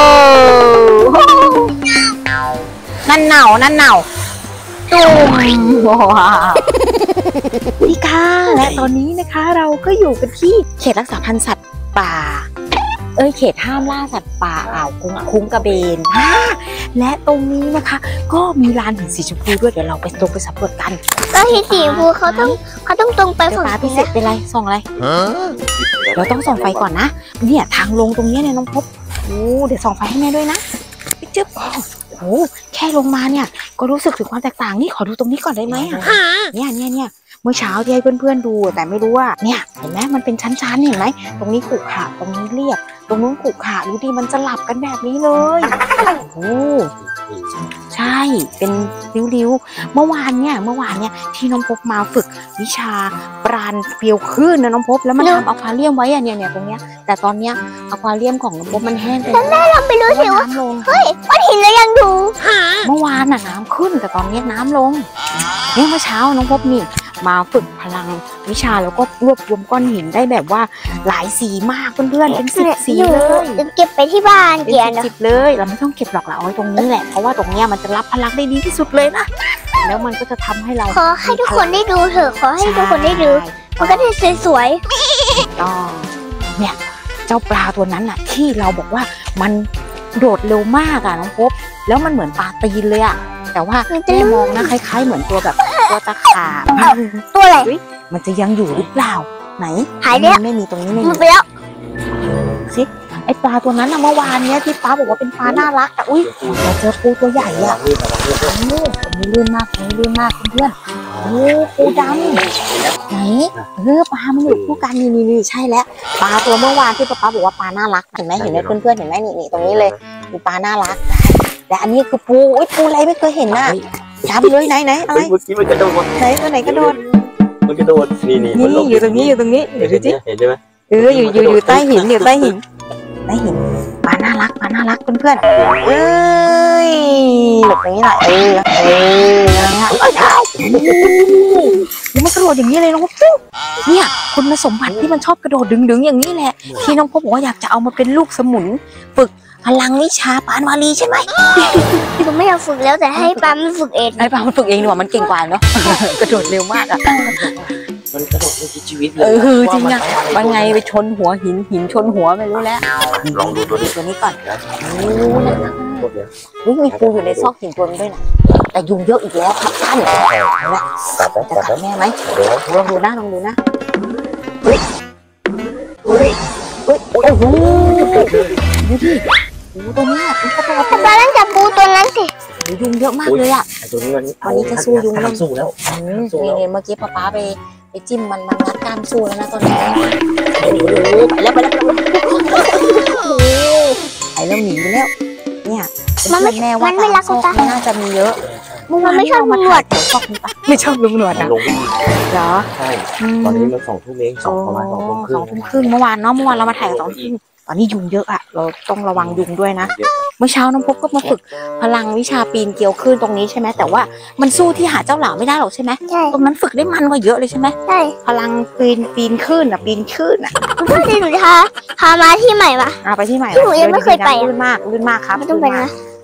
นั่นเหนานั่นเหนาตุ้มว้าวนี่ค่ะและตอนนี้นะคะเราก็อยู่กันที่เขตรักษาพันธุ์สัตว์ป่าเอ้ยเขตห้ามล่าสัตว์ป่าอ่าวคุ้งคุ้งกระเบนและตรงนี้นะคะก็มีลานหินสีชมพูด้วยเดี๋ยวเราไปตรงไปสำรวจกัน
ก็หินสีชมพูเขาต้องเขาต้องตรงไป
เดี๋ยว
ฝั่ง
ตาพี่เสร็จเป็นไรส่องอะไรเราต้องส่องไฟก่อนนะเนี่ยทางลงตรงนี้เนี่ยน้องพบโอ้เดี๋ยวส่องไฟให้แม่ด้วยนะปิ๊บจึ๊บโอ้แค่ลงมาเนี่ยก็รู้สึกถึงความแตกต่างนี่ขอดูตรงนี้ก่อนได้ไหมอ่ะเนี่ยเนี่ยเนี่ยเมื่อเช้าที่ให้เพื่อนๆดูแต่ไม่รู้ว่าเนี่ยเห็นไหมมันเป็นชั้นๆเห็นไหมตรงนี้ขรุขระตรงนี้เรียบตรงนู้นขรุขระดูดิมันจะหลับกันแบบนี้เลยโอ้ใช่เป็นริ้วๆเมื่อวานเนี่ยเมื่อวานเนี่ยที่น้องพบมาฝึกวิชาปราณเปลียวคลื่นนะน้องพบแล้วมันทำอควาเรียมไว้อะเนี่ยเนี่ยตรงเนี้ยแต่ตอนเนี้ยอควาเรียมของน้องพบมันแห้งไปแล้ว
เราไปรู้สิว่า
น้ำลง
เฮ้ยก้อนหินแล้วยังดู
เมื่อวานน่ะน้ำขึ้นแต่ตอนนี้น้ำลงเนี่ยเมื่อเช้าน้องพบนี่มาฝึกพลังวิชาแล้วก็รวบรวมก้อนหินได้แบบว่าหลายสีมากเพื่อนๆเป็นสิบสีเลย
เก็บไปที่บ้าน
เป็น
เกียน
สิบๆเลยเราไม่ต้องเก็บหรอกเราเอาไว้ตรงนี้แหละเพราะว่าตรงเนี้ยมันจะรับพลังได้ดีที่สุดเลยนะแล้วมันก็จะทำให้เรา
ขอให้ทุกคนได้ดูเถอะขอให้ทุกคนได้ดูมันก็ได้สวย
ก็เนี่ยเจ้าปลาตัวนั้นน่ะที่เราบอกว่ามันโดดเร็วมากอะน้องพบแล้วมันเหมือนปลาตีนเลยอะแต่ว่าแม่มองนะคล้ายๆเหมือนตัวแบบตัวตะขาบ
ๆตัวอะไร
มันจะยังอยู่หรือเปล่าไหน
หายไปแล้ว
ไม่มีตรงนี้ไม่
หม
มี
ดไปแล้ว
สิไอปลาตัวนั้นอะเมื่อวานเนี้ยที่ป้าบอกว่าเป็นปลาน่ารักอะอุ้ยเราเจอปูตัวใหญ่อะโอ้ตรงนี้ลื่นมากตรงนี้ลื่นมากเพื่อนๆโอ้ปูดำไหนเออปลามันอยู่คู่กันนี่นี่นี่ใช่แล้วปลาตัวเมื่อวานที่ป้าบอกว่าปลาน่ารักเห็นไหมเห็นไหมเพื่อนๆเห็นไหมนี่นี่ตรงนี้เลยมีปลาน่ารักแต่อันนี้คือปูอุ้ยปูอะไรไม่เคยเห็นน่ะจำเลยไหนไหนอะไร
เมื่อกี้มันกระโดด
ไหนตัวไหนกระโดด
มันกระโดดนี่นี่
นี่อยู่ตรงนี้อยู่ตรงนี้เดี๋ยวดูสิ
เห็นใช่ไหม
เอออยู่อยู่อยู่ใต้หินอยู่ใต้หินใต้หินปลาน่ารักปลาน่ารักเพื่อนๆเอ้ยหลบอย่างนี้หน่อยเออเอออะไรฮะเอ้ยใช่แล้วมันกระโดดอย่างนี้เลยน้องพบเนี่ยคุณสมบัติที่มันชอบกระโดดดึงๆอย่างนี้แหละที่น้องพบบอกว่าอยากจะเอามาเป็นลูกสมุนฝึกพลังวิชาปานวารีใช่ไหม
ผมไม่อยากฝึกแล้วแต่ให้ปามันฝึกเอง
ไอ้ปลามันฝึกเองดีกว่ามันเก่งกว่าเนาะ กระโดดเร็วมากอ่ะ
มันกระโดดไม่คิดชีวิตเลย
เออจริงอ่ะมันไงไปชนหัวหินหินชนหัวไม่รู้แล้ว
ลองดูตัวนี้
ตัวนี้ก่อน
พวกเนี้ย
อุ๊ยมีปูอยู่ในซอกหินตัวนี้ด้วยนะแต่ยุงเยอะอีกแล้วครับท่านเอาละ
ตัดแล้ว
จะ
ตัด
กั
แล้
ด
ว
แม่ไหม
เดี๋ยว
ลองดูนะลองดูนะเฮ้ยเฮ้ยเฮ้ยโอ้โหดูดิโอ้ตัวนี้มันกระโดด
ปาต้องจับปูตัวนั้นสิ
ยุงเยอะมากเลยอ่ะ
ไอ้ตัวนี้วันนี้
วันนี้จะสู้ยุงแล้ว
สู้แล้ว
อืมนี่ไงเมื่อกี้ป๊าป๊าไปไปจิ้มมันมันรัดกล้ามสู้แล้วนะตอนนี้ไปแล้วไปแล้วไปแล้วโอ้ไปแล้วหนีไปแล้วเนี่ย
มันไม่
แม่ว่า
มันไม่รัก
ซอก
ตา
น่าจะมีเยอะเมื่อวาน
มันไม่ชอบ
เรามา
ลุงหนว
ถ่าย
ด
แถวซอกนี้ปะไม่ชอบลุงหนวด
มัน
นะ
ลงไม่ดี
เหรอ
ใช่ตอนนี้มันสองทุ่มเองสองประมาณสองทุ่มครึ่
สอง งทุ่มครึ่งเมื่อวานเนาะเมื่อวานเรามาถ่ายสองทุ่มตอนนี้ยุงเยอะอะเราต้องระวังยุงด้วยนะ เมื่อเช้าน้องพบก็มาฝึกพลังวิชาปีนเกลียวขึ้นตรงนี้ใช่ไหมแต่ว่ามันสู้ที่หาเจ้าหลามไม่ได้หรอกใช่ไหม
ใช่
ตรงนั้นฝึกได้มันกว่าเยอะเลยใช่ไหม
ใช่
พลังปีนปีนขึ้นอ่ะปีนขึ้นอ่ะ
พ่อที่หนูพาพามาที่ใหม่ปะ
อ่ะไปที่ใหม่
ที่หนูยังไม่เคยไปอะ
ลื่นมากลื่นมากครับ
ไม่ต้องไปนะ
ต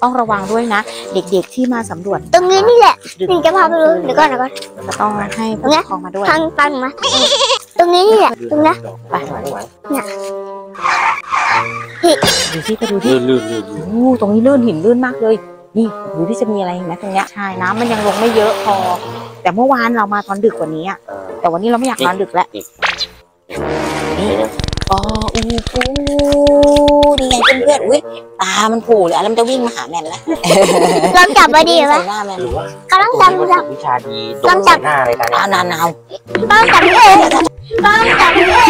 ต้องระวังด้วยนะ เด็กๆที่มาสำรวจ
ตรงนี้นี่แหละหนูจะพาไปดูเดี๋ยวก่อนเดี๋ยวก่อน
จะต้องให้ผู้ปกครองมาด้วย
ทางตันมาตรงนี้นี่แหละตรงนี้
ไปดูที่ไปดูที่
ลื่นลื่นลื่น
โอ้ตรงนี้ลื่นหินลื่นมากเลย นี่ดูที่จะมีอะไรไหมตรงเนี้ยใช่น้ำมันยังลงไม่เยอะพอ แต่เมื่อวานเรามาตอนดึกกว่านี้อะแต่วันนี้เราไม่อยากนอนดึกแล้วนี่อ๋ออูปูนี่ไงเพื่อนๆอุ้ยตามันโผล่เลยแล้วมันจะวิ่งมาหาแมนแล้ว
ลองจับมาดีไหม
ใส่หน้าแมน
กำลังจับจับ
วิชาดีโดนใส่หน้าเลยกัน
อ่านานาว
ลองจับพี่เอ๋ลองจับพี่เอ๋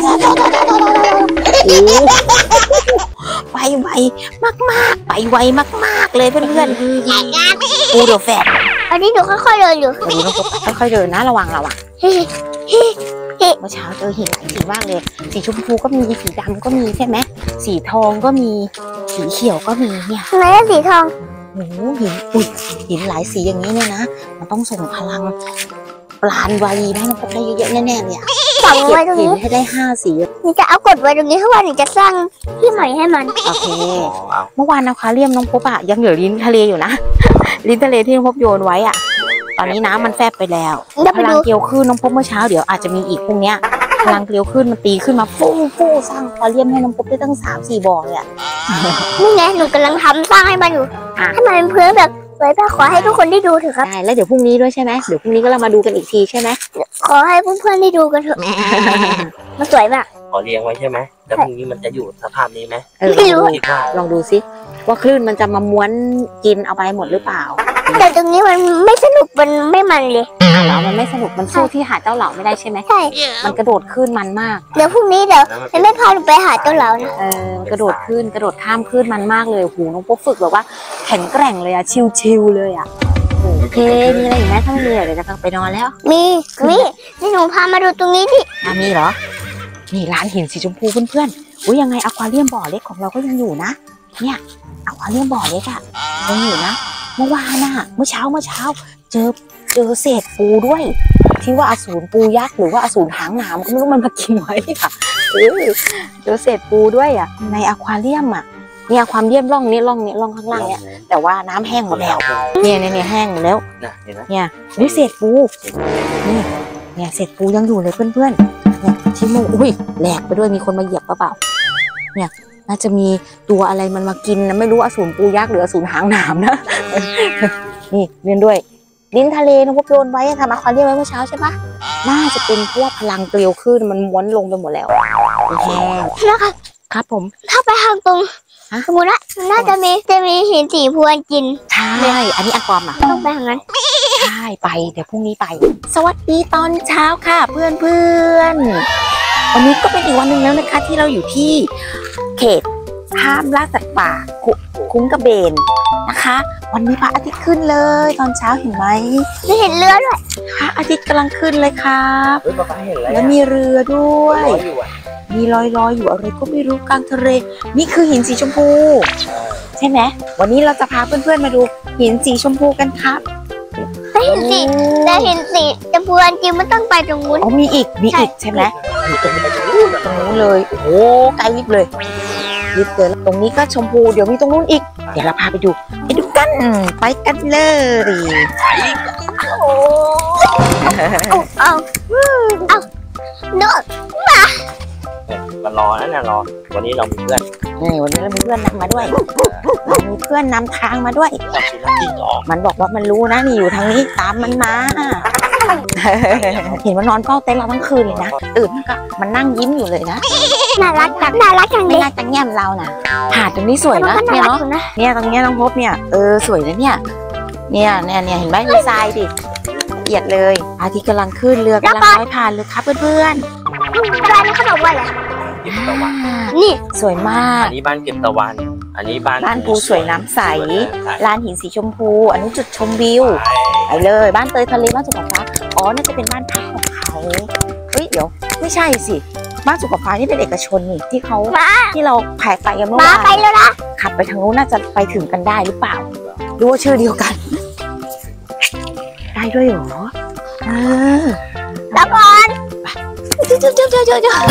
โอ้ไปไวมากๆไปไวมากๆเลยเพื่อนๆปูเดอะแฟด
อันนี้หนูค่อยๆเดินอยู่
มาดูน้องพบค่อยๆเดินนะระวังระวังเมื่อเช้าเจอหินหลายสีมากเลย สีชมพูก็มีสีดำก็มีใช่ไหมสีทองก็มีสีเขียวก็มีเนี่ย
ไหนสีทอง
โอ้โหหินอุ้ยหินหลายสีอย่างนี้เนี่ยนะมันต้องส่งพลังปราณวารีให้น้องพบได้เยอะๆแน่ๆเลยอะ
ฝัง
เก็
ไว้
บ
ตรง
หิน
นี้
ให้ได้ห้าสี
หนูจะเอากดไว้ตรงนี้เพราะว่าหนูจะสร้างที่ใหม่ให้มัน
โอเคเมื่อวานอะคาเรียมน้องพบอะยังเหลือลิ้นทะเลอยู่นะ ลิ้นทะเลที่น้องพบโยนไว้อะตอนนี้น้ำมันแฟบไปแล้ว
เดี๋ยว
พ
ไป
ลั
ดู
งเกลียวขึ้นน้องพบเมื่อเช้าเดี๋ยวอาจจะมีอีกพรุ่งนี้พลังเกลียวขึ้นมันตีขึ้นมาฟู่ฟู่สร้างคาเรียมให้น้องพบได้ตั้งสามสี่บ่อเลยอะ
นี่ไงหนูกำลังทำสร้างให้มันอยู่
อ่ะ
ให้มันเป็นพื้นแบบสวยแบบขอให้ทุกคนได้ดูเถอะครับ
ได้แล้วเดี๋ยวพรุ่งนี้ด้วยใช่ไหมเดี๋ยวพรุ่งนี้ก็เรามาดูกันอีกทีใช่ไหม
ขอให้เพื่อนๆได้ดูกันเถอะมันสวยมาก
ขอเลี้ยงไว้ใช่ไหมแล้วพรุ่งนี้มันจะอยู่สภาพนี้ไหม
เออ
ไม่รู้
คิดว่า
ลองดูซิว่าคลื่นมันจะมาม้วนกินเอาไปหมดหรือเปล่า
แต่ตรงนี้มันไม่สนุกมันไม่มันเลย
อ่ะแล้วมันไม่สนุกมันสู้ที่หาเจ้าเหล่าไม่ได้ใช่ไหม
ใช่
มันกระโดดขึ้นมันมาก
เดี๋ยวพรุ่งนี้เดี๋ยวจะไม่พาหนูไปหาเจ้าเหลานะ
เออกระโดดขึ้นกระโดดข้ามขึ้นมันมากเลยโอ้โหน้องพบฝึกแบบว่าแข็งแกร่งเลยอะชิวๆเลยอะโอเคมีอะไรอีกไหมถ้าไม่มีเดี๋ยวจะกลับไปนอนแล้ว
มีมีนี่หนูพามาดูตรงนี้ดิ
อ่ะมีเหรอนี่ร้านหินสีชมพูเพื่อนๆอุ้ยยังไงอควาเรียมบ่อเล็กของเราก็ยังอยู่นะเนี่ยอควาเรียมบ่อเล็กอะยังอยู่นะเมื่อวานน่ะเมื่อเช้าเมื่อเช้า เจอเจอเศษปูด้วย ที่ว่าอสูรปูยักษ์หรือว่าอสูรหางหนามก็ไม่รู้มันมากินไว้ค่ะเออเจอเศษปูด้วยอ่ะในอควาเรียมอ่ะเนี่ยความเรียมร่องนี้ร่องนี้ร่องข้างล่างเนี่ยแต่ว่าน้ำแห้งหมดแล้วเนี่ยเนี่ยเนี่ยแห้งหมดแล้ว
นะเห็นไหม
เนี่ยนี่เศษปูนี่เนี่ยเศษปูยังอยู่เลยเพื่อนๆเนี่ยที่มูอุ้ยแหลกไปด้วยมีคนมาเหยียบเปล่าเนี่ยน่าจะมีตัวอะไรมันมากินนะไม่รู้อสูรปูยักษ์หรืออสูรหางหนามนะ นี่เรียนด้วยลิ้นทะเลน้องพบโยนไว้ทำอะควาเรียมไว้เมื่อเช้าใช่ปะน่าจะเป็นเพราะว่าพลังเกลียวขึ้นมันม้วนลงไปหมดแล้วแห้ง
นะคะ
ครับผม
ถ้าไปทางตรง
ฮะ
สมมติว่าน่าจะมีจะมีหินสีพวนกิน
ใช่อันนี้อะความอ่ะ
ต้องไปทางนั้น
ใช่ไปเดี๋ยวพรุ่งนี้ไป สวัสดีตอนเช้าค่ะเพื่อนเพื่อนๆวันนี้ก็เป็นอีกวันหนึ่งแล้วนะคะที่เราอยู่ที่เขตห้ามล่าสัตว์ป่าคุคุ้งกระเบนนะคะ วันนี้พระอาทิตย์ขึ้นเลยตอนเช้าเห็นไหม
ไม่เห็นเรือด้วย
พระอาทิตย์กำลังขึ้นเลยครับ
เฮ้ยป๊าป๊าเห็นอะไร
แล้วมีเรือด้วย
ร้อยอยู่อ่ะ
มีลอยลอยๆอยู่อะไรก็ไม่รู้กลางทะเลนี่คือหินสีชมพู ใช่ไหมวันนี้เราจะพาเพื่อนๆมาดูหินสีชมพูกันครับ
แต่หินสีแต่หินสีจะพวนจริงมันต้องไปตรงนู้น
อ๋อมีอีกมีอีกใช่ไหมตรงนู้นเลยโอ้โหไกลลิบเลยลิบเลยตรงนี้ก็ชมพูเดี๋ยวมีตรงนู้นอีกเดี๋ยวเราพาไปดูไปดูกันไปกันเลย
เอาเอาเอาโน่น
มันรอนั่นน่ะรอวันนี้เรามีเพื่อน
นี่วันนี้เรามีเพื่อนนำมาด้วยเรามีเพื่อนนำทางมาด้วย
จับสุนัขจิ้งจอก
มันบอกว่ามันรู้นะนี่อยู่ทางนี้ตามมันมา เห็นมันนอนเฝ้าเต็นท์เราทั้งคืนเลยนะตื่นมันก็มันนั่งยิ้มอยู่เลยนะ
น่ารักจังน่ารักจัง
ไม่
เลย
น่าจะแง้มเรานะหาดตรงนี้สวยนะ
มันก็
เนี่ย
น่ารัก
เนาะ
อยู่นะ
เนี่ยตรงเนี้ยน้องพบเนี่ยเออสวยนะเนี่ยเนี่ยเนี่ยเนี่ยเห็นไหมมีทรายดิละเอียดเลยพระอาทิตย์กำลังขึ้นเรือกำลังลอยผ่านเลยครับเพื่อน
ร้านนี้เขาบอกว่าอะไร
เก็บตะวัน
ๆ
นี่
สวยมาก
อันนี้บ้านเก็บตะวัน อันนี้บ้าน
บ้านภูสวยน้ำใสลานหินสีชมพูอันนี้จุดชมวิวไปเลยบ้านเตยทะเลบ้านสุขฟ้าอ๋อน่าจะเป็นบ้านพักของเขาเฮ้ยเดี๋ยวไม่ใช่สิบ้านสุขฟ้านี่เป็นเอกชนนี่ที่เขา
มา
ที่เราแผ่ไปกันเมื่อ
มาว
าน
ไปแล้วนะ
ขับไปทางนู้นน่าจะไปถึงกันได้หรือเปล่าหรือว่าชื่อเดียวกัน ได้ด้วยเหรอเออ
แล้วก่อน
เจ้าเจ้าเจ้าเจ้าเจ้าเจ้า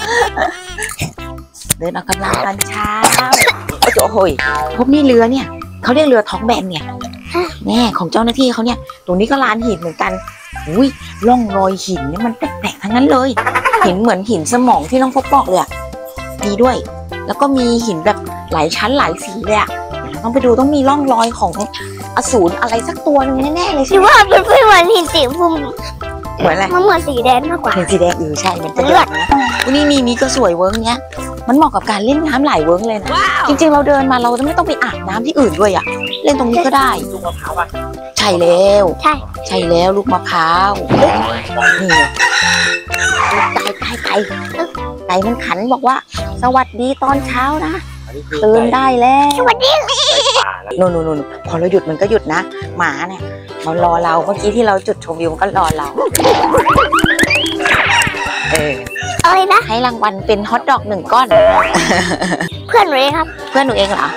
เดินออกกำลังตอนเช้าโอ้โหโหยพบนี่เรือเนี่ยเขาเรียกเรือท้องแบนเนี่ยแน่ของเจ้าหน้าที่เขาเนี่ยตรงนี้ก็ลานหินเหมือนกันอุ้ยร่องรอยหินเนี่ยมันแปลกๆทั้งนั้นเลยหินเหมือนหินสมองที่น้องพบบอกเลยอะมีด้วยแล้วก็มีหินแบบหลายชั้นหลายสีเลยอะต้องไปดูต้องมีร่องรอยของอสูรอะไรสักตัวนึงแน่ๆเลย
ห
ใช่
รือ
ไหม
ว่าเป็นเพื่อนเหมือนหินสีฟู
เหมือนอะไร
มันเหมือนสีแดงมากกว่า
เห็นสีแดงอยู่ใช่มันจะเลือดนะวันนี้มีมีก็สวยเวิร์กเนี้ยมันเหมาะกับการเล่นน้ำหลายเวิร์กเลยนะจริงๆเราเดินมาเราไม่ต้องไปอาบน้ำที่อื่นด้วยอะเล่นตรงนี้ก็ได้ลูกมะพร้าวใช่แล้ว
ใช่
ใช่แล้วลูกมะพร้าวนี่ไก่ไก่ไก่ไก่มันขันบอกว่าสวัสดีตอนเช้านะตื่นได้แล้วสวัสดีโน่นโน่นโน่นพอเราหยุดมันก็หยุดนะหมาเนี่ยมันรอเราเมื่อกี้ที่เราจุดชมวิวมันก็รอเราเออ
อะไรนะ
ให้รางวัลเป็นฮอทดอกหนึ่งก้อน
เพื่อนหนูเองครับ
เพื่อนหนูเองเหรอ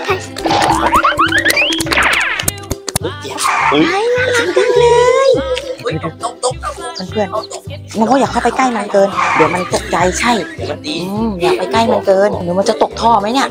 ให้น่ารักจังเลยเพื่อนๆน้องก็อย่าเข้าไปใกล้มันเกินเดี๋ยวมันตกใจใช่อืมอย่าไปใกล้มันเกินเดี๋ยวมันจะตกท่อไหมเนี่ย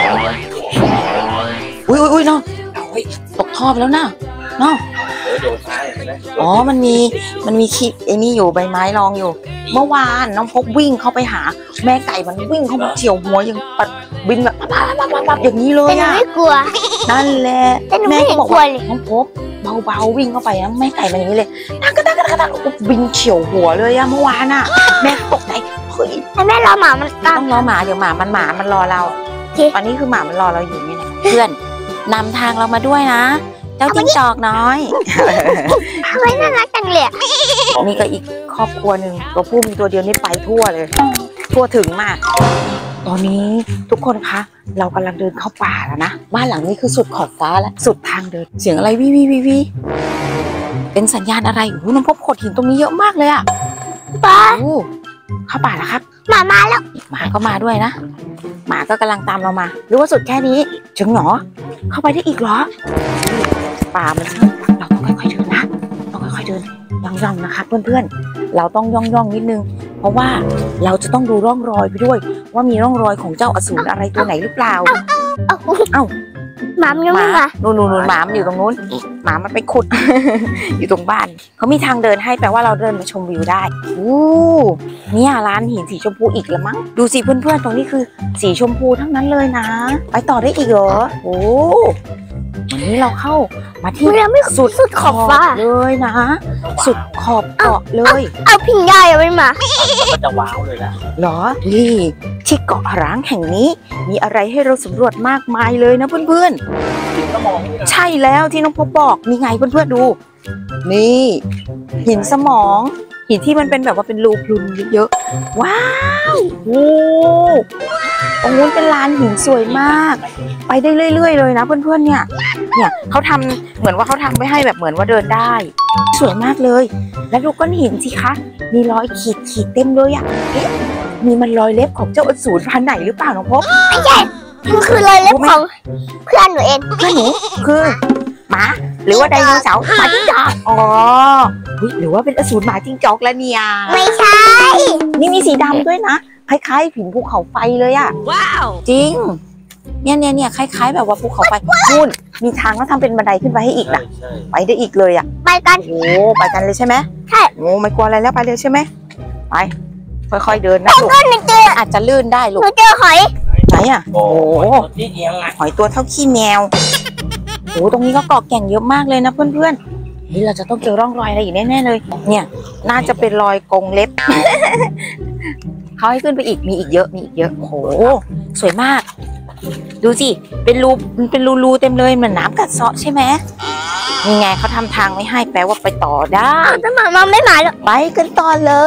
อุ้ยอุ้ยอุ้ยน้องตกท่อไปแล้วนะน้องอ๋อมันมีมันมีคลิปไอ้นี่อยู่ใบไม้รองอยู่เมื่อวานน้องพบวิ่งเข้าไปหาแม่ไก่มันวิ่งเข้ามาเฉียวหัวยังปัดบินแบบปั๊บปั๊บปั๊บปั๊บอย่างนี้เล
แต่
ย
หนู
อะ
ไม่กลัว
นั่นแหละ
แต่หนูไม่
แม่
เห็
ก็
น
บอก
กลัว
ว่า
เลย
น้องพบเบาๆวิ่งเข้าไปนะแม่ไก่มันอย่างนี้เลยตักกระตักกระตักกระตักบินเฉียวหัวเลยอะเมื่อวานอะแม่ตกใจเฮ้ย
ให้แม่รอหมามันตาม
ต้องรอหมาเดี๋ยวหมามันหมามันรอเราตอนนี้คือหมามันรอเราอยู่เนี่ยนะเพื่อนนำทางเรามาด้วยนะเจ้าจิ้งจอกน้อย
ทำไมน่ารักจังเลยอะ
นี่ก็อีกครอบครัวหนึ่งตัวผู้มีตัวเดียวนี่ไปทั่วเลย ทั่วถึงมาก ตอนนี้ทุกคนคะเรากำลังเดินเข้าป่าแล้วนะบ้านหลังนี้คือสุดขอบฟ้าแล้วสุดทางเดินเสียงอะไรวิวิวิวิเป็นสัญญาณอะไรโอ้โหน้องพบโขดหินตรงนี้เยอะมากเลยอะ
ป้า
โอ้เข้าป่าแล้วครับ
หมามาแล้ว
หมาก็มาด้วยนะหมาก็กำลังตามเรามาหรือว่าสุดแค่นี้ถึงหรอเข้าไปได้อีกเหรอป่ามันเราต้องค่อยๆเดินนะต้องค่อยๆเดินย่องๆนะคะเพื่อนๆเราต้องย่องๆนิดนึงเพราะว่าเราจะต้องดูร่องรอยไปด้วย ว่ามีร่องรอยของเจ้าอสูรอะไรตัวไหนหรือเปล่า
เอ้า
เอ้า
หมามันยัง
ห
ไม่
มา
มา
นู่นนู่นนู่นหมามันอยู่ตรงนู้นหมามันไปขุด อยู่ตรงบ้านเขามีทางเดินให้แปลว่าเราเดินมาชมวิวได้อู้เนี่ยร้านหินสีชมพูอีกแล้วมั้งดูสิเพื่อนๆตรงนี้คือสีชมพูทั้งนั้นเลยนะไปต่อได้อีกเหรอโอ้วันนี้เราเข้ามาที่
มันยังไม่สุดสุดขอบฟ้า
เลยนะ สุดขอบเกาะเลย
เอาพิงได้ยังไม่มา
ก็จะว้าวเลยนะ
เหรอนี่ที่เกาะร้างแห่งนี้ มีอะไรให้เราสำรวจมากมายเลยนะเพื่อนๆใช่แล้วที่น้องพบบอกนี่ไงเพื่อนๆดู นี่หินสมองหินที่มันเป็นแบบว่าเป็นรูพรุนเยอะๆว้าวโอ้ตรงนู้นเป็นลานหินสวยมาก ไปได้เรื่อยๆเลยนะเพื่อนๆเนี่ยเนี่ยเขาทำเหมือนว่าเขาทำไว้ให้แบบเหมือนว่าเดินได้ สวยมากเลย แล้วดูก้อนหินสิคะมีรอยขีดขีดเต็มเลยอ่ะเอ๊ะมีมันรอยเล็บของเจ้าอสูรพันธุ์ไหนหรือเปล่าน้องพบ
ไม่ใช่มันคือรอยเล็บของเพื่อนหนูเอง
เพื่อนหนูคือหมาหรือว่าไดโนเสาร์หมาจิ้งจอกอ๋อเฮ้ยหรือว่าเป็นอสูรหมาจิ้งจอกแล้วเนี่ย
ไม่ใช่
นี่มีสีดำด้วยนะคล้ายๆผิวภูเขาไฟเลยอ่ะว้าวจริงเนี่ยเนี่ยเนี่ยคล้ายๆแบบว่าภูเขาไฟนู่นมีทางก็ทำเป็นบันไดขึ้นไปให้อีกนะไปได้อีกเลยอ่ะ
ไปกัน
โอ้ไปกันเลยใช่ไหม
ใช่
โอ้ไม่กลัวอะไรแล้วไปเลยใช่ไหมไปค่อยๆเดินนะลูก
หนูเจอ
อาจจะลื่นได้ลู
ห
ก
นูเจอหอย
ไหนอ่ะ
โอ้
โอ้
โหที่เดียวไง
หอยตัวเท่าขี้แมวโอ้ตรงนี้ก็เกาะแก่งเยอะมากเลยนะเพื่อนๆนี่เราจะต้องเจอร่องรอยอะไรอีกแน่ๆเลย เนี่ยน่าจะเป็นรอยกรงเล็บ เขาให้ขึ้นไปอีกมีอีกเยอะมีอีกเยอะโอ้โหสวยมาก ดูสิเป็นรูมันเป็นรูๆเต็มเลยเหมือนน้ำกัดเซาะใช่ไหมนี่ไงเขาทำทางไว้ให้แปลว่าไปต่อได้
แต่หมามันไม่มาหรอก
ไปกันต่อเลย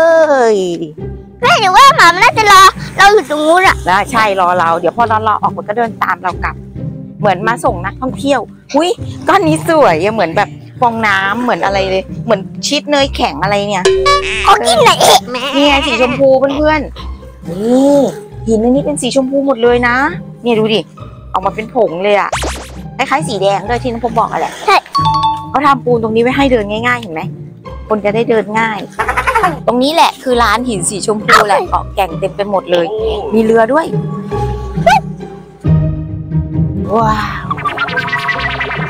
แม่หนูว่าหมามันน่าจะรอเราอยู่ตรงนู้นอะ
ได้ใช่รอเราเดี๋ยวพอเรารอออกมันก็เดินตามเรากลับ เหมือนมาส่งนักท่องเที่ยวอุ้ยก้อนนี้สวยอะเหมือนแบบฟองน้ำเหมือนอะไรเลย เหมือนชีสเนยแข็งอะไรเนี่ย
เขากินอะไรเอ๊ะแม่
นี่ไงสีชมพูเพื่อนๆนี่หินอันนี้เป็นสีชมพูหมดเลยนะเนี่ยดูดิออกมาเป็นผงเลยอะคล้ายๆสีแดงด้วยที่น้องพบบอกอะไร
ใช่
เขาทำปูนตรงนี้ไว้ให้เดินง่ายๆเห็นไหมคนจะได้เดินง่าย ตรงนี้แหละคือร้านหินสีชมพูแหละเกาะแก่งเต็มไปหมดเลย มีเรือด้วยว้าว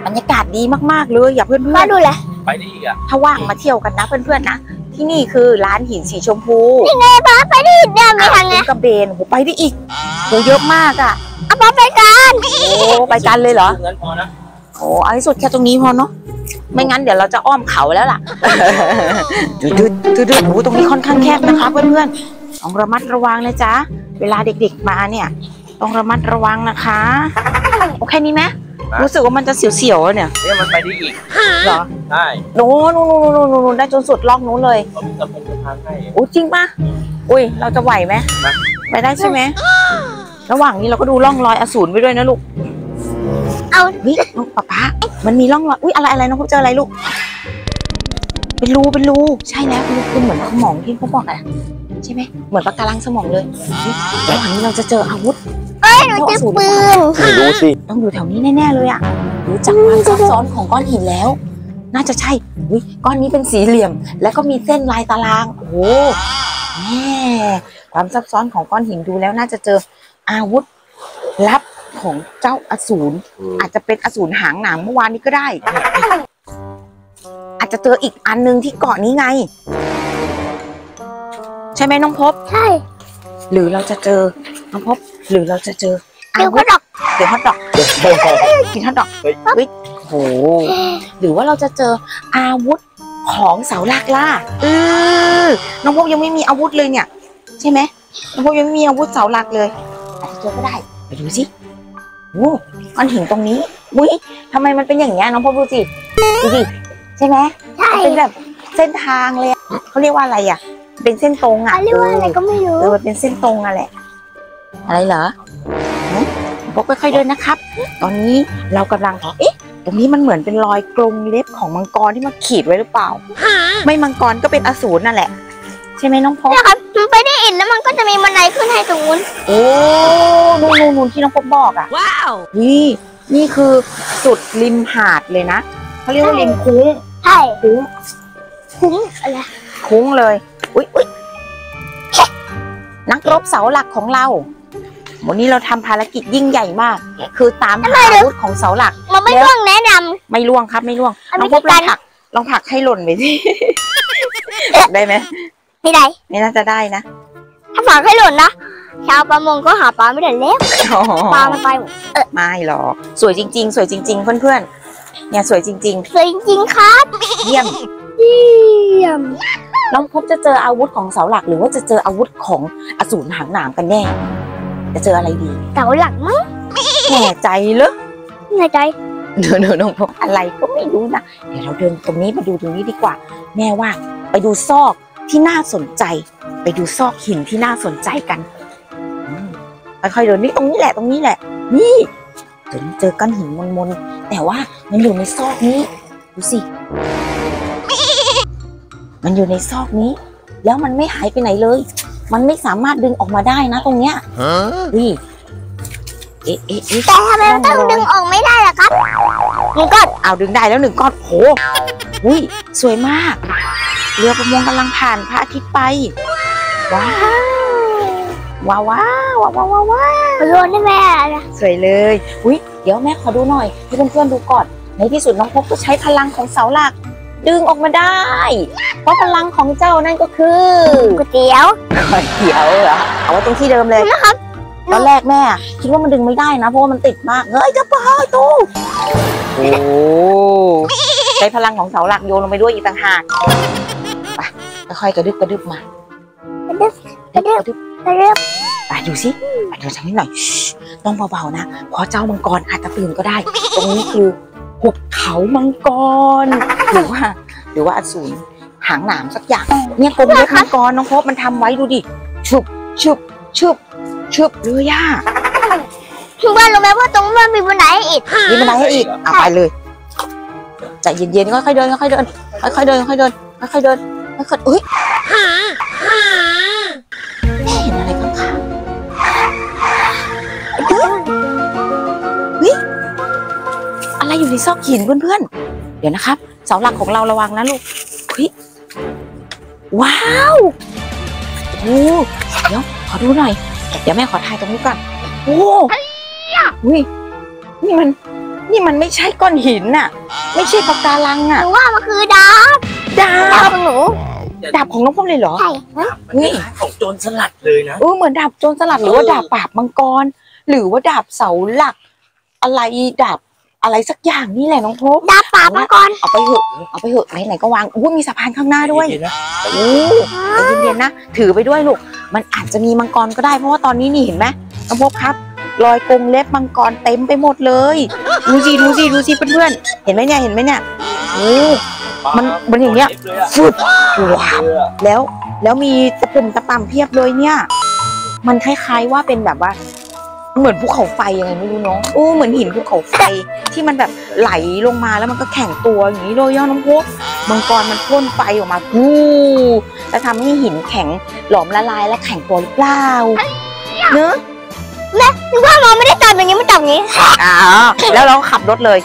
บรรยากาศดีมากๆเลยอย่าเพื่อน
มาดูเลย
ไปได้อีกอ่ะ
ๆถ้าว่างมาเที่ยวกันนะเพื่อนๆนะที่นี่คือร้านหินสีชมพู
นี่ไงป้าไปดิเดินไม่ทันไง
กระเบนโหไปได้อีกโหเยอะมากอ่ะ
เอาป้าไปกัน
โอ้ไปกันเลยเหรอ
เงินพอนะ
โอ้เอาที่สุดแค่ตรงนี้พอเนาะไม่งั้นเดี๋ยวเราจะอ้อมเขาแล้วล่ะ ดืดดืดดืดดืดโอ้ตรงนี้ค่อนข้างแคบนะคะเพื่อนๆต้องระมัดระวังนะจ๊ะเวลาเด็กๆมาเนี่ยต้องระมัดระวังนะคะโอเคนี้ไหมรู้สึกว่ามันจะเสียวๆเนี่ย
เนี่ยมันไปได้อีก
เหรอ
ใช่
โน้นนู้นนู้นนู้นนู้นได้จนสุดล่องนู้นเลย
เขามีกำแพงทางให้
โอ้จริงปะอุ้ยเราจะไหวไหมไปได้ใช่ไหมระหว่างนี้เราก็ดูร่องรอยอสูรไปด้วยนะลูก
เอา
เฮ้ยน้องป๊าป๊ามันมีร่องรอยอุ้ยอะไรอะไรน้องพบเจออะไรลูกเป็นรูเป็นรูใช่แล้วเป็นรูเป็นเหมือนสมองที่เขาบอกอะใช่ไหมเหมือนปะการังสมองเลยเฮ้ยระหว่างนี้เราจะเจออาวุธ
เอ้ยหนูจะปืน
ไม่รู้สิ
ต้องอยู่แถวนี้แน่ๆเลยอะรู้จักความซับซ้อนของก้อนหินแล้ว น่าจะใช่อุ้ยก้อนนี้เป็นสี่เหลี่ยม แล้วก็มีเส้นลายตารางโอ้โหแม่ความซับซ้อนของก้อนหินดูแล้วน่าจะเจออาวุธลับของเจ้าอสูรอาจจะเป็นอสูรหางหนามเมื่อวานนี้ก็ได้ อาจจะเจออีกอันนึงที่เกาะนี้ไง ใช่ไหมน้องพบ
ใช่
หรือเราจะเจอน้องพบหรือเราจะเจอ
เดี๋ยวก็ดอก
เดี๋ยวฮอตดอกกินฮอตดอกเฮ้ยโหหรือว่าเราจะเจออาวุธของเสาหลักล่ะเออน้องพบยังไม่มีอาวุธเลยเนี่ย ใช่ไหมน้องพบยังไม่มีอาวุธเสาหลักเลยอาจจะเจอก็ได้ไปดูสิโอ้ก้อนหินตรงนี้อุ้ยทำไมมันเป็นอย่างเงี้ยน้องพบดูสิดูดิใช่ไหม
ใช่
มันเป็นแบบเส้นทางเลยอะเขาเรียกว่าอะไรอ่ะ เป็นเส้นตรงอ่ะ
เขาเรียกว่าอะไรก็ไม่รู้
เออมันเป็นเส้นตรงอะแหละอะไรเหรอหึบอกค่อยๆเดินนะครับ ตอนนี้เรากำลังเอ๊ะตรงนี้มันเหมือนเป็นรอยกรงเล็บของมังกรที่มาขีดไว้หรือเปล่า ไม่มังกรก็เป็นอสูรนั่นแหละ ใช่ไหมน้องพบ
นะครับมันไปได้อินแล้วมันก็จะมีบันไดขึ้นให้ตรงนู้น
โอ้นู่นนู่นนู่นที่น้องพบบอกอ่ะว้าวนี่นี่คือจุดริมหาดเลยนะเขาเรียกว่าริมคุ้ง
ใช่
คุ้ง
คุ้งอะไร
คุ้งเลยอุ๊ยอุ๊ยนักรบเสาหลักของเราวันนี้เราทำภารกิจยิ่งใหญ่มาก คือตามหาอาวุธของเสาหลัก
มันไม่ต้องแนะน
ไม่ล่วงครับไม่ล่วง
อัน
ล
นี้
องพบ
คือ
ล
กา
อง
ร
ผลักลองผลักให้หล่นไปสิ ได้ไหม
ำไม่ได้
ไม่น่าจะได้นะ
ถ้าฝากให้หล่นนะชาวประมงก็หาปลาไม่ได้แล้วปลามันไปหมด
ไม่หรอกสวยจริง ๆ สวยจริง ๆ เพื่อนๆเนี่ยสวยจริง
สวยจริงๆครับ
ๆ เยี่ยม
เยี่ยม
น้องพบจะเจออาวุธของเสาหลักหรือว่าจะเจออาวุธของอสูรหางหนามกันแน่ จะเจออะไรดี
เสาหลักมั้ง
แน่ใจเหรอ
ในใจ
เดี๋ยวเดี๋ยวน้องพบอะไรก็ไม่รู้นะเดี๋ยวเราเดินตรงนี้มาดูตรงนี้ดีกว่า แม่ว่าไปดูซอกที่น่าสนใจ ไปดูซอกหินที่น่าสนใจกันอืมค่อยๆเดินนี่ตรงนี้แหละตรงนี้แหละ นี่เดี๋ยวเจอก้อนหินมนๆแต่ว่ามันอยู่ในซอกนี้ดูสิ มันอยู่ในซอกนี้ แล้วมันไม่หายไปไหนเลย มันไม่สามารถดึงออกมาได้นะตรงเนี้ยนี่เอ๊ะเอ๊ะเอ๊ะ
แต่ทำไมมันต้องดึงออกไม่ได้ล่ะครับหนูก็
เอาดึงได้แล้วหนึ่งก้อนโหอุ้ยสวยมากเรือประมงกำลังผ่านพระอาทิตย์ไปว้าวว้าวว้าวว้าวว้าวว้าวว้าว
โยนได้ไหมล่ะ
สวยเลยอุ้ยเดี๋ยวแม่ขอดูหน่อยให้เพื่อนๆดูก่อนในที่สุดน้องพบก็ใช้พลังของเสาหลัก ดึงออกมาได้ เพราะพลังของเจ้านั่นก็คือ
ก๋วยเตี๋ยว
ก๋วยเตี๋ยวเหรอเอาไว้ตรงที่เดิมเลย
นะครับ
ตอนแรกแม่คิดว่ามันดึงไม่ได้นะเพราะว่ามันติดมากเฮ้ยเจะปล่อยตู้โอ้ใช้พลังของเสาหลักโยนลงไปด้วยอีกต่างหากไปค่อยๆกระดึบกระดึบมาก
ระดึบกระดึบ
กระดึบ
กระดึบ
ไปดูสิไปดูทางนี้หน่อยชิต้องเบาๆนะเพราะเจ้ามังกรอาจจะตื่นก็ได้ ตรงนี้คือหุบเขามังกรหรือว่า หรือว่าอสูรหางหนามสักอย่างเนี่ยกรงเล็บมังกรน้องพบมันทำไว้ดูดิชุบชุบชุบชุบเลยย่า
คุณบ้านรู้ไหมว่าตรงนั้นมีบันไดอีก
มีบันไดให้อีกเอาไปเลยใจเย็นๆค่อยๆเดินค่อยๆเดินค่อยๆเดินค่อยๆเดินค่อยๆเดินค่อยๆเอ้ยแม่เห็นอะไรข้างๆเฮ้ยอะไรอยู่ในซอกหินเพื่อนๆเดี๋ยวนะครับเสาหลักของเราระวังนะลูกเฮ้ยว้าวโอ้เดี๋ยวขอดูหน่อยเดี๋ยวแม่ขอถ่ายตรงนี้ก่อนโอ้อุ้ยนี่มันนี่มันไม่ใช่ก้อนหินน่ะ ไม่ใช่ปะการัง
ห
อ่ะ
นูว่ามันคือดาบ
ดา
ดาบบ ของหนู
ดาบของน้องพบเลยเหรอ
ใช่
นี่
ของโจรสลัดเลยนะ
เออเหมือนดาบโจรสลัดหรือว่าดาบปราบมังกร หรือว่าดาบเสาหลัก อะไรดาบอะไรสักอย่างนี่แหละน้องพบ
ดาบปราบมังกร
เอาไปเหอะเอาไปเหอะไหนๆก็วางอู้มีสะพานข้างหน้าด้วย โอ้ใจเย็นๆนะถือไปด้วยลูกมันอาจจะมีมังกรก็ได้เพราะว่าตอนนี้นี่เห็นไหมน้องพบครับรอยกรงเล็บมังกรเต็มไปหมดเลยดูสิดูสิดูสิเพื่อนๆเห็นไหมเนี่ยเห็นไหมเนี่ยโอ้มันมันอย่างเงี้ยฟุดว้าวแล้วแล้วมีตะปุ่มตะป่ำเพียบเลยเนี่ยมันคล้ายๆว่าเป็นแบบว่าเหมือนภูเขาไฟยังไงไม่รู้เนาะโอ้เหมือนหินภูเขาไฟที่มันแบบไหลลงมาแล้วมันก็แข็งตัวอย่างนี้เลยย่อน้องพบมังกรมันพ่นไฟออกมาวู้แล้วทำให้หินแข็งหลอมละลายและแข็งตัวหรือเปล่าเนอะ
หนูว่ามันไม่ได้จับอย่างนี้มันจับอย่างนี้
อ๋อแล้วเราขับรถเลย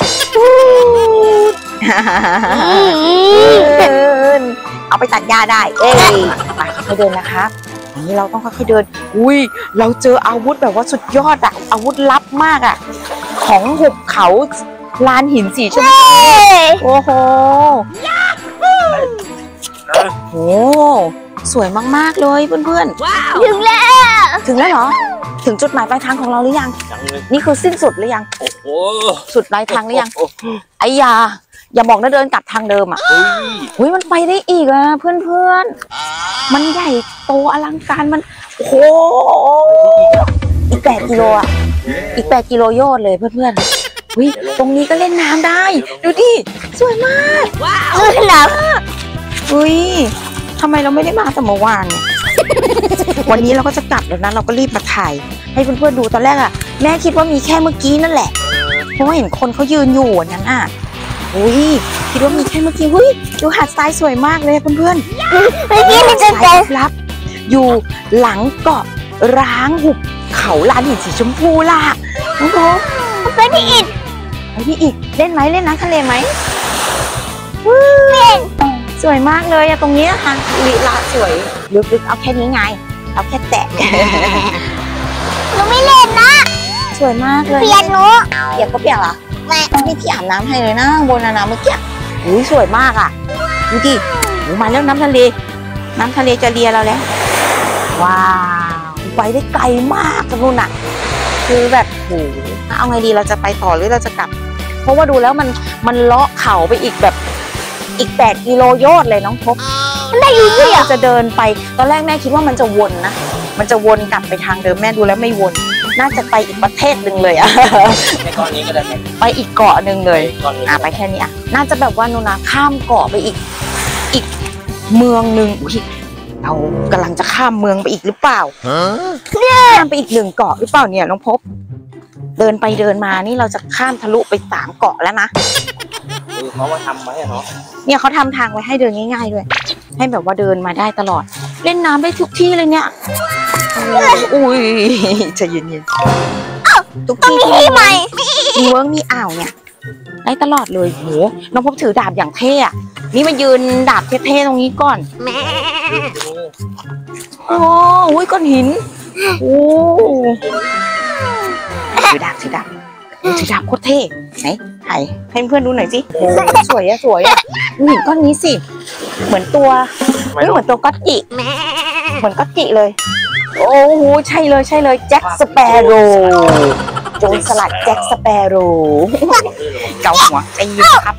เอาไปตัดหญ้าได้เอ้ยไปค่อยๆเดินนะคะอันนี้เราต้องค่อยๆเดินอุ้ยเราเจออาวุธแบบว่าสุดยอดอะอาวุธลับมากอะของหุบเขาลานหินสีชมพูโอ้โหโอ้สวยมากๆเลยเพื่อนๆ
ถึงแล้ว
ถึงแล้วเหรอถึงจุดหมายปลายทางของเราหรือยัง
ยังเลย
นี่คือสิ้นสุดหรือยัง
โอ้โห
สุดปลายทางหรือยังไอ้ยาอย่าบอกนะเดินกลับทางเดิมอ่ะ
เฮ้ย
เฮ้ยมันไปได้อีกอ่ะเพื่อนๆมันใหญ่โตอลังการมันโอ้โหอีกแปดกิโลอ่ะอีกแปดกิโลโยชน์เลยเพื่อนๆเฮ้ยตรงนี้ก็เล่นน้ำได้ดูดิสวยมาก
เออหนาว
เฮ้ยทำไมเราไม่ได้มาแต่เมื่อวานเนี่ย วันนี้เราก็จะกลับแล้วนะเราก็รีบมาถ่ายให้เพื่อนๆดูตอนแรกอ่ะแม่คิดว่ามีแค่เมื่อกี้นั่นแหละเพราะว่าเห็นคนเขายืนอยู่นั้นอ่ะอุ้ยคิดว่ามีแค่เมื่อกี้เฮ้ยดูหาดทรายสวยมากเลยเพื่อนๆ
เมื่อกี้มัน
หา
จะ
ดท
เจ
ราย
อ
ลับอยู่หลังเกาะร้างหุบเขาลานหินสีชมพูล่ะน้องโป๊ไปที่อีกไปที่อีกเล่นไหมเล่นน้ำทะเลไหมเล่นสวยมากเลยอะตรงนี้นะคะลีลาสวยลึกๆเอาแค่นี้ไงเอาแค่แตะ
หนูไม่เล่นนะ
สวยมากเลย
เปลี่ยนหนู
เปียกก็เปียกเหรอ
แม่
นี่พี่อาบน้ำให้เลยนะบนน้ำเมื่อกี้อุ้ยสวยมากอ่ะดูดิโอ้มาแล้วน้ำทะเลน้ำทะเลจะเลียเราแล้วว้าวไปได้ไกลมากกันนู่นน่ะคือแบบโหเอาไงดีเราจะไปต่อหรือเราจะกลับ เพราะว่าดูแล้วมันมันเลาะเขาไปอีกแบบอีกแปดกิโลโยชน์เลยน้องพบ
ได้อยู่ที่
เราจะเดินไปตอนแรกแม่คิดว่ามันจะวนนะมันจะวนกลับไปทางเดิมแม่ดูแล้วไม่วนน่าจะไปอีกประเทศหนึ่งเลยอะ
ในก้อนนี้ก็ได้ไหม
ไปอีกเกาะหนึ่งเลย
ก้อนนี้
อ่ะไปแค่นี้อ่ะน่าจะแบบว่านูนะข้ามเกาะไปอีกอีกเมืองหนึ่งอุ๊ยเรากำลังจะข้ามเมืองไปอีกหรือเปล่าข้ามไปอีกหนึ่งเกาะหรือเปล่าเนี่ยน้องพบ เดินไปเดินมานี่เราจะข้ามทะลุไปสามเกาะแล้วนะ
คือเขามาทำไว้อะเนาะ
เนี่ยเขาทำทางไว้ให้เดินง่ายๆด้วยให้แบบว่าเดินมาได้ตลอด เล่นน้ำได้ทุกที่เลยเนี่ยอุ้ยใจเย็นๆทุกที่ที่
ที่ใหม่
มีเวิร์กมีอ่าวเนี่ยได้ตลอดเลยโหน้องพบถือดาบอย่างเท่อะนี่มายืนดาบเท่ๆตรงนี้ก่อน
แม่
โอ้โหก้อนหินโอ้ถือดาบถือดาบถือดาบโคตรเท่ไหนถ่ายให้เพื่อนดูหน่อยสิโอ้สวยอะสวยอะดูหินก้อนนี้สิเหมือนตัวเฮ้ยเหมือนตัวก๊อตจิ
แม่
เหมือนก๊อตจิเลย โอ้โหใช่เลยใช่เลยแจ็คสเปโร่โจรสลัดแจ็คสเปโร่เกาหัวใจเย็นครับ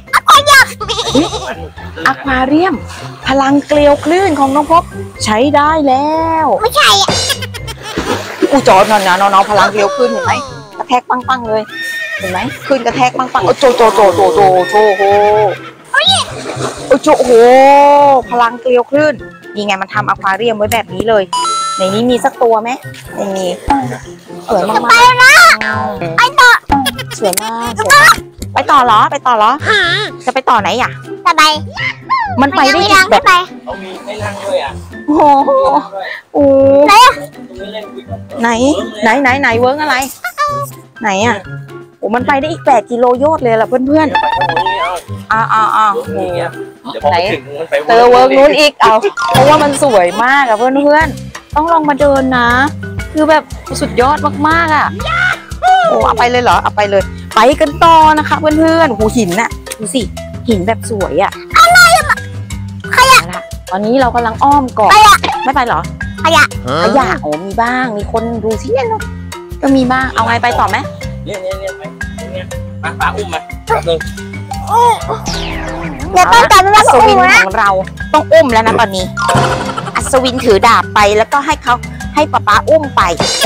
อะควาเรียมพลังเกลียวคลื่นของน้องพบใช้ได้แล้ว
ไม่ใช่อ่ะ
อูจอดนอนนะน้องๆพลังเกลียวคลื่นเห็นไหมกระแทกปังๆเลยเห็นไหมคลื่นกระแทกปังๆโอ้โจโจโจโจโจโจโหโอ้โจโหพลังเกลียวคลื่นนี่ไงมันทำอะควาเรียมไว้แบบนี้เลยในนี้มีสักตัวไหมไม่มีสวยมากๆ
ไปแล้วนะไปต่อ
สวยมากสวยมากไปต่อเหรอไปต่อเหรอจะไปต่อไหนอ่ะ
สบาย
มันไปได้
ไม่
อี
ยั
ก
ง
แบ
ไม่
บ
ไป
เขามีให้นั่งด้วยอ่ะ
โอ้โหโอ้
ไหนอ่ะ
ตรงนี้เล่นวิก
ไหนไหนไหนไหนเวิร์กอะไร ไหนอ่ะโอ้มันไปได้อีกแปดกิโลโยชน์เลยล่ะเพื่อน
ไปข้างบนนี่เอา
ๆอ้าวอ้าวอ้าว
เวิร์กนี่อ่ะเดี๋ยวพอไปถึงมันไป
เจอเวิร์กนู้นอีกเอาเพราะว่ามันสวยมากอะเพื่อนๆต้องลองมาเดินนะ คือแบบสุดยอดมากๆอ่ะโอ้เอาไปเลยเหรอเอาไปเลยไปกันต่อนะคะเพื่อนๆหูหินน่ะดูสิหินแบบสวยอะอะไรอะขยะตอนนี้เรากำลังอ้อมก่อนไม่ไปเหรอขยะขยะโอ้มีบ้างมีคนดูสิเนี่ยเนาะก็มีบ้างเอาไงไปต่อไหม
เนี่ยเนี่ยเนี่ยไปเนี่ยมาปลาอุ้มมาแป๊บนึง
เดี๋ยวต้องจับมัน
อั
มา
ศ
อุ้
วิ
ม
น
นะ
ของเราต้องอุ้มแล้วนะตอนนี้อัศวินถือดาบไปแล้วก็ให้เขาให้ป๊าป๊าอุ้มไป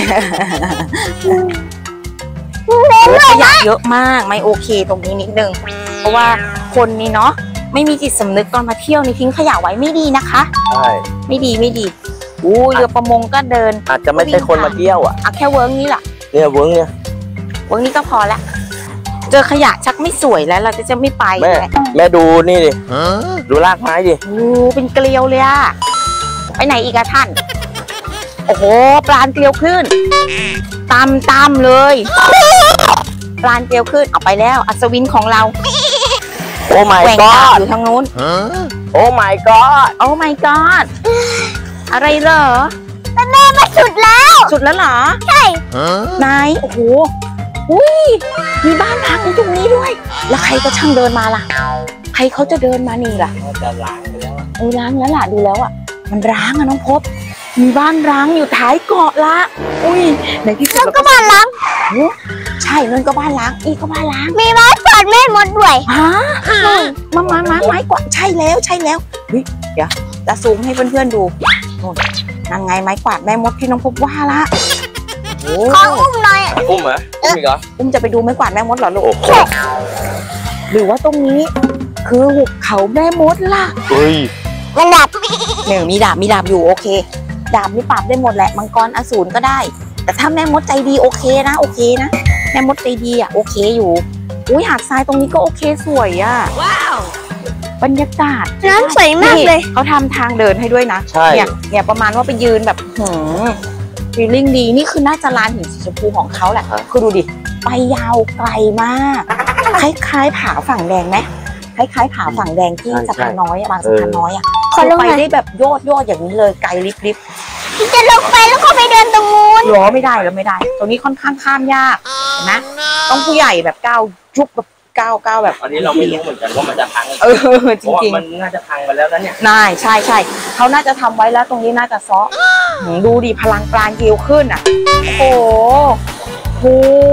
ขยะเยอะมากไม่โอเคตรงนี้นิดนึงเพราะว่าคนนี้เนาะไม่มีจิตสำนึกตอนมาเที่ยวนี่ทิ้งขยะไว้ไม่ดีนะคะ
ใช่
ไม่ดีไม่ดีอู้เรือประมงก็เดิน
อาจจะไม่ใช่คนมาเที่ยวอ่ะ
เอาแค่เวิร์กนี้แหละ
เนี่ยเวิ้งเนี่ย
เวิร์กนี้ก็พอละเจอขยะชักไม่สวยแล้วเราจะจะไม่ไป
แม่แม่ดูนี่ดิดูรากไม้ดิ
โอ้เป็นเกลียวเลยอะไปไหนอีกอะท่านโอ้โหปลาเกลียวขึ้นตามตามเลยปลาเกลียวขึ้นเอาไปแล้วอัศวินของเรา
โอ้ my
แหว่งดาบ
god
อยู่ทางนู้น
โอ้ my god
โอ้ my god อะไรเหรอ
แม่มาสุดแล้ว
สุดแล้วเหรอ
ใช่
ไหนโอ้โหอุ้ยมีบ้านพักอยู่ตรงนี้ด้วย แล้วใครก็ช่างเดินมาล่ะ ใครเขาจะเดินมานี่ล่ะ
จะล้างไปแล้ว
เออล้างแล้วล่ะดูแล้วอ่ะมันร้างอะน้องพบมีบ้านร้างอยู่ท้ายเกาะละอุ้ยในที่สุดเราก็บ้านร้างใช่นั่นก็บ้านร้างอีกก็บ้านร้าง
มีไม้กวาดแม่มดด้วย
ฮะมามามาไม้กวาดใช่แล้วใช่แล้วเฮ้ยเดี๋ยวจะซูมให้เพื่อนๆดูนู่นนั่นไงไม้กวาดแม่มดที่น้องพบว่าละโอ้
ขออุ้มหน่อย
อุ้มเหรออุ้มอีกเหรอ
อุ้มจะไปดูไม้กวาดแม่มดเหรอลูก
โอ้โห
หรือว่าตรงนี้คือหุบเขาแม่มดล่ะ
เฮ้ย
มันดับ
หนึ่งมีดาบมีดาบอยู่โอเค ดาบนี่ปราบได้หมดแหละมังกรอสูรก็ได้ แต่ถ้าแม่มดใจดีโอเคนะโอเคนะแม่มดใจดีอ่ะโอเคอยู่อุ้ยหาดทรายตรงนี้ก็โอเคสวยอ่ะว้าวบรรยากาศ
น้ำใสมากเลย
เขาทำทางเดินให้ด้วยนะ
ใช่
เนี่ยเนี่ยประมาณว่าไปยืนแบบหืมฟีลลิ่งดีนี่คือน่าจะลานหินสีชมพูของเขาแหละคือดูดิไปยาวไกลมากคล้ายๆผาฝั่งแดงไหมคล้ายๆผาฝั่งแดงที่สะพานน้อยอะบางสะพานน้อยอ่ะ
ขอลง
ไป
หน่อย
ได้แบบโยดโยดอย่างนี้เลยไกลลิบลิบ
จะลงไปแล้วก็ไปเดินตรงนู้น
ล้อไม่ได้แล้วไม่ได้ ตรงนี้ค่อนข้างข้ามยากนะต้องผู้ใหญ่แบบก้าวยุบแบบก้าวก้าวแบบ
อันนี้เราไม่รู้เหมือนกันว่ามันจะพัง
เออ
เพ
จ
ราะว่า
ริง
มันน่าจะพังไปแล้วนะเนี่ย
ๆน่าใช่ใช่เขาน่าจะทำไว้แล้วตรงนี้น่าจะซ้อหืมดูดิพลังปราณเกลียวขึ้นอ่ะโอ้โหโห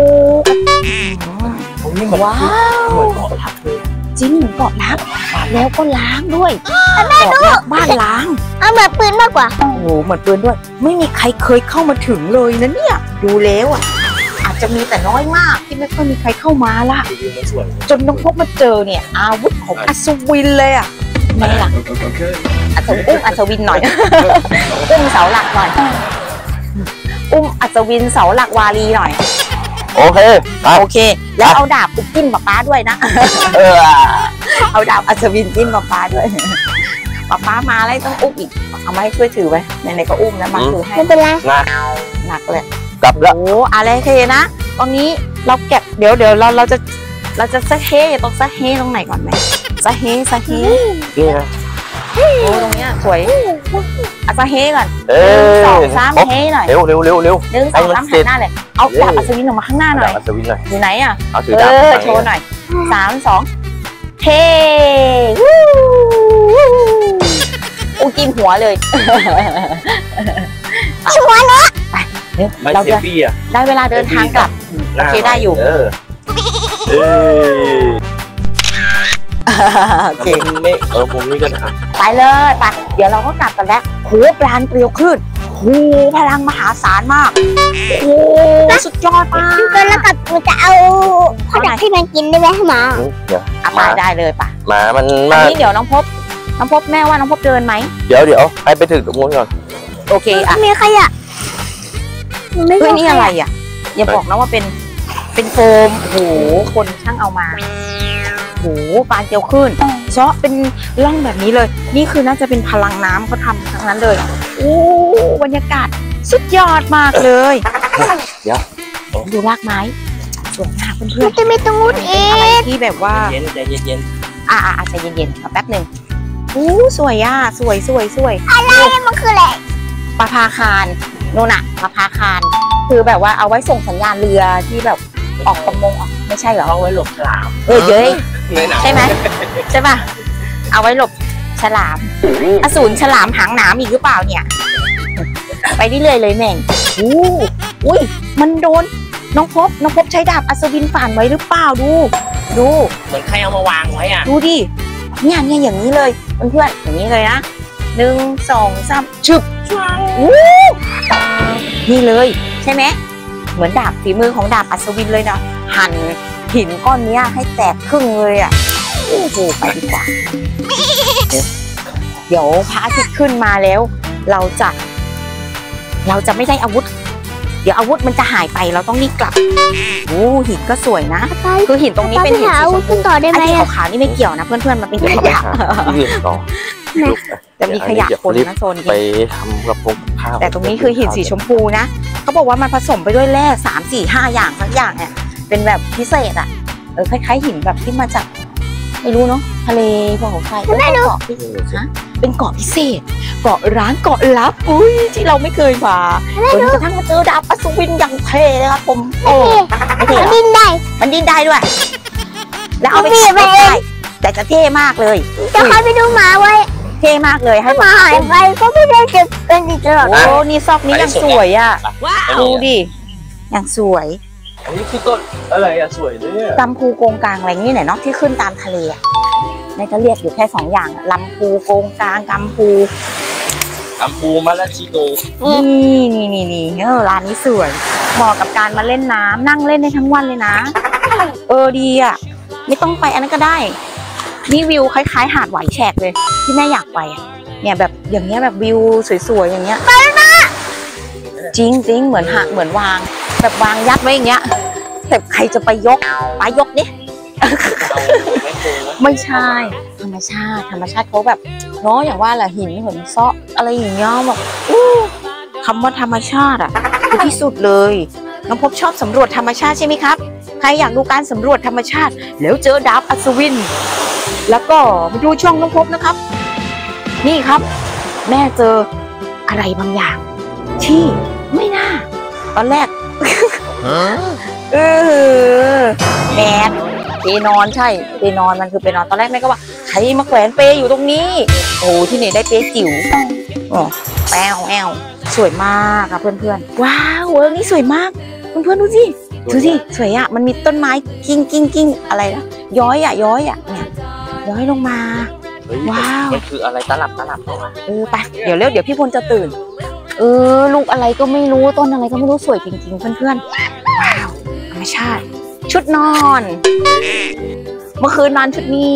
ตรงนี้เหมือน
ว้าว
เหมือนเกาะทับเลย
จริงเหมือนเกาะล้างแล้วก็ล้างด้วยเกาะล้างบ้านล้าง
เอาแบบปืนมากกว่า
โอ้โหเหมือนปืนด้วย ไม่มีใครเคยเข้ามาถึงเลยนะเนี่ยดูแล้วอ่ะอาจจะมีแต่น้อยมากที่ไม่ค่อยมีใครเข้ามาละ
ดูมันสวย
จนน้องพบมาเจอเนี่ยอาวุธของอัศวินเลยอ่ะไงล่ะอัศวินอุ้มอัศวินหน่อย อุ้มเสาหลักหน่อยอุ้มอัศวินเสาหลักวารีหน่อย
โอเคไป
โอเค แล้วเอาดาบไปจิ้มป๊าป๊าด้วยนะ
เออ
เอาดาบอัศวินจิ้มป๊าป๊าด้วยป๊าป๊ามาแล้วต้องอุ้มอีกเอามาให้ช่วยถือไว้ไหนๆก็อุ้มแล้วมาถือให้
ไม่เป็นไร
งา
หนักเลย
กลับแล้ว
โอ้อะไรเคนะตอนนี้เราเก็บเดี๋ยวเดี๋ยวเราเราจะเราจะสะเฮตรงสะเฮตรงไหนก่อนไหมสะเฮสะเฮ
นี่นะ
โอ้ตรงเนี้ยสวยอ่ะสะเฮก่อน
เอ
หนึ่ง
อ
สองสามเฮหน่อย
เร็วเร็วเร็วเร็ว
หนึ่งสองสามหันหน้าเลยเอาดาบอัศวินออกมาข้างหน้าหน่อย
อัศวินหน่อย
อยู่ไหนอ่ะ
เอาถือ
เอ
ดาบ
อโชว์หน่อยสามสองเฮวู้วู้อู้จิ้มหัวเลย
ชัวร์นะ
เดี๋ยว
ไม่
เรา
เซ
จะ
ฟี่อ่ะ
ได้เวลาเดินทางกลับโอเคได้อยู่
เออเออ
โอเค
มันไม่เออผมนี่ก็ถาม
ไปเลยไปเดี๋ยวเราก็กลับกันแล้วโหปลานเกลียวขึ้นโหพลังมหาศาลมากโอ้สุดยอดมาก
พี่ก็แล้วกับหนูจะเอาขนมให้มันกินได้ไหมหมา
เดี๋ยว
อ่ะไปได้เลยป่ะ
หมามัน
อั
มาน
นี้เดี๋ยวน้องพบน้องพบแม่ว่าน้องพบเดินไหม
เดี๋ยวเดี๋ยวให้ไปถึงตรงนู้นก่อน
โอเคอ่ะ
มีขยะไม่
เฮ้ย
มี
นี่
ข
อะไร
ยะ
อ่ะอย่าบอกนะว่าเป็นเป็นโฟมโอ้โหคนช่างเอามาโอ้โหปลานเกลียวขึ้นเซาะเป็นร่องแบบนี้เลย นี่คือน่าจะเป็นพลังน้ำเขาทำทั้งนั้นเลยโอ้บรรยากาศสุดยอดมากเลย
เดี๋ยว
ดูรากไม้สวยมากเพื่
มั
อน
นจะมีตรงนู้น
ๆ
เอ
เป็นอะไร
ง
ที่แบบว่า
เย็นใจเย็นเย็น
อ่าอ่าใจเย็นๆเอาแป๊บหนึ่งอู้สวยอ่ะสวยสวยสวย
มันคืออะไร
ปลาพาคารโน่นอะปลาพาคารคือแบบว่าเอาไว้ส่งสัญญาณเรือที่แบบออกประมงออกไม่ใช่เหรอ
เอาไว้หลบฉลาม
เออเย้ย
ในหนัง
ใช่ไหมใช่ป่ะเอาไว้หลบฉลามอสูรฉลามหางหนามอีกหรือเปล่าเนี่ย ไปเรื่อยๆเลยแม่งอู้อุ้ยมันโดนน้องพบน้องพบใช้ดาบอัศวินฝ่านไว้หรือเปล่าดูดู
เหมือนใครเอามาวางไว้อ่ะ
ดูดิเนี่ยเนี่ยอย่างนี้เลยเพื่อนๆอย่างนี้เลยนะหนึ่งสองสามชึบอู้นี่เลยใช่ไหมเหมือนดาบฝีมือของดาบอัศวินเลยนะหั่นหินก้อนเนี้ยให้แตกครึ่งเลยอ่ะโอ้โหไปดีกว่าเดี๋ยวพระอาทิตย์ขึ้นมาแล้วเราจะเราจะไม่ได้อาวุธเดี๋ยวอาวุธมันจะหายไปเราต้องรีบกลับโอ้หินก็สวยนะคือหินตรงนี้เป็นหินสีชมพู
ต่อได้ไหม
ไอ้ที่ขาวๆนี่ไม่เกี่ยวนะเพื่อนๆมันเป็นขยะ
ที่อื่นต่อ
จะมีขยะคนนะโซน
ไป
นี้
ทำกับพวกข้าว
แต่ตรงนี้คือหินสีชมพูนะเขาบอกว่ามันผสมไปด้วยแร่สามสี่ห้าอย่างสักอย่างเนี่ยเป็นแบบพิเศษอ่ะเออคล้ายๆหินแบบที่มาจากไม่รู้เนาะทะเลภูเขาไฟเออเกาะพิเศษฮะเป็นเกาะพิเศษเกาะร้างเกาะลับอุ้ยที่เราไม่เคยมาจนกระทั่งมาเจอดาบอัศวินอย่างเท่เลยครับผมโอ้ไม่เท่
ดินได้
มันดิ้นได้ด้วย แล้วเอาไปขับรถได้แต่จะเท่มากเลย
จะคอยไปดูหมาไว้
เท่มากเลยให้
หมาหายไปก็ไม่ได้เก็บเป็นอีกตลอด
โอ้นี่ซอกนี้ยังสวยอ่ะดูดิยังสวย
อันนี้คือต้นอะไรอะสวยเลยเนี่ย
ลำพูโกงกลางอะไรนี่ไหนเนาะที่ขึ้นตามทะเลอะในจะเรียกอยู่แค่สองอย่างอะลำพูโกงกลางกำพู
อัมปูมาลาชิโก
นี่นี่นี่นี่เออร้านนี้สวยเหมาะกับการมาเล่นน้ำนั่งเล่นได้ทั้งวันเลยนะ เออดีอ่ะไม่ต้องไปอันนั้นก็ได้นี่วิวคล้ายๆหาดไหวแฉกเลยที่แม่อยากไปอ่ะเนี่ยแบบอย่างเงี้ยแบบวิวสวยๆอย่างเงี้ยไปนะจริงจริงเหมือนหาดเหมือนวางแบบวางยัดไว้อย่างเงี้ยแต่ใครจะไปยกไปยกดิ ไม่ใช่ธรรมชาติธรรมชาติเขาแบบเนาะอย่างว่าแหละหินเหินเซาะอะไรอย่างเงี้ยแบบอู้คำว่าธรรมชาติอ่ะคือที่สุดเลยน้องพบชอบสำรวจธรรมชาติใช่ไหมครับใครอยากดูการสำรวจธรรมชาติแล้วเจอดาบอัศวินแล้วก็มาดูช่องน้องพบนะครับนี่ครับแม่เจออะไรบางอย่างที่ไม่น่าตอนแรก เออแมนเปนอนใช่เปนอนมันคือเปนอนตอนแรกแม่ก็ว่าใครมาแขวนเปอยู่ตรงนี้โอ้ที่ไหนได้เปจิ๋วอ๋อแปวแอวสวยมากค่ะเพื่อนๆว้าวเวิร์กนี้สวยมากเพื่อนๆดูสิดูสิสวยอ่ะมันมีต้นไม้กิ้งกิ้งกิ้งอะไรนะย้อยอ่ะย้อยอ่ะเนี่ยย้อยลงมาว้าว
มันคืออะไรตลับตลับเข้ามา
เออไปเดี๋ยวเร็วเดี๋ยวพี่พลจะตื่นเออลูกอะไรก็ไม่รู้ต้นอะไรก็ไม่รู้สวยจริงๆเพื่อนๆว้าวธรรมชาติชุดนอน เมื่อคืนนอนชุดนี้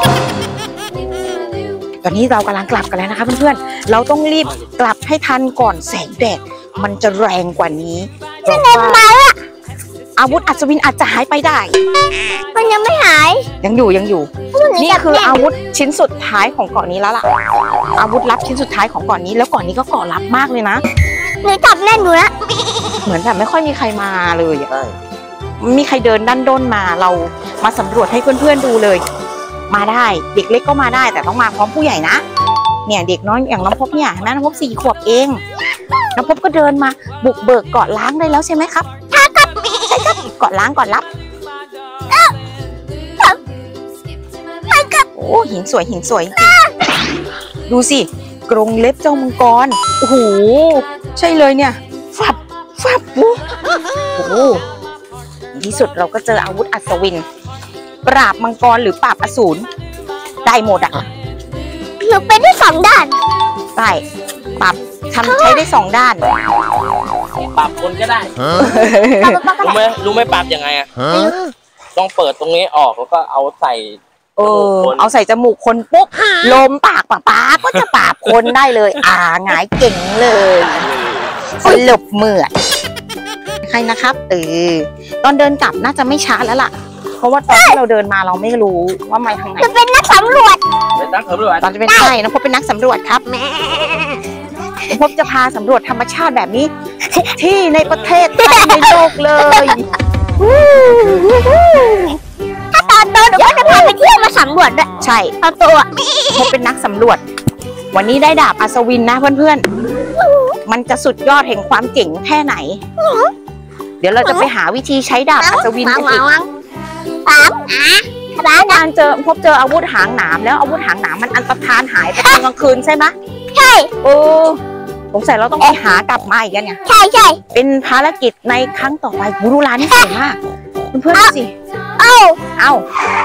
ตอนนี้เรากำลังกลับกันแล้วนะคะเพื่อนๆเราต้องรีบกลับให้ทันก่อนแสงแดดมันจะแรงกว่านี้เพราะว่าอาวุธอัศวินอาจจะหายไปได้
มันยังไม่หาย
ยังอยู่ยังอยู่นี่คืออาวุธชิ้นสุดท้ายของเกาะนี้แล้วล่ะอาวุธลับชิ้นสุดท้ายของเกาะนี้แล้วเกาะนี้ก็เกาะลับมากเลยนะ
หนูจับแน่นอยู่แล้ว
เหมือนแบบไม่ค่อยมีใครมาเลยอะไม่มีใครเดินด้านด้นมาเรามาสำรวจให้เพื่อนๆดูเลย มาได้เด็กเล็กก็มาได้แต่ต้องมาพร้อมผู้ใหญ่นะเนี่ยเด็กน้อยอย่างน้องพบเนี่ยเห็นไหมน้องพบสี่ขวบเองน้องพบก็เดินมาบุกเบิกเกาะล้างได้แล้วใช่ไหมครับใช่ครับใช่ครับเกาะล้างเกาะลับโอ้หินสวยหินสวยจริงดูสิกรงเล็บเจ้ามังกรโอ้โหใช่เลยเนี่ยฟับฟับโอ้โหในที่สุดเราก็เจออาวุธอัศวินปราบมังกรหรือปราบอสูรได้หมดอ่ะ
หนูเป็นได้สองด้าน
ได้ปราบทำใช้ได้สองด้าน
ปรับคนก็ได้ รู้ไหมรู้ไหมปรับยังไงอะต้องเปิดตรงนี้ออกแล้วก็เอาใส่
เออเอาใส่จมูกคนปุ๊บลมปากปากปากก็จะปราบคนได้เลย อ่าหงายเก่งเลยสลบเหมือดใครนะครับเออตอนเดินกลับน่าจะไม่ช้าแล้วล่ะเพราะว่าตอนที่เราเดินมาเราไม่รู้ว่ามาทางไหน
จะเป็นนักสำรวจ
เป็นนักสำรวจ
ตอนจะเป็นใช่น้องพบเป็นนักสำรวจครับน้องพบจะพาสำรวจธรรมชาติแบบนี้ทุกที่ในประเทศไทยในโลกเลย
ถ้าตอนโตหนูก็จะพาไปเที่ยวมาสำรวจด้วย
ใช่
ตอนโตอ่ะ
พบเป็นนักสำรวจวันนี้ได้ดาบอัศวินนะเพื่อนๆมันจะสุดยอดแห่งความเจ๋งแค่ไหนดี๋ยวเราจะไปหาวิธีใช้ดาบอัศวินกันอีก
ปั๊บอ่ะปั๊บ
เมื่อวานเจอพบเจออาวุธหางหนามแล้วอาวุธหางหนามมันอันตรธานหายไปตอนกลางคืนใช่ไหม
ใช่
เออสงสัยเราต้องไปหากลับมาอีกกันเนี่ย
ใช่ใช่
เป็นภารกิจในครั้งต่อไปบูรุร้านนี่สวยมากเพื่อนๆดูสิ
เอ้า
เอ้า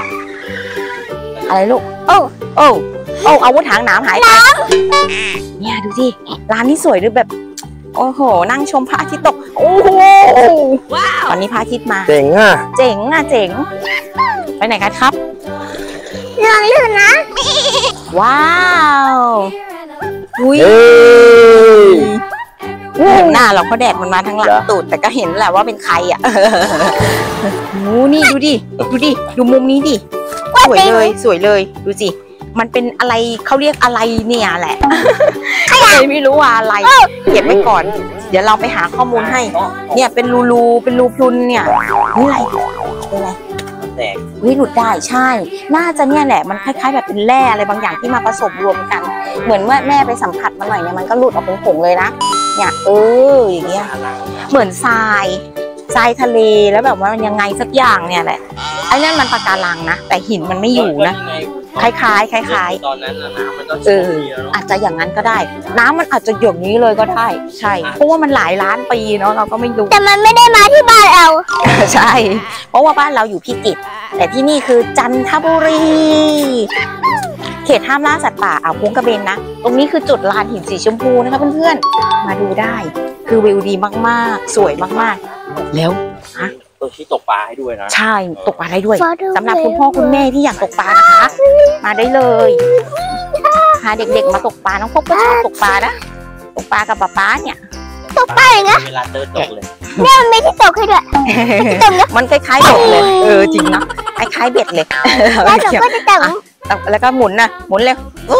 อะไรลูก
โอ้
โอ้โอ้อาวุธหางหนามหายไปเนี่ยดูสิร้านนี้สวยด้วยแบบโอ้โหนั่งชมพระอาทิตย์ตกโอ้โหตอนนี้พระอาทิตย์มา
เจ๋งอ่ะ
เจ๋งอ่ะเจ๋งไปไหนกันครับ
เรื่องลื่นนะ
ว้าวอุ้ย
เฮ้ย
เห็นหน้าเราก็แดดมันมาทางหลังตูดแต่ก็เห็นแหละว่าเป็นใครอ่ะโอ้นี่ดูดิดูดิดูมุมนี้ดิสวยเลยสวยเลยดูสิมันเป็นอะไรเขาเรียกอะไรเนี่ยแหละเลยไม่รู้ว่าอะไรเก็บไว้ก่อน เดี๋ยวเราไปหาข้อมูลให้ เนี่ยเป็นรูรูเป็นรูพรุนเนี่ยนี่อะไรเป็นอะไร
แตก
วิหลุดได้ใช่ น่าจะเนี่ยแหละมันคล้ายๆแบบเป็นแร่อะไรบางอย่างที่มาผสมรวมกัน เหมือนเมื่อแม่ไปสัมผัสมาหน่อยเนี่ยมันก็หลุดออกเป็นผงเลยนะเนี่ยเอออย่างเงี้ยเหมือนทรายทรายทะเลแล้วแบบว่ามันยังไงสักอย่างเนี่ยแหละไอ้นั่นมันปะการังนะแต่หินมันไม่อยู่นะคล้ายๆคล้ายๆ
ตอนนั้นน้ำมันก็
เอออาจจะอย่างนั้นก็ได้ น้ำมันอาจจะหยดนี้เลยก็ได้ใช่เพราะว่ามันหลายล้านปีเนาะเราก็ไม่รู้
แต่มันไม่ได้มาที่บ้านเรา
ใช่ เพราะว่าบ้านเราอยู่พิจิตรแต่ที่นี่คือจันทบุรีเขตห้ามล่าสัตว์ป่าอ่าวพงกระเบนนะตรงนี้คือจุดลานหินสีชมพูนะคะเพื่อนๆมาดูได้คือวิวดีมากๆสวยมากๆแล้ว
ตัวที่ตกปลาให้ด้วยนะ
ใช่ตกปลาได้ด้วย
ฟอดู
สำหรับคุณพ่อคุณแม่ที่อยากตกปลานะคะ มาได้เลยพาเด็กๆมาตกปลาน้องพบก็ชอบตกปลานะตกปลากับป๊าป๊าเนี่ย
ตกไปอย่างเงี้ย
เวลาเติร์ตกเลย
เนี่ยมันไม่ที่ตกให้ด้วย
มันคล้ายๆเบ็ดเลยเออจริงเนาะคล้ายๆเบ็ดเลย
แล้วหนูก็จะแต่ง
แล้วก็หมุนนะหมุนเร็ว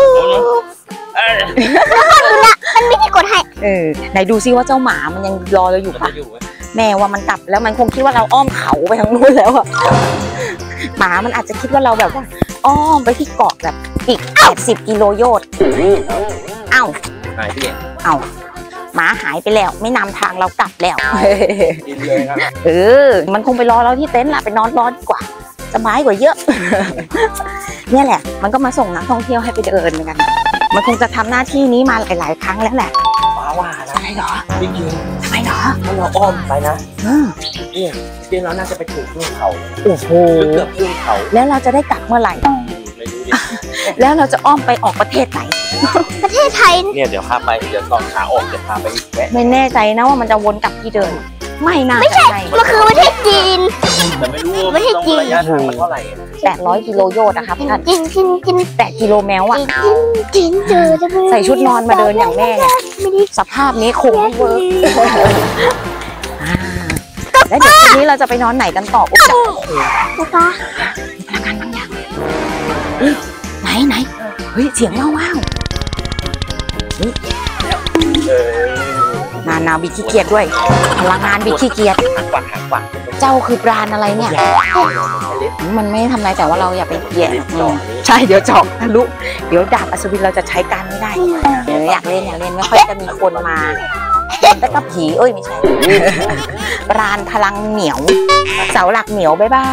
มันไม่ที่กดให้
เออไหนดูซิว่าเจ้าหมามันยังรอเราอยู่ปะแม่ว่ามันกลับแล้วมันคงคิดว่าเราอ้อมเขาไปทางนู้นแล้วอะหมามันอาจจะคิดว่าเราแบบว่าอ้อมไปที่เกาะแบบอีกแปดสิบกิโลโยชน์เอ้า
หายพี่
เอ้าหมาหายไปแล้วไม่นำทางเรากลับแล้ว
ดินเลยครับ
เออมันคงไปรอเราที่เต็นท์ละไปนอนรอดีกว่าสบายกว่าเยอะ เนี่ยแหละมันก็มาส่งนักท่องเที่ยวให้ไปเดินเหมือนกัน มันคงจะทำหน้าที่นี้มาหลายๆครั้งแล้วแหละ
ป้าว่านะ
อะไรเหรอ
จริง
ทำไมเหรอ
ๆถ้าเราอ้อมไปนะ
เออ
เนี่ยจริงๆเราน่าจะไปถึงขึ้นเขา
โอ้โห
เกือบขึ้นเขา
แล้วเราจะได้กลับเมื่อไหร่
ไม่รู้ดิ
แล้วเราจะอ้อมไปออกประเทศไหน
ประเทศไทย
เนี่ยเดี๋ยวพาไปเดี๋ยวตอนขาออกเดี๋ยวพาไปอีกแวะ
ไม่แน่ใจนะว่ามันจะวนกลับที่เดิมไม่น่าจะใช่
มันคือประเทศจีน
แต่ไม่รู้
ไม่ใช่จริง
ระยะทางมันเท่าไหร่
แปดร้อยกิโลโยชน์นะคะท่าน
จีนจีนจีน
แปดกิโลแมวอะ
จีนจีนเจอ
ใส่ชุดนอนมาเดินอย่างแม่เนี่ย
ไม่ได้
สภาพนี้คงไม่เวิร์กอ่าแล้วเดี๋ยวคืนนี้เราจะไปนอนไหนกันต่ออุ๊ยจะ
ป๊า
พลังงานบางอย่างเฮ้ยไหนไหนเฮ้ยเสียงว้าวว้าวเฮ้ย
เออ
นานาบิดขี้เกียจด้วย พลังงานบิดขี้เกียจ
หางกวักหางกวัก
เจ้าคือปราณอะไรเนี่ย มันไม่ทำอะไรแต่ว่าเราอย่าไปแย่อืมใช่เดี๋ยวเจาะทะลุเดี๋ยวดาบอัศวินเราจะใช้การไม่ได้เอออยากเล่นอยากเล่นไม่ค่อยจะมีคนมาแต่ก็ผีเอ้ยไม่ใช่ ปราณพลังเหนียว เสาหลักเหนียวบ๊ายบาย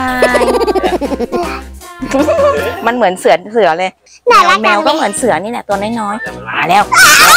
มันเหมือนเสือเสือเลย แม
น่าว รัก
แม
จั
ว
ง
ก็
เล
เหมื
ย
อนเสือนี่แหละตัวน้อยๆมาแล้ว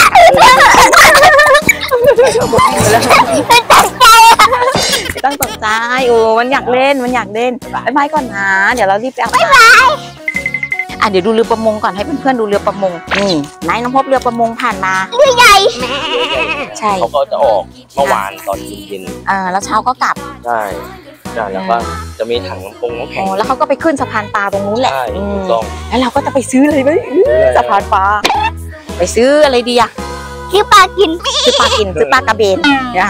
เป็นตังใจอะ
ไม่ต้องตกใจโอ้มันอยากเล่นมันอยากเล่นบายบายก่อนนะเดี๋ยวเรารีบไปเอาบายอ่ะเดี๋ยวดูเรือประมงก่อนให้เพื่อนๆดูเรือประมงนี่นายน้องพบเรือประมงผ่านมา
เรือใหญ่
ใช่
เขาก็จะออกเมื่อวานตอนเย็น
อ่าแล้วเช้าก็กลับ
ๆใช่ใช่แล้วก็จะมีถังน้ำปงน้ำแข็
อ๋
ง
อแล้วเขาก็ไปขึ้นสะพานปลาตรงนู้นแหละ
ใช่
อื
ถู
ม
กต้อง
แล้วเราก็จะไปซื้ออะไรไหมอื้อสะพานปลาไปซื้ออะไรดีอะ
ซื้อปลากิน
ซื้อปลากินซื้อปลากระเบนอ่า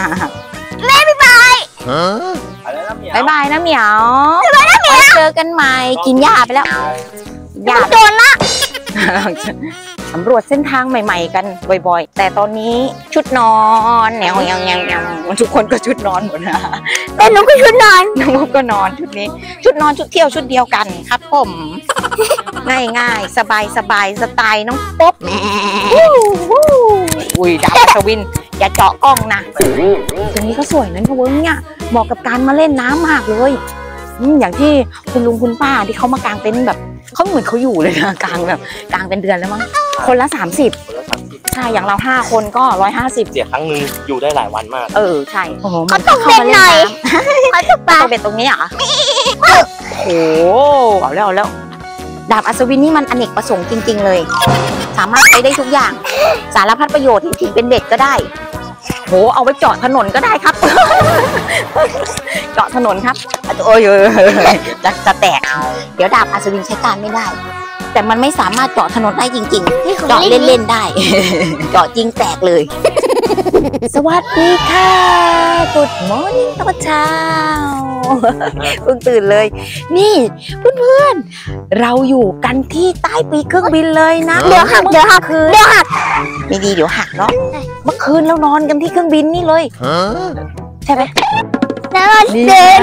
อะไรนะเหมียว
บายบายนะเหมียวไว้เจอกันใหม่กินหญ้าไปแล้วหญ้า
โดนละ
สำรวจเส้นทางใหม่ ๆ กันบ่อยๆ แต่ตอนนี้ชุดนอนแนวยังยังยังทุกคนก็ชุดนอนหมดนะ
แต่หนูก็ชุดนอน
น้องพบก็นอนชุดนี้ ชุดนอนชุดเที่ยวชุดเดียวกันครับผม ง่ายๆ สบายสบายๆสไตล์น้องป๊บอุ้ยดาบอัศวินอย่าเจาะกล้องนะตรงนี้ก็สวยนั้นพะเวิร์กเนี่ยเหมาะกับการมาเล่นน้ำมากเลยอย่างที่คุณลุงคุณป้าที่เขามากางเต็นท์แบบเขาเหมือนเขาอยู่เลยนะกางแบบกางเป็นเดือนแล้วมั้งคนละสามสิบใช่อย่างเราห้าคนก็ร้อยห้าสิบ
เสียครั้งหนึ่งอยู่ได้หลายวันมาก
เออใช่โอ้โห
เขาตกเบ็ดหน่อยเขาตกปลา
ตกเบ็ดตรงนี้เหรอโอ้โหเอาแล้วเอาแล้วดาบอัศวินนี่มันอเนกประสงค์จริงๆเลยสามารถใช้ได้ทุกอย่างสารพัดประโยชน์จริงๆเป็นเบ็ดก็ได้โหเอาไว้เจาะถนนก็ได้ครับ เจาะถนนครับโอ้ยจะจะแตกเดี๋ยวดาบอัศวินใช้การไม่ได้แต่มันไม่สามารถเจาะถนนได้จริงๆเจาะเล่นๆได้ เจาะจริงแตกเลย สวัสดีค่ะ Good morning ตอนเช้า เพิ่งตื่นเลยนี่เพื่อนๆเราอยู่กันที่ใต้ปีกเครื่องบินเลยนะ
เดี๋ยวหักเดี๋ยวหักเดี๋ยวหัก
ไม่ดีเดี๋ยวหักเนาะเมื่อคืนเรานอนกันที่เครื่องบินนี่เลยใช่ไหม
แล้วเดิน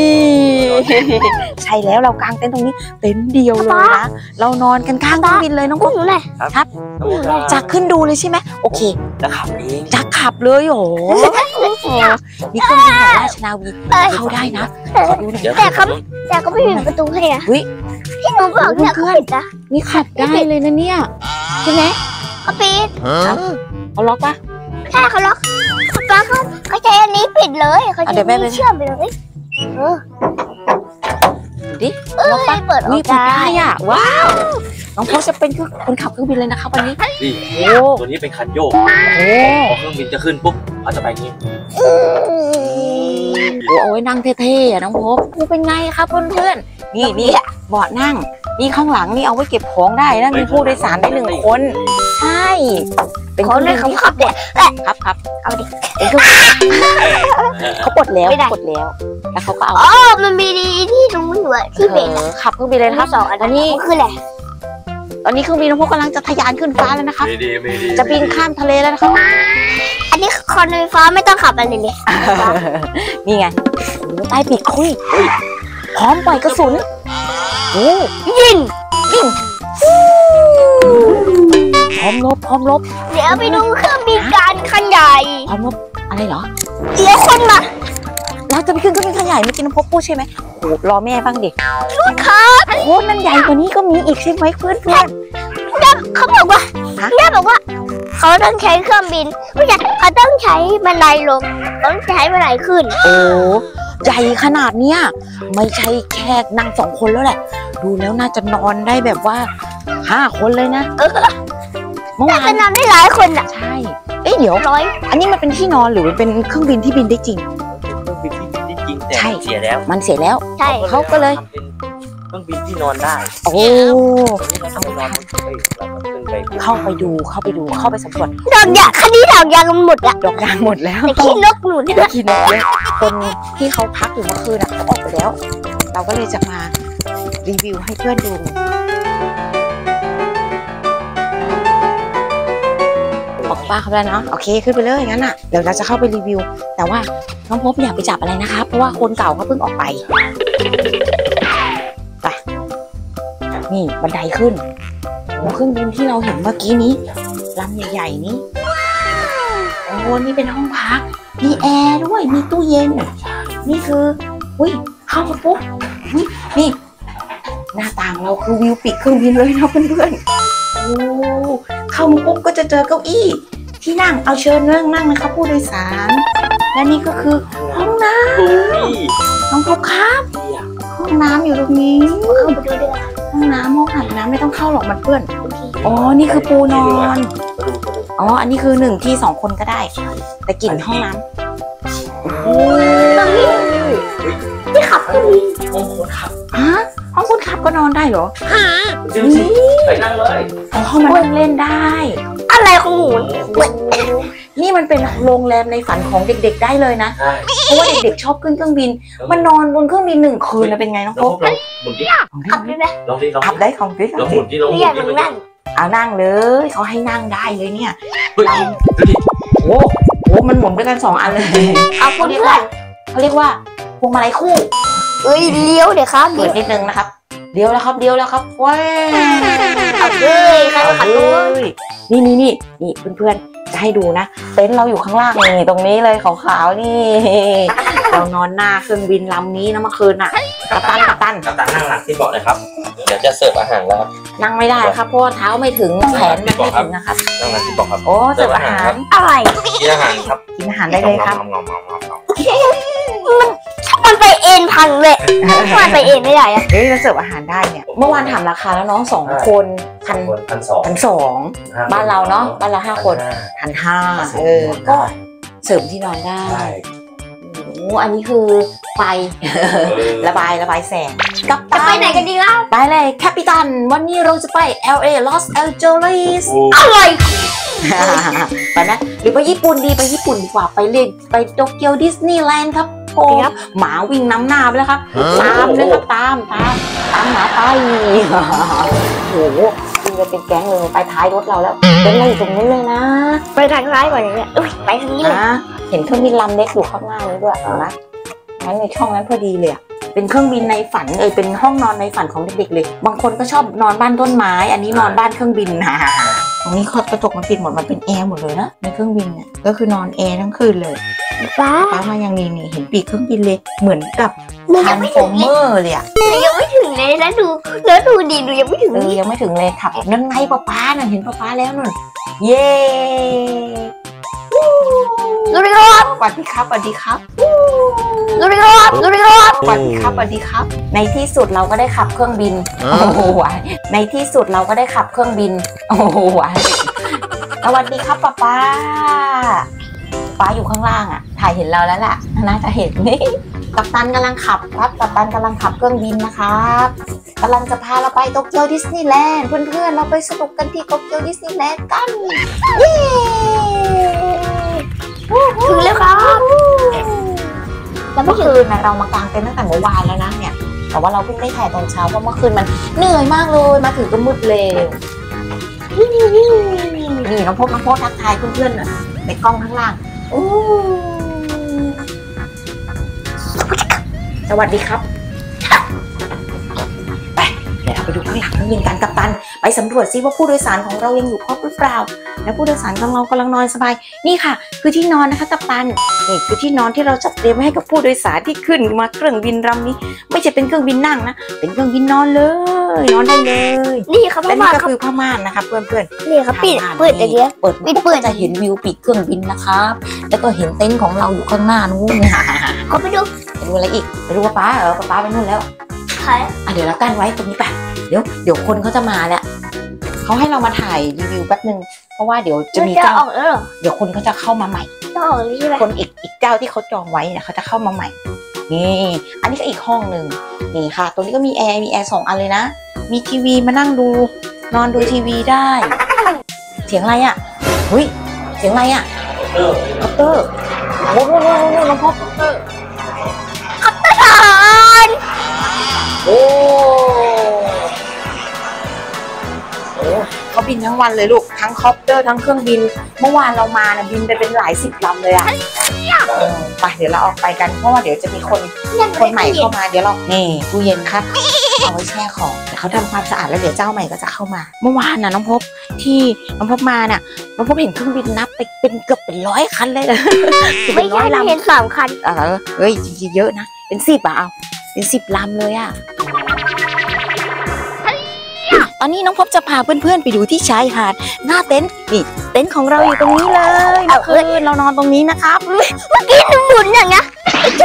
ใช่แล้วเรากางเต็นท์ตรงนี้เต็นท์เดียวเลยนะเรานอนกันข้างเครื่องบินเลยน้องกุ้งเลยครับจักขึ้นดูเลยใช่ไหมโอเค
จะขับเอง
จักขับเลยโอ้นี่เครื่องบินของราชนาวีเข้าได้นะขอดูหน่อย
แต่เขาแต่ก็ไม่มีประตูให้อ่ะพี่หนูบอกเนี่ยเขาปิดนะ
นี่ขับได้เลยนะเนี่ยใช่ไหม
เขาปิด
เขาล็อกปะ
ใช่เขาล็อกเขาปลั๊กเขาเขาใช้อันนี้ปิดเลยเขาใช้อันนี้เชื่อมไปเลยเออ
ดิล็อกปะเปิดออกได้อ่ะว้าวน้องพอจะเป็นคนขับเครื่องบินเลยนะคะวันนี้
โอ้ตัวนี้เป็นคันโยกโอ้พอเครื่องบินจะขึ้นปุ๊บเขาจะไปงี้
โอ้เอาไว้นั่งเท่ๆอ่ะน้องพบดูเป็นไงครับเพื่อนๆนี่นี่เบาะนั่งนี่ข้างหลังนี่เอาไว้เก็บของได้นะมีผู้โดยสารได้หนึ่งคนใช่เป็นคนเลยเขาขับเนี่ยครับครับเอาดิเป็นเครื่องเขาปลดแล้วปลดแล้วแล้วเขาก็เอา
อ๋อมันมีดีที่ตรงนู้นอยู่ที่เบรก
ขับเครื่องบินเลยนะครับสองอันนี้
คืออะไร
ตอนนี้เครื่องบินน้องพวกกำลังจะทะยานขึ้นฟ้าแล้วนะครับจะบินข้ามทะเลแล้วนะครับ
อันนี้คอนไฟฟ้าไม่ต้องขับอะไรเลย
นี่ไงใต้ปีกคุยพร้อมปล่อยกระสุนโอ้
ยิง
ยิงพร้อมลบพร้อมลบ
เดี๋ยวไปดูเครื่องบินการคันใหญ่
พร้อมลบอะไรเหรอ
เดี๋ยวคนมา
เราจะไปขึ้นเครื่องบินคันใหญ่ไม่กินน้ำพกพูดใช่ไหมโอ้รอแม่บ้างดิ
ลูกค้า
โอ้นั่นใหญ่กว่านี้ก็มีอีกใช่ไหมเพื่อนเพื่อน
เขาบอกว่าแม่บอกว่าเขาต้องใช้เครื่องบินไม่ใช่เขาต้องใช้บันไดลงต้องใช้บันไดขึ้น
โอ้ใหญ่ขนาดเนี้ยไม่ใช่แค่นั่งสองคนแล้วแหละดูแล้วน่าจะนอนได้แบบว่าห้าคนเลยนะ
เออเมื่อวานจะนอนได้หลายคนอ่ะ
ใช่เอ๊ะเดี๋ยวร้อยอันนี้มันเป็นที่นอนหรือเป็นเครื่องบินที่บินได้จริง
เครื่องบินที่บินได้จริงแต่เสียแล้ว
มันเสียแล้ว
ใช่
เขาก็เลย
เครื่องบินที่นอนได้
โอ้เข้าไปดูเข้าไปดูเข้าไปสำรวจ
ดอกยางคันนี้ดอกยางหมดละ
ดอกยางหมดแล้ว
แต่ขี้นกหนูนี่
ขี้นกเลยคนที่เขาพักอยู่เมื่อคืนอ่ะเขาออกไปแล้วเราก็เลยจะมารีวิวให้เพื่อนดูบอกป้าเขาแล้วเนาะโอเคขึ้นไปเลยงั้นอ่ะเดี๋ยวเราจะเข้าไปรีวิวแต่ว่าน้องพบอย่าไปจับอะไรนะคะเพราะว่าคนเก่าเขาเพิ่งออกไปไปนี่บันไดขึ้นเครื่องบินที่เราเห็นเมื่อกี้นี้ลำใหญ่ๆนี้โอ้นี่เป็นห้องพักมีแอร์ด้วยมีตู้เย็นนี่คืออุ้ยเข้ามาปุ๊บนี่หน้าต่างเราคือวิวปีกเครื่องบินเลยนะเพื่อนๆโอ้เข้ามาปุ๊บก็จะเจอเก้าอี้ที่นั่งเอาเชิญนั่งนั่งนะครับผู้โดยสารและนี่ก็คือห้องน้ำน้องพบครับห้องน้ำอยู่ตรงนี้
เข้าไปดูด้วย
ห้องน้ำห้องอาบน้ำไม่ต้องเข้าหรอกมันเปื้อนอ๋อนี่คือปูนอนอ๋ออันนี้คือหนึ่งที่สองคนก็ได้แต่กลิ่นห้องน้ำโอ้
ตรงนี้ที่ขับตรงนี้
ห้องคนขับ
ฮะห้องคนขับก็นอนได้เหรอ
ฮะ
นี่ไปนั่งเลย
อ๋อห้องมันเล่นได้
อะไรของหนู
นี่มันเป็นโรงแรมในฝันของเด็กๆได้เลยนะเพราะว่าเด็กๆชอบขึ้นเครื่องบินมันนอนบนเครื่องบินหนึ่งคืนเป็นไงน้องพบ
ขับได้ไหม
ลองดิลอง
ขับได้ของพี่
ลองหมุนที่ลองหมุนที่
นั่ง
เอานั่งเลยเขาให้นั่งได้เลยเนี่ยเราโอ้โหมันหมุนด้วยกันสองอันเลย
เอาเขาเรียกว่า
เขาเรียกว่าพวงมาลัยคู่
เอ้ยเลี้ยวเดี๋ยวครับ
เปิดนิดนึงนะครับเลี้ยวแล้วครับเลี้ยวแล้วครับว้า
เอาเลยใครมาขับเลย
นี่นี่นี่นี่เพื่อนๆจะให้ดูนะเต็นท์เราอยู่ข้างล่างนี่ตรงนี้เลยขาวๆนี่เรานอนหน้าเครื่องบินลำนี้นะเมื่อคืนน่ะกัปตันกัปตัน
กัปตันนั่งหลังที่เบาะเลยครับเดี๋ยวจะเสิร์ฟอาหารแล้วครับ
นั่งไม่ได้ครับเพราะว่าเท้าไม่ถึงแขนไม่ถึงนะครับ
นั่งหลังที่เบาะครับ
โอ้เสิร์ฟอาหาร
อะไร
กินอาหารครับ
กินอาหารได้เลยครับ
งอมงอมงอมงอม
มันไปเอ็นพังเลยมันไปเอ็นไม่ได้อะ
เฮ้ยเราเสิร์ฟอาหารได้เนี่ยเมื่อวานถามราคาแล้วน้องสองคนพัน
พันสอง
พันสองบ้านเราเนาะบ้านเราห้าคนพันห้าเออก็เสริมที่นอนได้โอ้อันนี้คือไฟ ระบายระบายแสงกับ
จะไปไหนกันดีล่ะ
ไปเลยแคปิตันวันนี้เราจะไป แอล เอ Los Angeles
อะไร
ไปไหมหรือไปญี่ปุ่นดีไปญี่ปุ่นดีกว่าไปเล่นไปโตเกียวดิสนีย์แลนด์ครับโอ้หมาวิ่งนำหน้าไปแล้วครับตามเลยครับตามตามตามหมาไปโอ้โหวิ่งกันเป็นแก๊งเลยไปท้ายรถเราแล้วเป็นอะไรอยู่ตรงนี้เลยนะ
ไปทางซ้ายก่อนอย่างเงี้ยอุ้ยไปทางนี้เลย
นะเห็นเครื่องบินลำเล็กอยู่ข้างหน้านี้ด้วยเห็นไหมงั้นในช่องนั้นพอดีเลยเป็นเครื่องบินในฝันเอยเป็นห้องนอนในฝันของเด็กๆเลยบางคนก็ชอบนอนบ้านต้นไม้อันนี้นอนบ้านเครื่องบินนะตรงนี้กระจกมันปิดหมดมันเป็นแอร์หมดเลยนะในเครื่องบินเนี่ยก็คือนอนแอร์ทั้งคืนเลย
ป้า
ป้ามายังนี่นี่เห็นปีกเครื่องบินเลยเหมือนกับ
หนู
ทา
ยัง
น
ไม่
โฟ
ถึง
เม
เลย
อร์เลยอะ
หนูยังไม่ถึงเลยแล้วดูแล้วดูดีหนูยังไม่ถึง
เออ
นี่
ยังไม่ถึงเลยขับนั่นไงป้าป้าน่ะเห็นป้าป้าแล้วนู่นเย้
ดูดิครับ
สวัสดีครับสวัสดีครับ
ดูดิครับดูดิครับ
สวัสดีครับสวัสดีครับ ในที่สุดเราก็ได้ขับเครื่องบินโอ้โหในที่สุดเราก็ได้ขับเครื่องบินโอ้โหสวัสดีครับป้าป้าป้าอยู่ข้างล่างอ่ะถ่ายเห็นเราแล้วล่ะน่าจะเห็นนี่กัปตันกำลังขับครับกัปตันกำลังขับเครื่องบินนะครับกำลังจะพาเราไปโตเกียวดิสนีย์แลนด์เพื่อนๆเราไปสนุกกันที่โตเกียวดิสนีย์แลนด์กันเย้
ถึงแล้วครับแล้วเมื่
เมื่
อ
อ
คื
คื
น
นนะเรามากางเต็นท์ตั้งแต่เมื่อวานแล้วนะเนี่ยแต่ว่าเราเพิ่งได้ถ่ายตอนเช้าเพราะเมื่อคืนมันเหนื่อยมากเลยมาถึงก็มืดเลยนี่น้องพบน้องพบทักทายเพื่อนๆหน่อยในกล้องข้างล่างโอ้สวัสดีครับไปเดี๋ยวเราไปดูข้างหลังเครื่องบินกันกัปตันไปสำรวจซิว่าผู้โดยสารของเรายังอยู่ครบหรือเปล่าและผู้โดยสารของเรากำลังนอนสบายนี่ค่ะคือที่นอนนะคะกัปตันนี่คือที่นอนที่เราจัดเตรียมไว้ให้กับผู้โดยสารที่ขึ้นมาเครื่องบินลำนี้ไม่ใช่เป็นเครื่องบินนั่งนะเป็นเครื่องบินนอนเลยนอนได้เลย
นี่ครับ
และ
พ่อ
นี่ก็
ครับ
คือผ้าม่านนะคะเพื่อน
นี่ครับ
ๆ
ปิด
ผ้าม่าน
เปิดอย่างเงี้ย
เปิด
ปิด
ปุ๊บ
เปิด
ก็จะเห็นวิวปีกเครื่องบินนะครับแล้วก็เห็นเต็นท์ของเราอยู่ข้างหน้านู้น
เขาไปดู
ไปดูอะไรอีกไปดูป้าป้าเออป้าป้าไปนู่นแล้ว
ใคร
อ่ะเดี๋ยวเรากั้นไว้ตรงนี้ป่ะเดี๋ยวเดี๋ยวคนเขาจะมาแล้วเขาให้เรามาถ่ายรีวิวแป๊บนึงเพราะว่าเดี๋ยวจะมี
จะ
เจ้า
ออกแล้วเหรอ
เดี๋ยวคนเขาจะเข้ามาใหม่
จะออกเลยใช่ไหม
คนอีกอีกเจ้าที่เขาจองไว้เนี่ยเขาจะเข้ามาใหม่นี่อันนี้ก็อีกห้องหนึ่งนี่ค่ะตรงนี้ก็มีแอร์มีแอร์สองอันเลยนะมีทีวีมานั่งดูนอนดูทีวีได้เสียงอะไรอ่ะเฮ้ยเสียงอะไรอ่ะคอปเตอร์โอ้โหโอ้โหน้องพ่อคอปเตอร์
ทหาร
โอ้โอ้เขาบินทั้งวันเลยลูกทั้งคอปเตอร์ทั้งเครื่องบินเมื่อวานเรามานะบินไปเป็นหลายสิบลำเลยอ่ะเออไปเดี๋ยวเราออกไปกันเพราะว่าเดี๋ยวจะมีคนคนใหม่เข้ามาเดี๋ยวเรานี่ตู้เย็นครับเอาไว้แช่ของเดี๋ยวเขาทำความสะอาดแล้วเดี๋ยวเจ้าใหม่ก็จะเข้ามา เมื่อวานน่ะน้องพบที่น้องพบมาน่ะน้องพบเห็นเครื่องบินนับไปเป็นเกือบเป็นร้อยคันเลยนะ
ไม่
ร้
ใช่
อยลำ
เห็นสามคัน
เออเฮ้ยจริงๆเยอะนะเป็นสิบอะเอาเป็นสิบลำเลยอะตอนนี้น้องพบจะพาเพื่อนๆไปดูที่ชายหาดหน้าเต็นท์นี่เต็นท์ของเราอยู่ตรงนี้เลยเมื่อคืนเรานอนตรงนี้นะครับ
เมื่อกี้หนูหมุนอย่างเงี้ย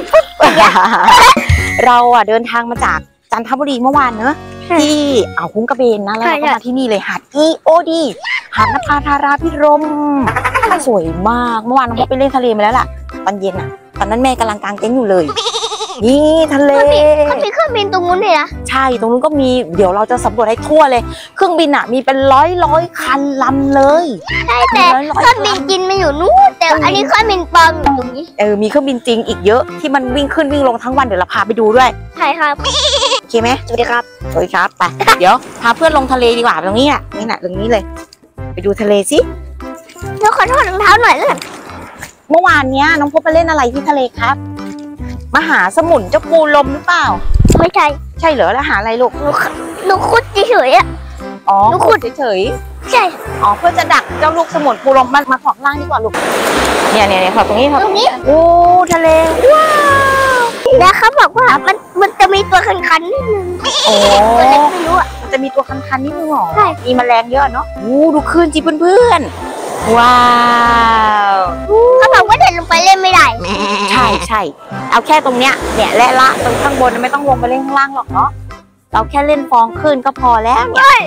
เราอะเดินทางมาจากจันทบุรีเมื่อวานเนอะที่อ่าวคุ้งกระเบนนะแล้วเราก็มาที่นี่เลยหาด อี โอ ดี หาดนภาธาราพิรมสวยมากเมื่อวานน้องพบไปเล่นทะเลมาแล้วล่ะตอนเย็นอะตอนนั้นแม่กำลังกางเต็นท์อยู่เลยนี่ทะเล
เขามีเครื่องบินตรงนู้นเลยนะ
ใช่ตรงนู้นก็มีเดี๋ยวเราจะสำรวจให้ทั่วเลยเครื่องบินอะมีเป็นร้อยร้อยคันลำเลย
ใช่แต่
ร้อยร้อย
เครื่องบินกินมันอยู่นู้นแต่อันนี้เครื่องบินปลอมอยู่ตรงนี้
เออมีเครื่องบินจริงอีกเยอะที่มันวิ่งขึ้นวิ่งลงทั้งวันเดี๋ยวเราพาไปดูด้วย
ใช่ครับ
โอเคไหม
สวัสดีครับ
สวัสดีครับไป เดี๋ยวพาเพื่อนลงทะเลดีกว่าตรงนี้อ่ะนี่น่ะตรงนี้เลย ไปดูทะเลสิ
เดี๋ยวขอถอดรองเท้าหน่อยเลย
เมื่อวานเนี้ยน้องพบไปเล่นอะไรที่ทะเลครับมหาสมุทรเจ้าปูลมหรือเปล่า
ไม่ใช่
ใช่เหรอแล้วหาอะไรลูก
หนูหนูคุดเฉยๆอะ
อ๋อ
หนูขุด
เฉย
ใช่
อ๋อเพื่อจะดักเจ้าลูกสมุนปูลมมามาขอบล่างดีกว่าลูกเนี่ยเนี่ยเนี่ยขอบตรงนี้ครับ
ตรงนี้
โอ้ทะเลว้าว
แล้วเขาบอกว่ามันมันจะมีตัวคันๆนิดนึง
โอ้
ตัวเล็กไม่รู้อ่ะ
มันจะมีตัวคันๆนิดนึงหรอ
ใช่
มีแมลงเยอะเนาะโอ้ดูคลื่นจิเพื่อนๆว้าว
เขาบอกว่าเดินลงไปเล่นไม่ได้
ใช่ใช่เอาแค่ตรงเนี้ยเนี่ยและละตรงข้างบนไม่ต้องลงไปเล่นข้างล่างหรอกเนาะเราแค่เล่นฟองคลื่นก็พอแล้วเนี่ย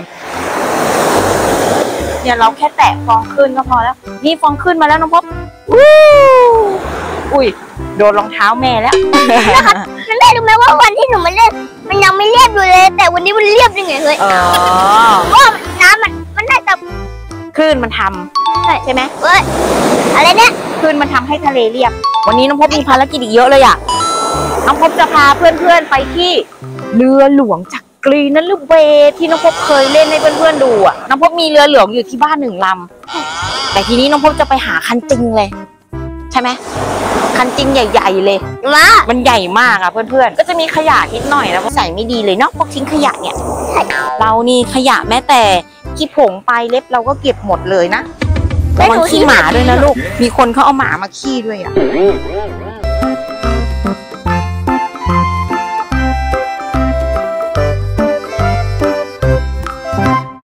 เนี่ยเราแค่แตะฟองคลื่นก็พอแล้วนี่ฟองคลื่นมาแล้วน้องพบวู้อุ้ยโดนรองเท้าแม่แล้ว
แล้วแม่รู้ไหมว่าวันที่หนูมาเล่นมันยังไม่เรียบอยู่เลย แต่วันนี้มันเรียบยังไงเฮ้ย
อ๋อ
เพราะว่าน้ำมันมันได้แต่
คลื่นมันทำ
ใช่
ใช่ไหม
เอ้ยอะไรเนี่ย
คลื่นมันทำให้ทะเลเรียบ วันนี้น้องพบมีภารกิจอีกเยอะเลยอ่ะน้องพบจะพาเพื่อนๆไปที่เรือหลวงจักรีนฤเบศรที่น้องพบเคยเล่นให้เพื่อนๆดูอ่ะน้องพบมีเรือหลวงอยู่ที่บ้านหนึ่งลำแต่ทีนี้น้องพบจะไปหาคันจริงเลย ใช่ไหมคันจริงใหญ่ๆเลย
มา
มันใหญ่มากอ่ะเพื่อนๆก็จะมีขยะนิดหน่อยนะเพราะใส่ไม่ดีเลยเนาะพวกทิ้งขยะเนี่ยเรานี่ขยะแม้แต่ขี้ผงปลายเล็บเราก็เก็บหมดเลยนะแล้วมันขี้หมาด้วยนะลูกมีคนเขาเอาหมามาขี้ด้วยอ่ะ